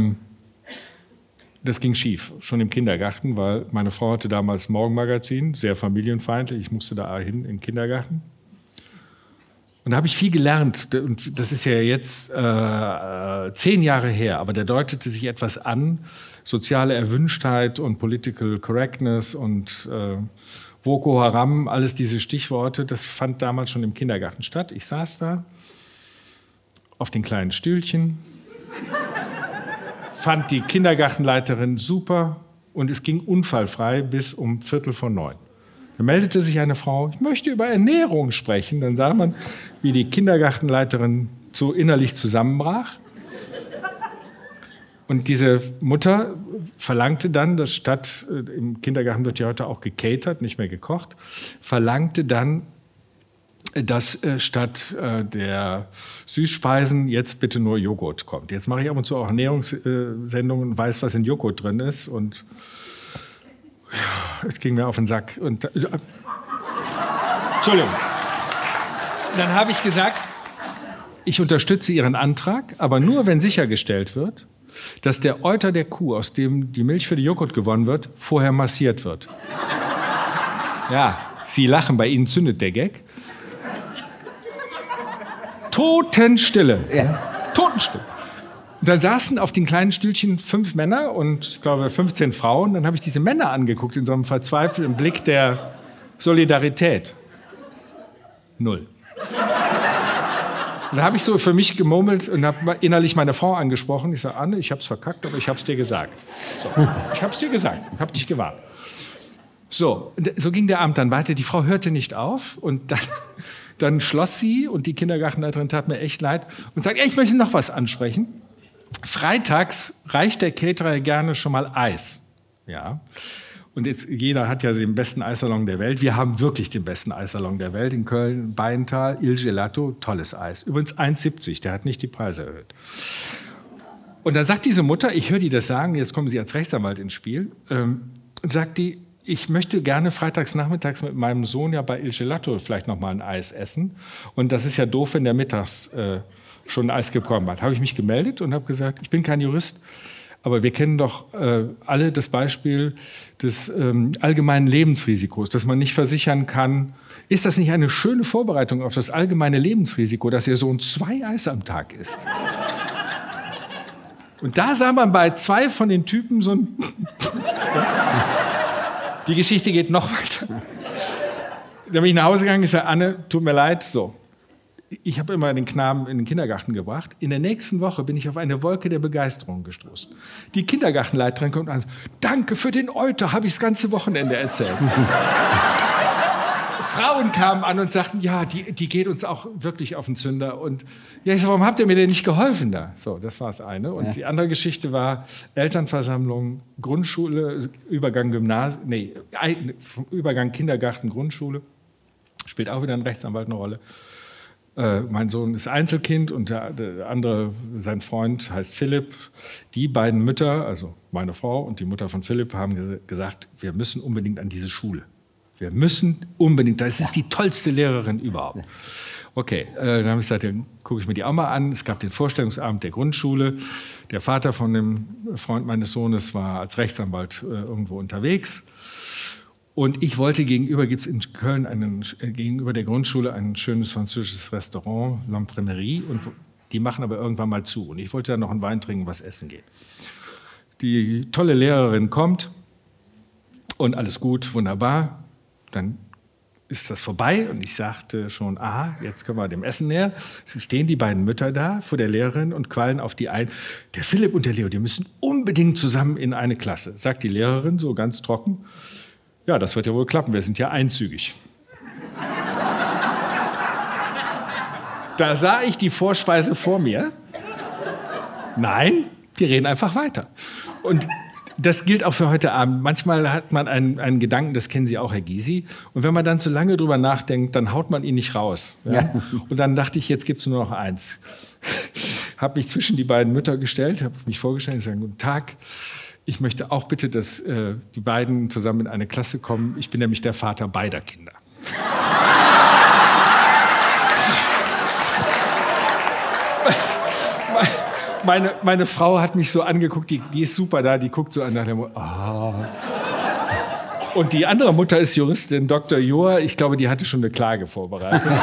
das ging schief, schon im Kindergarten, weil meine Frau hatte damals Morgenmagazin, sehr familienfeindlich, ich musste da hin in den Kindergarten. Und da habe ich viel gelernt, und das ist ja jetzt 10 Jahre her, aber da deutete sich etwas an, soziale Erwünschtheit und Political Correctness und Boko Haram, alles diese Stichworte, das fand damals schon im Kindergarten statt. Ich saß da auf den kleinen Stühlchen, fand die Kindergartenleiterin super und es ging unfallfrei bis um 8:45. Da meldete sich eine Frau, ich möchte über Ernährung sprechen. Dann sah man, wie die Kindergartenleiterin so innerlich zusammenbrach. Und diese Mutter verlangte dann, dass statt, im Kindergarten wird ja heute auch gecatert, nicht mehr gekocht, verlangte dann, dass statt der Süßspeisen jetzt bitte nur Joghurt kommt. Jetzt mache ich ab und zu auch Ernährungssendungen und weiß, was in Joghurt drin ist. Und es ging mir auf den Sack. Und, Entschuldigung. Dann habe ich gesagt, ich unterstütze Ihren Antrag, aber nur, wenn sichergestellt wird, dass der Euter der Kuh, aus dem die Milch für den Joghurt gewonnen wird, vorher massiert wird. Ja, Sie lachen, bei Ihnen zündet der Gag. Totenstille. Ja. Totenstille. Und dann saßen auf den kleinen Stühlchen 5 Männer und ich glaube 15 Frauen. Dann habe ich diese Männer angeguckt in so einem verzweifelten Blick der Solidarität. 0. Und da habe ich so für mich gemurmelt und habe innerlich meine Frau angesprochen. Ich sage, Anne, ich habe es verkackt, aber ich habe es dir gesagt. So, ich habe es dir gesagt, ich habe dich gewarnt. So ging der Abend dann weiter. Die Frau hörte nicht auf und dann schloss sie und die Kindergartenleiterin tat mir echt leid und sagt, ich möchte noch was ansprechen. Freitags reicht der Caterer gerne schon mal Eis. Ja. Und jetzt, jeder hat ja den besten Eissalon der Welt. Wir haben wirklich den besten Eissalon der Welt in Köln, Beintal, Il Gelato, tolles Eis. Übrigens 1,70, der hat nicht die Preise erhöht. Und dann sagt diese Mutter, ich höre die das sagen, jetzt kommen Sie als Rechtsanwalt ins Spiel, sagt die, ich möchte gerne freitags nachmittags mit meinem Sohn ja bei Il Gelato vielleicht noch mal ein Eis essen. Und das ist ja doof, wenn der mittags schon ein Eis bekommen hat. Habe ich mich gemeldet und habe gesagt, ich bin kein Jurist, aber wir kennen doch alle das Beispiel des allgemeinen Lebensrisikos, dass man nicht versichern kann. Ist das nicht eine schöne Vorbereitung auf das allgemeine Lebensrisiko, dass Ihr Sohn 2 Eis am Tag isst? Und da sah man bei 2 von den Typen so ein... Die Geschichte geht noch weiter. Da bin ich nach Hause gegangen und sage, Anne, tut mir leid, so. Ich habe immer den Knaben in den Kindergarten gebracht. In der nächsten Woche bin ich auf eine Wolke der Begeisterung gestoßen. Die Kindergartenleiterin kommt an, danke für den Euter, habe ich das ganze Wochenende erzählt. Frauen kamen an und sagten, ja, die geht uns auch wirklich auf den Zünder. Und ja, ich sag, warum habt ihr mir denn nicht geholfen da? So, das war das eine. Und die andere Geschichte war Elternversammlung, Grundschule, Übergang Gymnasium, Übergang Kindergarten, Grundschule. Spielt auch wieder ein Rechtsanwalt eine Rolle. Mein Sohn ist Einzelkind und der andere, sein Freund, heißt Philipp. Die beiden Mütter, also meine Frau und die Mutter von Philipp, haben gesagt, wir müssen unbedingt an diese Schule. Wir müssen unbedingt, das ist die tollste Lehrerin überhaupt. Okay, dann habe ich gesagt, dann gucke ich mir die auch mal an. Es gab den Vorstellungsabend der Grundschule. Der Vater von dem Freund meines Sohnes war als Rechtsanwalt irgendwo unterwegs. Und ich wollte gegenüber, gibt es in Köln gegenüber der Grundschule ein schönes französisches Restaurant, L'Imprimerie, und die machen aber irgendwann mal zu. Und ich wollte da noch einen Wein trinken, was essen gehen. Die tolle Lehrerin kommt und alles gut, wunderbar. Dann ist das vorbei und ich sagte schon, aha, jetzt können wir dem Essen näher. Es stehen die beiden Mütter da vor der Lehrerin und quallen auf die ein. Der Philipp und der Leo, die müssen unbedingt zusammen in eine Klasse, sagt die Lehrerin so ganz trocken. Ja, das wird ja wohl klappen, wir sind ja einzügig. Da sah ich die Vorspeise vor mir. Nein, die reden einfach weiter. Und das gilt auch für heute Abend. Manchmal hat man einen Gedanken, das kennen Sie auch, Herr Gysi. Und wenn man dann zu lange drüber nachdenkt, dann haut man ihn nicht raus. Ja? Ja. Und dann dachte ich, jetzt gibt es nur noch eins. Habe mich zwischen die beiden Mütter gestellt, habe mich vorgestellt, ich sage, guten Tag. Ich möchte auch bitte, dass die beiden zusammen in eine Klasse kommen. Ich bin nämlich der Vater beider Kinder. Meine Frau hat mich so angeguckt, die ist super da, die guckt so an, nach der Mutter. Oh. Und die andere Mutter ist Juristin, Dr. Joa. Ich glaube, die hatte schon eine Klage vorbereitet.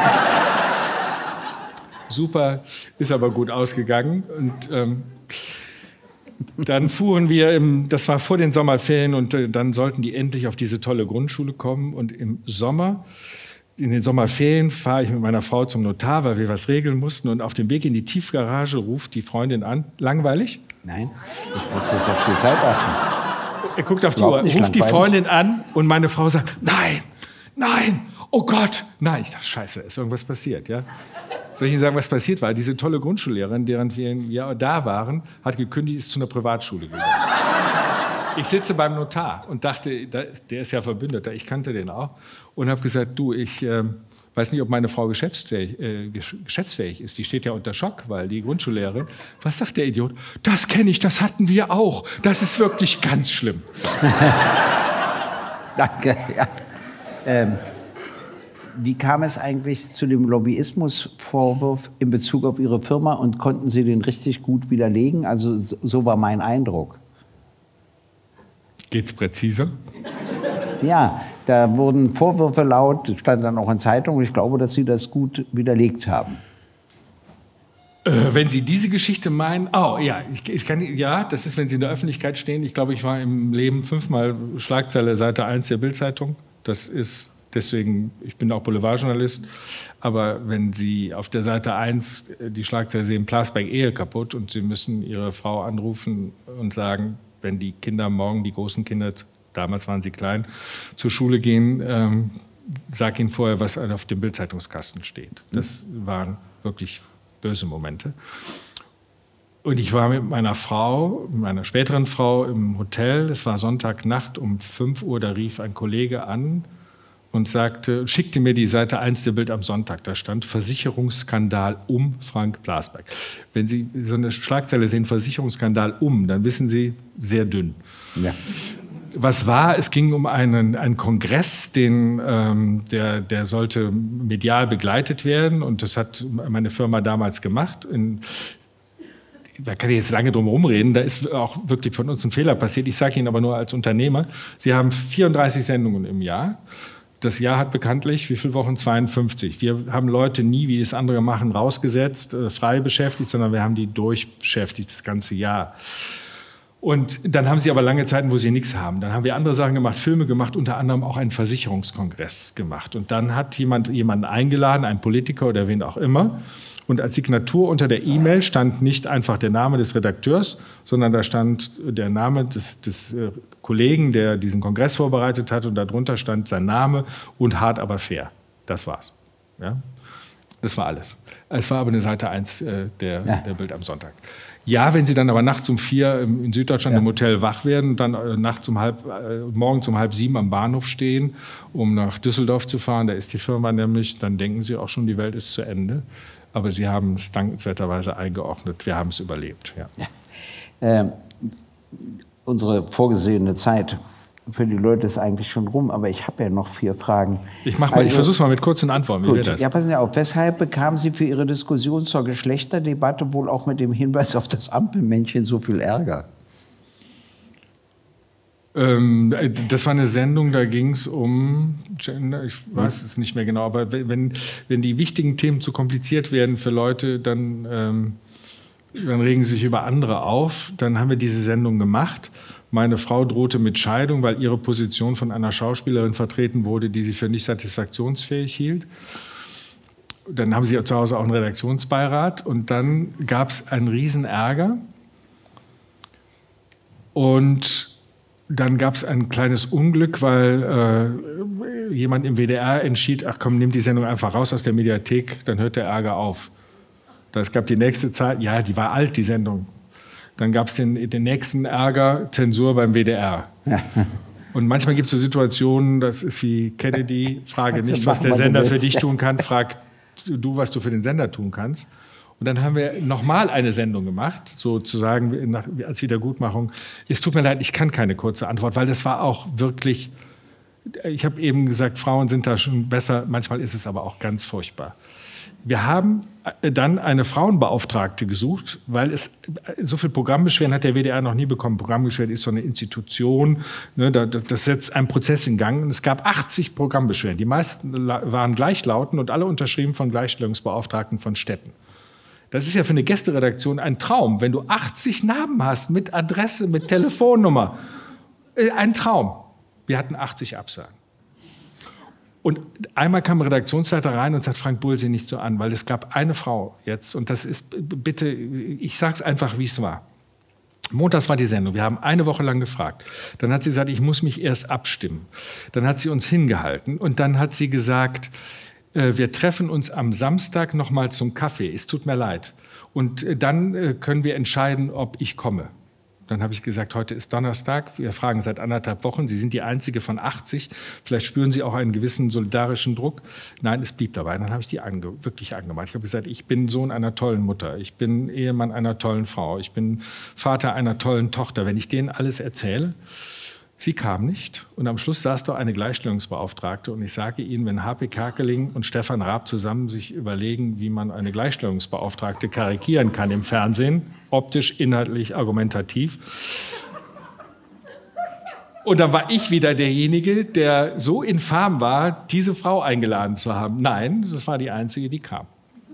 Super, ist aber gut ausgegangen. Und dann fuhren wir, das war vor den Sommerferien, und dann sollten die endlich auf diese tolle Grundschule kommen. Und im Sommer, in den Sommerferien, fahre ich mit meiner Frau zum Notar, weil wir was regeln mussten. Und auf dem Weg in die Tiefgarage ruft die Freundin an. Langweilig? Nein, ich muss bloß auf die Zeit achten. Er guckt auf die Uhr, ruft die Freundin an und meine Frau sagt, nein, nein, oh Gott, nein. Ich dachte, scheiße, ist irgendwas passiert, ja? Soll ich Ihnen sagen, was passiert war? Diese tolle Grundschullehrerin, während wir ein Jahr da waren, hat gekündigt, ist zu einer Privatschule gegangen. Ich sitze beim Notar und dachte, der ist ja Verbündeter, ich kannte den auch, und habe gesagt, du, ich weiß nicht, ob meine Frau geschäftsfähig ist. Die steht ja unter Schock, weil die Grundschullehrerin, was sagt der Idiot? Das kenne ich, das hatten wir auch. Das ist wirklich ganz schlimm. Danke, ja. Wie kam es eigentlich zu dem Lobbyismusvorwurf in Bezug auf Ihre Firma und konnten Sie den richtig gut widerlegen? Also so war mein Eindruck. Geht's präziser? Ja, da wurden Vorwürfe laut, das stand dann auch in Zeitungen. Ich glaube, dass Sie das gut widerlegt haben. Wenn Sie diese Geschichte meinen, oh ja, ja, das ist, wenn Sie in der Öffentlichkeit stehen. Ich glaube, ich war im Leben 5-mal Schlagzeile Seite 1 der Bild-Zeitung. Das ist deswegen, ich bin auch Boulevardjournalist. Aber wenn Sie auf der Seite 1 die Schlagzeile sehen, Plasberg Ehe kaputt, und Sie müssen Ihre Frau anrufen und sagen, wenn die Kinder morgen, die großen Kinder, damals waren sie klein, zur Schule gehen, sag ihnen vorher, was auf dem Bildzeitungskasten steht. Das waren wirklich böse Momente. Und ich war mit meiner Frau, meiner späteren Frau, im Hotel. Es war Sonntagnacht um 5 Uhr, da rief ein Kollege an und sagte, schickte mir die Seite 1 der Bild am Sonntag. Da stand Versicherungsskandal um Frank Plasberg. Wenn Sie so eine Schlagzeile sehen, Versicherungsskandal um, dann wissen Sie, sehr dünn. Ja. Was war? Es ging um einen Kongress, der sollte medial begleitet werden, und das hat meine Firma damals gemacht. Da kann ich jetzt lange drum rumreden, da ist auch wirklich von uns ein Fehler passiert. Ich sage Ihnen aber nur als Unternehmer, Sie haben 34 Sendungen im Jahr. Das Jahr hat bekanntlich, wie viele Wochen? 52. Wir haben Leute nie, wie es andere machen, rausgesetzt, frei beschäftigt, sondern wir haben die durchbeschäftigt das ganze Jahr. Und dann haben sie aber lange Zeiten, wo sie nichts haben. Dann haben wir andere Sachen gemacht, Filme gemacht, unter anderem auch einen Versicherungskongress gemacht. Und dann hat jemanden eingeladen, einen Politiker oder wen auch immer. Und als Signatur unter der E-Mail stand nicht einfach der Name des Redakteurs, sondern da stand der Name des Kollegen, der diesen Kongress vorbereitet hat. Und darunter stand sein Name und hart, aber fair. Das war's. Ja? Das war alles. Es war aber eine Seite 1 der Bild am Sonntag. Ja, wenn Sie dann aber nachts um 4 in Süddeutschland im Hotel wach werden, dann morgens um 6:30 am Bahnhof stehen, um nach Düsseldorf zu fahren, da ist die Firma nämlich, dann denken Sie auch schon, die Welt ist zu Ende. Aber Sie haben es dankenswerterweise eingeordnet. Wir haben es überlebt. Ja. Unsere vorgesehene Zeit für die Leute ist eigentlich schon rum, aber ich habe ja noch 4 Fragen. Ich versuche es mal mit kurzen Antworten. Wie wäre das? Ja, passen Sie auf. Weshalb bekamen Sie für Ihre Diskussion zur Geschlechterdebatte wohl auch mit dem Hinweis auf das Ampelmännchen so viel Ärger? Das war eine Sendung, da ging es um Gender, ich weiß es nicht mehr genau, aber wenn die wichtigen Themen zu kompliziert werden für Leute, dann regen sie sich über andere auf. Dann haben wir diese Sendung gemacht. Meine Frau drohte mit Scheidung, weil ihre Position von einer Schauspielerin vertreten wurde, die sie für nicht satisfaktionsfähig hielt. Dann haben sie zu Hause auch einen Redaktionsbeirat und dann gab es einen Riesenärger. Und dann gab es ein kleines Unglück, weil jemand im WDR entschied, ach komm, nimm die Sendung einfach raus aus der Mediathek, dann hört der Ärger auf. Es gab die nächste Zeit, ja, die war alt, die Sendung. Dann gab es den nächsten Ärger, Zensur beim WDR. Ja. Und manchmal gibt es so Situationen, das ist wie Kennedy, frage nicht, was der Sender für dich tun kann, frag du, was du für den Sender tun kannst. Und dann haben wir nochmal eine Sendung gemacht, sozusagen als Wiedergutmachung. Es tut mir leid, ich kann keine kurze Antwort, weil das war auch wirklich, ich habe eben gesagt, Frauen sind da schon besser, manchmal ist es aber auch ganz furchtbar. Wir haben dann eine Frauenbeauftragte gesucht, weil es so viel Programmbeschwerden hat der WDR noch nie bekommen. Programmbeschwerden ist so eine Institution, ne, das setzt einen Prozess in Gang. Und es gab 80 Programmbeschwerden. Die meisten waren gleichlautend und alle unterschrieben von Gleichstellungsbeauftragten von Städten. Das ist ja für eine Gästeredaktion ein Traum, wenn du 80 Namen hast mit Adresse, mit Telefonnummer. Ein Traum. Wir hatten 80 Absagen. Und einmal kam ein Redaktionsleiter rein und sagt, Frank Bull, sieh nicht so an, weil es gab eine Frau jetzt, und das ist, bitte, ich sage es einfach, wie es war. Montags war die Sendung, wir haben eine Woche lang gefragt. Dann hat sie gesagt, ich muss mich erst abstimmen. Dann hat sie uns hingehalten und dann hat sie gesagt, wir treffen uns am Samstag noch mal zum Kaffee, es tut mir leid. Und dann können wir entscheiden, ob ich komme. Dann habe ich gesagt, heute ist Donnerstag, wir fragen seit 1,5 Wochen, Sie sind die einzige von 80, vielleicht spüren Sie auch einen gewissen solidarischen Druck. Nein, es blieb dabei. Dann habe ich die wirklich angemacht. Ich habe gesagt, ich bin Sohn einer tollen Mutter, ich bin Ehemann einer tollen Frau, ich bin Vater einer tollen Tochter. Wenn ich denen alles erzähle, sie kam nicht. Und am Schluss saß doch eine Gleichstellungsbeauftragte. Und ich sage Ihnen, wenn H.P. Kerkeling und Stefan Raab zusammen sich überlegen, wie man eine Gleichstellungsbeauftragte karikieren kann im Fernsehen, optisch, inhaltlich, argumentativ. Und dann war ich wieder derjenige, der so infam war, diese Frau eingeladen zu haben. Nein, das war die einzige, die kam.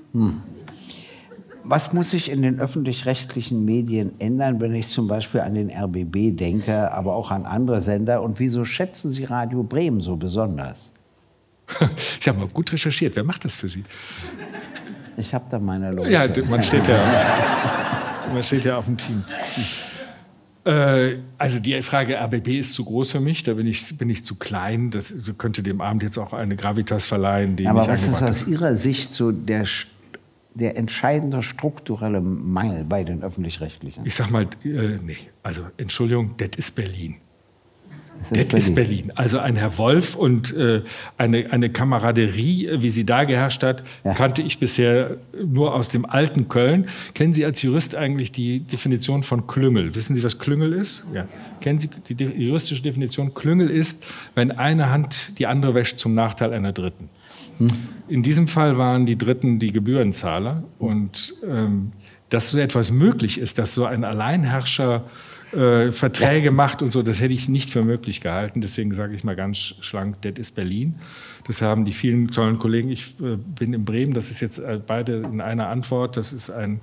Was muss sich in den öffentlich-rechtlichen Medien ändern, wenn ich zum Beispiel an den RBB denke, aber auch an andere Sender? Und wieso schätzen Sie Radio Bremen so besonders? Sie haben mal gut recherchiert. Wer macht das für Sie? Ich habe da meine Leute. Ja, man steht ja auf dem Team. Also die Frage RBB ist zu groß für mich, da bin ich zu klein. Das könnte dem Abend jetzt auch eine Gravitas verleihen. Die aber was ist aus Ihrer Sicht so der entscheidende strukturelle Mangel bei den Öffentlich-Rechtlichen? Ich sag mal, nee, also Entschuldigung, das ist Berlin. Das ist Berlin. Also ein Herr Wolf und eine Kameraderie, wie sie da geherrscht hat, kannte ich bisher nur aus dem alten Köln. Kennen Sie als Jurist eigentlich die Definition von Klüngel? Wissen Sie, was Klüngel ist? Ja. Kennen Sie die juristische Definition? Klüngel ist, wenn eine Hand die andere wäscht zum Nachteil einer Dritten. In diesem Fall waren die Dritten die Gebührenzahler. Und dass so etwas möglich ist, dass so ein Alleinherrscher Verträge macht und so, das hätte ich nicht für möglich gehalten. Deswegen sage ich mal ganz schlank, das ist Berlin. Das haben die vielen tollen Kollegen. Ich bin in Bremen, das ist jetzt beide in einer Antwort. Das ist ein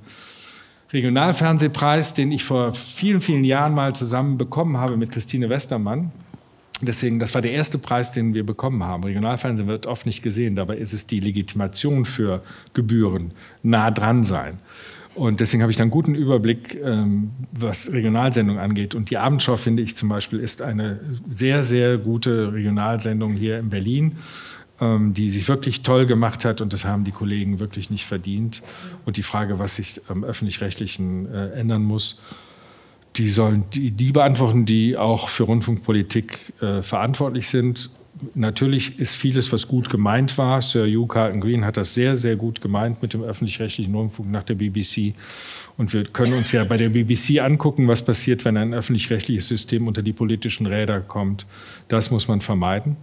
Regionalfernsehpreis, den ich vor vielen, vielen Jahren mal zusammen bekommen habe mit Christine Westermann. Deswegen, das war der erste Preis, den wir bekommen haben. Regionalfernsehen wird oft nicht gesehen, dabei ist es die Legitimation für Gebühren, nah dran sein. Und deswegen habe ich dann einen guten Überblick, was Regionalsendungen angeht. Und die Abendschau, finde ich zum Beispiel, ist eine sehr, sehr gute Regionalsendung hier in Berlin, die sich wirklich toll gemacht hat. Und das haben die Kollegen wirklich nicht verdient. Und die Frage, was sich am Öffentlich-Rechtlichen ändern muss, die sollen die beantworten, die auch für Rundfunkpolitik verantwortlich sind. Natürlich ist vieles, was gut gemeint war. Sir Hugh Carlton Green hat das sehr, sehr gut gemeint mit dem öffentlich-rechtlichen Rundfunk nach der BBC. Und wir können uns ja bei der BBC angucken, was passiert, wenn ein öffentlich-rechtliches System unter die politischen Räder kommt. Das muss man vermeiden.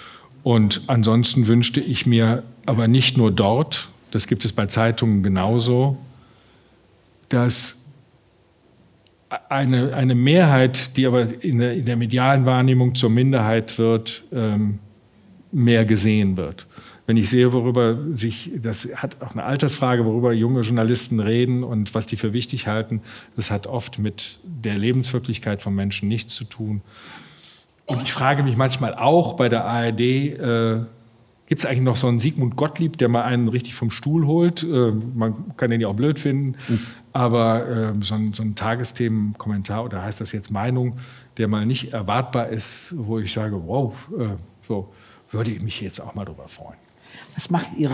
Und ansonsten wünschte ich mir, aber nicht nur dort, das gibt es bei Zeitungen genauso, dass eine Mehrheit, die aber in der medialen Wahrnehmung zur Minderheit wird, mehr gesehen wird. Wenn ich sehe, das hat auch eine Altersfrage, worüber junge Journalisten reden und was die für wichtig halten, das hat oft mit der Lebenswirklichkeit von Menschen nichts zu tun. Und ich frage mich manchmal auch bei der ARD, gibt es eigentlich noch so einen Sigmund Gottlieb, der mal einen richtig vom Stuhl holt? Man kann den ja auch blöd finden, aber so ein Tagesthemenkommentar, oder heißt das jetzt Meinung, der mal nicht erwartbar ist, wo ich sage, wow, so würde ich mich jetzt auch mal drüber freuen. Was macht Ihre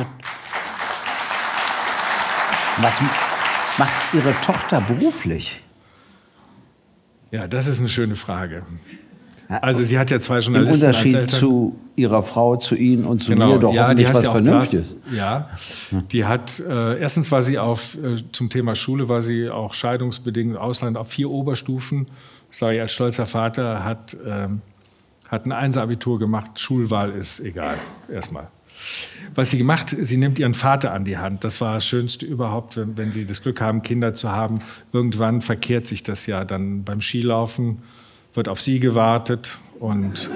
Tochter beruflich? Ja, das ist eine schöne Frage. Also sie hat ja zwei Journalisten. Im Unterschied zu Ihrer Frau, zu Ihnen und zu mir doch hoffentlich was Vernünftiges. Ja, die hat, erstens war sie zum Thema Schule, war sie auch scheidungsbedingt Ausland auf 4 Oberstufen. Sage ich als stolzer Vater, hat ein 1er-Abitur gemacht, Schulwahl ist egal, erstmal. Was sie gemacht, sie nimmt ihren Vater an die Hand. Das war das Schönste überhaupt, wenn Sie das Glück haben, Kinder zu haben. Irgendwann verkehrt sich das ja dann beim Skilaufen, wird auf sie gewartet und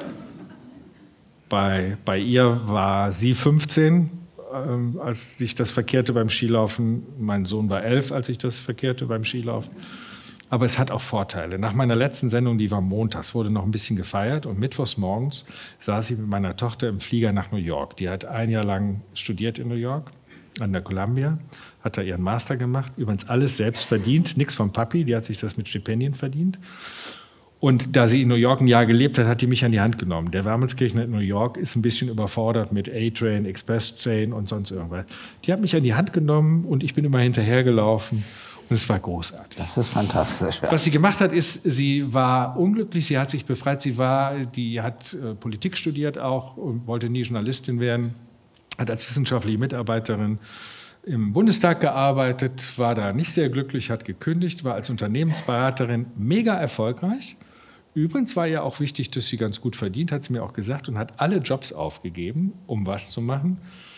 bei ihr war sie 15, als sich das verkehrte beim Skilaufen. Mein Sohn war 11, als sich das verkehrte beim Skilaufen. Aber es hat auch Vorteile. Nach meiner letzten Sendung, die war montags, wurde noch ein bisschen gefeiert. Und mittwochs morgens saß ich mit meiner Tochter im Flieger nach New York. Die hat 1 Jahr lang studiert in New York, an der Columbia, hat da ihren Master gemacht. Übrigens alles selbst verdient, nichts vom Papi, die hat sich das mit Stipendien verdient. Und da sie in New York ein Jahr gelebt hat, hat die mich an die Hand genommen. Der Wermelskirchner in New York ist ein bisschen überfordert mit A-Train, Express-Train und sonst irgendwas. Die hat mich an die Hand genommen und ich bin immer hinterhergelaufen. Und es war großartig. Das ist fantastisch. Ja. Was sie gemacht hat, ist, sie war unglücklich, sie hat sich befreit. Die hat Politik studiert auch und wollte nie Journalistin werden. Hat als wissenschaftliche Mitarbeiterin im Bundestag gearbeitet, war da nicht sehr glücklich, hat gekündigt, war als Unternehmensberaterin mega erfolgreich. Übrigens war ihr auch wichtig, dass sie ganz gut verdient, hat sie mir auch gesagt, und hat alle Jobs aufgegeben, um was zu machen.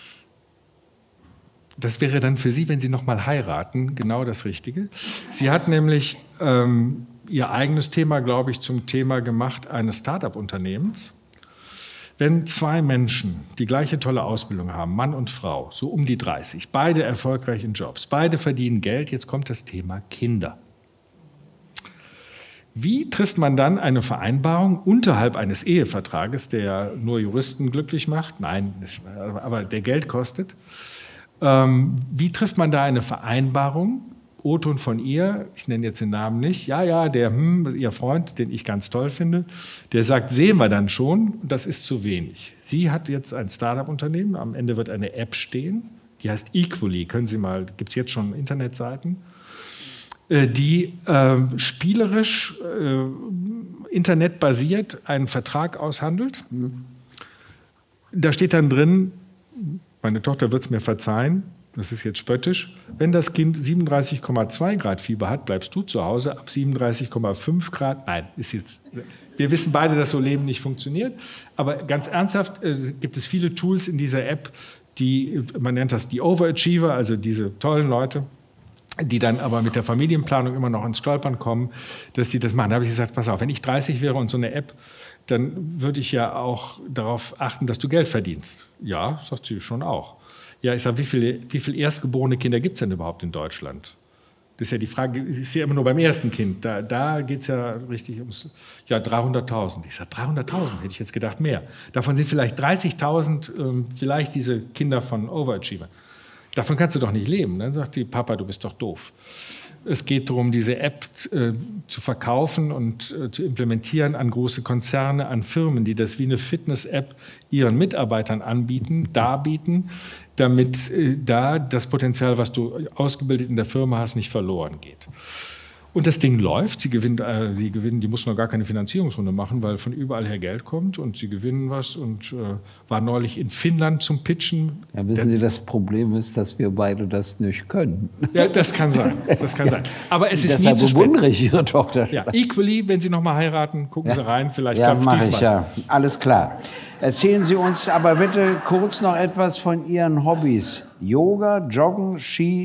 Das wäre dann für Sie, wenn Sie noch mal heiraten, genau das Richtige. Sie hat nämlich ihr eigenes Thema, glaube ich, zum Thema gemacht eines Start-up-Unternehmens. Wenn 2 Menschen die gleiche tolle Ausbildung haben, Mann und Frau, so um die 30, beide erfolgreich in Jobs, beide verdienen Geld, jetzt kommt das Thema Kinder. Wie trifft man dann eine Vereinbarung unterhalb eines Ehevertrages, der nur Juristen glücklich macht? Nein, aber der Geld kostet. Wie trifft man da eine Vereinbarung? O-Ton von ihr, ich nenne jetzt den Namen nicht, ihr Freund, den ich ganz toll finde, der sagt, sehen wir dann schon, das ist zu wenig. Sie hat jetzt ein Start-up-Unternehmen, am Ende wird eine App stehen, die heißt Equally, gibt es jetzt schon Internetseiten, die spielerisch, internetbasiert einen Vertrag aushandelt. Da steht dann drin, meine Tochter wird es mir verzeihen, das ist jetzt spöttisch, wenn das Kind 37,2 Grad Fieber hat, bleibst du zu Hause, ab 37,5 Grad, nein, wir wissen beide, dass so Leben nicht funktioniert, aber ganz ernsthaft gibt es viele Tools in dieser App, man nennt das die Overachiever, also diese tollen Leute, die dann aber mit der Familienplanung immer noch ins Stolpern kommen, dass die das machen. Da habe ich gesagt, pass auf, wenn ich 30 wäre und so eine App, dann würde ich ja auch darauf achten, dass du Geld verdienst. Ja, sagt sie schon auch. Ja, ich sage, wie viele erstgeborene Kinder gibt es denn überhaupt in Deutschland? Das ist ja die Frage, das ist ja immer nur beim ersten Kind. Da geht es ja richtig ums, 300.000. Ich sage, 300.000, hätte ich jetzt gedacht, mehr. Davon sind vielleicht 30.000 vielleicht diese Kinder von Overachiever. Davon kannst du doch nicht leben. Dann sagt die, Papa, du bist doch doof. Es geht darum, diese App zu verkaufen und zu implementieren an große Konzerne, an Firmen, die das wie eine Fitness-App ihren Mitarbeitern darbieten, damit da das Potenzial, was du ausgebildet in der Firma hast, nicht verloren geht. Und das Ding läuft, sie gewinnen, die mussten noch gar keine Finanzierungsrunde machen, weil von überall her Geld kommt und sie gewinnen was und war neulich in Finnland zum Pitchen. Ja, wissen Sie, das Problem ist, dass wir beide das nicht können. Ja, das kann sein, Aber es ist nie deshalb zu spät. bewundere ich Ihre Tochter. Ja, Equally, wenn Sie noch mal heiraten, gucken Sie rein, vielleicht ja, klappt es diesmal. Ich, ja, alles klar. Erzählen Sie uns aber bitte kurz noch etwas von Ihren Hobbys. Yoga, Joggen, Ski,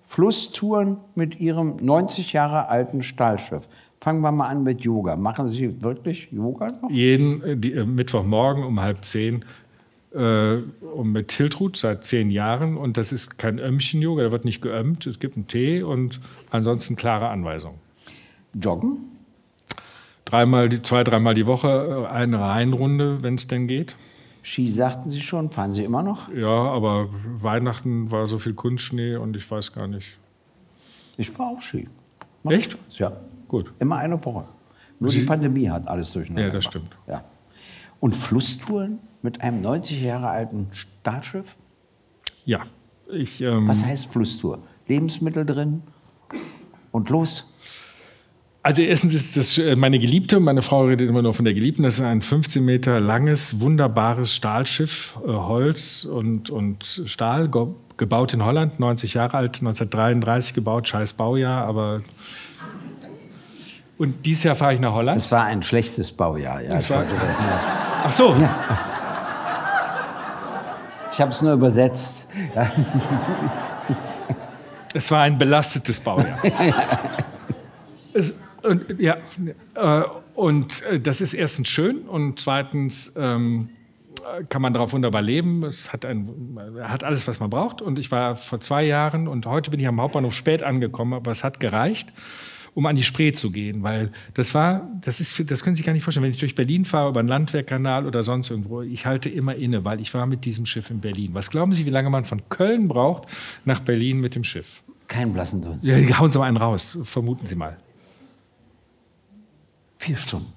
Flusstouren mit Ihrem 90 Jahre alten Stahlschiff. Fangen wir mal an mit Yoga. Machen Sie wirklich Yoga noch? Jeden Mittwochmorgen um 9:30 und mit Hiltrud seit 10 Jahren. Und das ist kein Ömmchen-Yoga, da wird nicht geömmt. Es gibt einen Tee und ansonsten klare Anweisungen. Joggen? 2-3 Mal die Woche eine Reihenrunde, wenn es denn geht. Ski sagten Sie schon, fahren Sie immer noch? Ja, aber Weihnachten war so viel Kunstschnee und ich weiß gar nicht. Ich fahre auch Ski. Echt? Ja. Gut. Immer eine Woche. Nur die Pandemie hat alles durcheinander Ja, das gemacht. stimmt. Ja. Und Flusstouren mit einem 90 Jahre alten Stahlschiff? Ja. Was heißt Flusstour? Lebensmittel drin und los? Also erstens ist das meine Geliebte, meine Frau redet immer nur von der Geliebten, das ist ein 15 Meter langes, wunderbares Stahlschiff, Holz und Stahl, gebaut in Holland, 90 Jahre alt, 1933 gebaut, scheiß Baujahr, aber... Und dieses Jahr fahre ich nach Holland. Es war ein schlechtes Baujahr. Ja, ich Ach so. Ich habe es nur übersetzt. Ja. Es war ein belastetes Baujahr. Das ist erstens schön und zweitens kann man darauf wunderbar leben. Es hat alles, was man braucht. Und ich war vor 2 Jahren und heute bin ich am Hauptbahnhof spät angekommen, aber es hat gereicht, um an die Spree zu gehen, weil das können Sie sich gar nicht vorstellen, wenn ich durch Berlin fahre, über den Landwehrkanal oder sonst irgendwo, ich halte immer inne, weil ich war mit diesem Schiff in Berlin. Was glauben Sie, wie lange man von Köln braucht nach Berlin mit dem Schiff? Kein blassen Dunst. Ja, hauen Sie mal einen raus, vermuten Sie mal. 4 Stunden.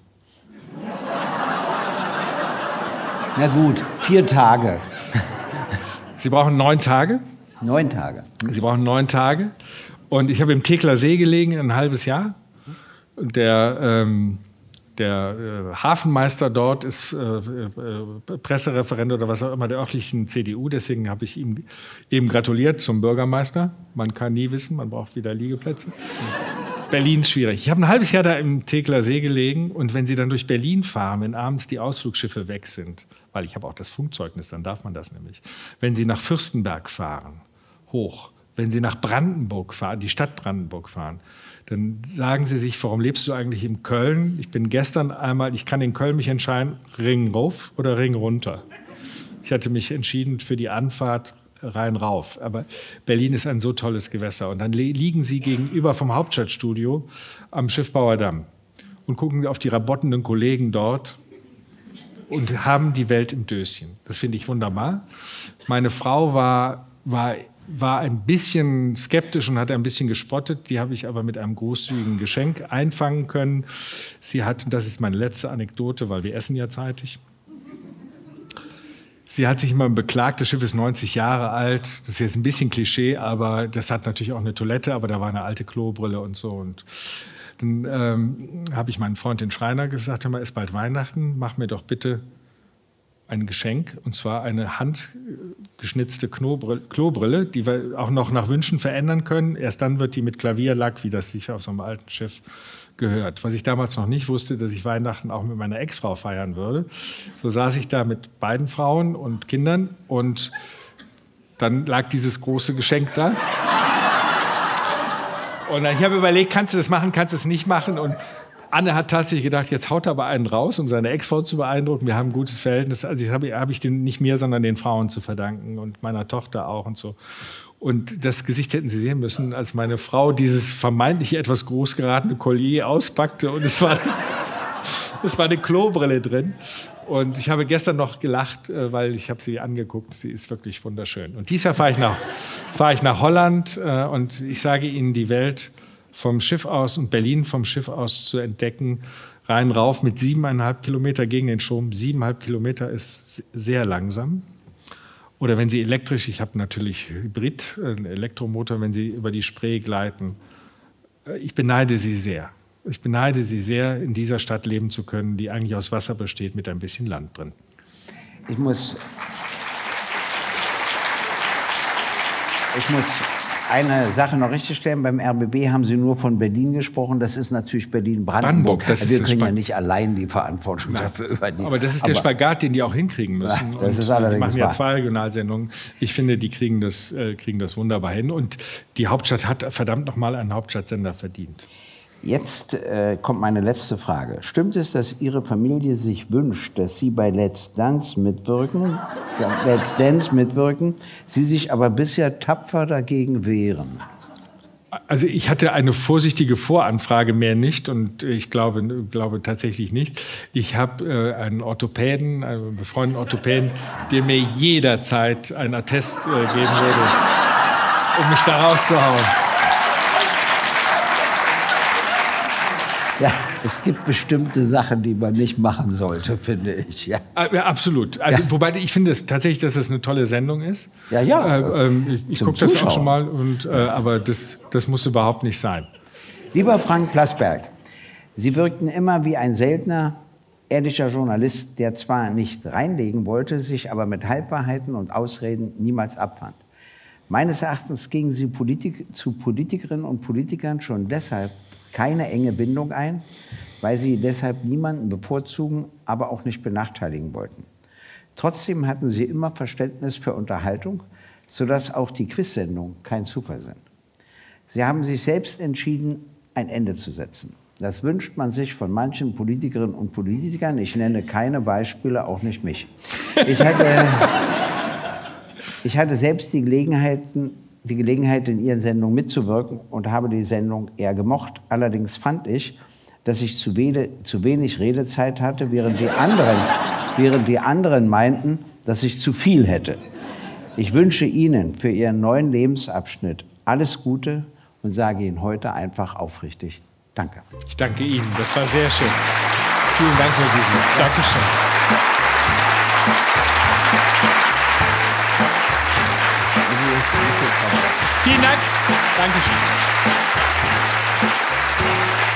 Na gut, 4 Tage. Sie brauchen 9 Tage? 9 Tage. Sie brauchen 9 Tage. Und ich habe im Teckler See gelegen, ein halbes Jahr. Und der Hafenmeister dort ist Pressereferent oder was auch immer der örtlichen CDU. Deswegen habe ich ihm eben gratuliert zum Bürgermeister. Man kann nie wissen, man braucht wieder Liegeplätze. Berlin schwierig. Ich habe ein halbes Jahr da im Teckler See gelegen. Und wenn Sie dann durch Berlin fahren, wenn abends die Ausflugschiffe weg sind, weil ich habe auch das Funkzeugnis, dann darf man das nämlich. Wenn Sie nach Fürstenberg fahren, hoch, wenn Sie nach Brandenburg fahren, die Stadt Brandenburg fahren, dann sagen Sie sich, warum lebst du eigentlich in Köln? Ich bin gestern einmal, ich kann in Köln mich entscheiden, Ring rauf oder Ring runter. Ich hatte mich entschieden für die Anfahrt rein rauf. Aber Berlin ist ein so tolles Gewässer. Und dann liegen Sie gegenüber vom Hauptstadtstudio am Schiffbauer Damm und gucken auf die rabottenden Kollegen dort und haben die Welt im Döschen. Das finde ich wunderbar. Meine Frau war ein bisschen skeptisch und hat ein bisschen gespottet. Die habe ich aber mit einem großzügigen Geschenk einfangen können. Sie hat, das ist meine letzte Anekdote, weil wir essen ja zeitig. Sie hat sich immer beklagt, das Schiff ist 90 Jahre alt. Das ist jetzt ein bisschen Klischee, aber das hat natürlich auch eine Toilette, aber da war eine alte Klobrille und so. Und dann habe ich meinen Freund, den Schreiner, gesagt, hör mal, ist bald Weihnachten, mach mir doch bitte ein Geschenk, und zwar eine handgeschnitzte Klobrille, die wir auch noch nach Wünschen verändern können. Erst dann wird die mit Klavierlack, wie das sich auf so einem alten Schiff gehört. Was ich damals noch nicht wusste, dass ich Weihnachten auch mit meiner Ex-Frau feiern würde. So saß ich da mit beiden Frauen und Kindern und dann lag dieses große Geschenk da. Und dann, ich habe überlegt, kannst du das machen, kannst du es nicht machen? Und Anne hat tatsächlich gedacht, jetzt haut er aber einen raus, um seine Ex-Frau zu beeindrucken. Wir haben ein gutes Verhältnis. Also hab ich den nicht mir, sondern den Frauen zu verdanken und meiner Tochter auch und so. Und das Gesicht hätten Sie sehen müssen, als meine Frau dieses vermeintlich etwas groß geratene Collier auspackte und es war eine Klobrille drin. Und ich habe gestern noch gelacht, weil ich habe sie angeguckt. Sie ist wirklich wunderschön. Und dieses Jahr fahre ich nach Holland und ich sage Ihnen, die Welt vom Schiff aus und Berlin vom Schiff aus zu entdecken, rein rauf mit 7,5 Kilometer gegen den Strom. 7,5 Kilometer ist sehr langsam. Oder wenn Sie elektrisch, ich habe natürlich Hybrid, einen Elektromotor, wenn Sie über die Spree gleiten. Ich beneide Sie sehr. Ich beneide Sie sehr, in dieser Stadt leben zu können, die eigentlich aus Wasser besteht, mit ein bisschen Land drin. Ich muss eine Sache noch richtig stellen. Beim RBB haben Sie nur von Berlin gesprochen. Das ist natürlich Berlin-Brandenburg. Das ist wir können ja nicht allein die Verantwortung dafür übernehmen. Aber das ist der Spagat, den die auch hinkriegen müssen. Ja, das ist Sie machen ja wahr. 2 Regionalsendungen. Ich finde, die kriegen das wunderbar hin. Und die Hauptstadt hat verdammt nochmal einen Hauptstadtsender verdient. Jetzt kommt meine letzte Frage. Stimmt es, dass Ihre Familie sich wünscht, dass Sie bei Let's Dance mitwirken, Sie sich aber bisher tapfer dagegen wehren? Also ich hatte eine vorsichtige Voranfrage, mehr nicht, und ich glaube tatsächlich nicht. Ich habe einen Orthopäden, einen befreundeten Orthopäden, der mir jederzeit einen Attest geben würde, um mich da rauszuhauen. Ja, es gibt bestimmte Sachen, die man nicht machen sollte, finde ich. Ja, Ja, absolut. Also, Ja. Wobei ich finde tatsächlich, dass es eine tolle Sendung ist. Ja. Ich Zum gucke das auch Zuschauen. schon mal, aber das muss überhaupt nicht sein. Lieber Frank Plasberg, Sie wirkten immer wie ein seltener, ehrlicher Journalist, der zwar nicht reinlegen wollte, sich aber mit Halbwahrheiten und Ausreden niemals abfand. Meines Erachtens gingen Sie zu Politikerinnen und Politikern schon deshalb keine enge Bindung ein, weil Sie deshalb niemanden bevorzugen, aber auch nicht benachteiligen wollten. Trotzdem hatten Sie immer Verständnis für Unterhaltung, sodass auch die Quiz-Sendungen kein Zufall sind. Sie haben sich selbst entschieden, ein Ende zu setzen. Das wünscht man sich von manchen Politikerinnen und Politikern. Ich nenne keine Beispiele, auch nicht mich. Ich hatte selbst die Gelegenheit, in Ihren Sendungen mitzuwirken und habe die Sendung eher gemocht. Allerdings fand ich, dass ich zu wenig Redezeit hatte, während die anderen meinten, dass ich zu viel hätte. Ich wünsche Ihnen für Ihren neuen Lebensabschnitt alles Gute und sage Ihnen heute einfach aufrichtig Danke. Ich danke Ihnen, das war sehr schön. Vielen Dank, Herr Wiesner. Dankeschön. Vielen Dank. Dankeschön.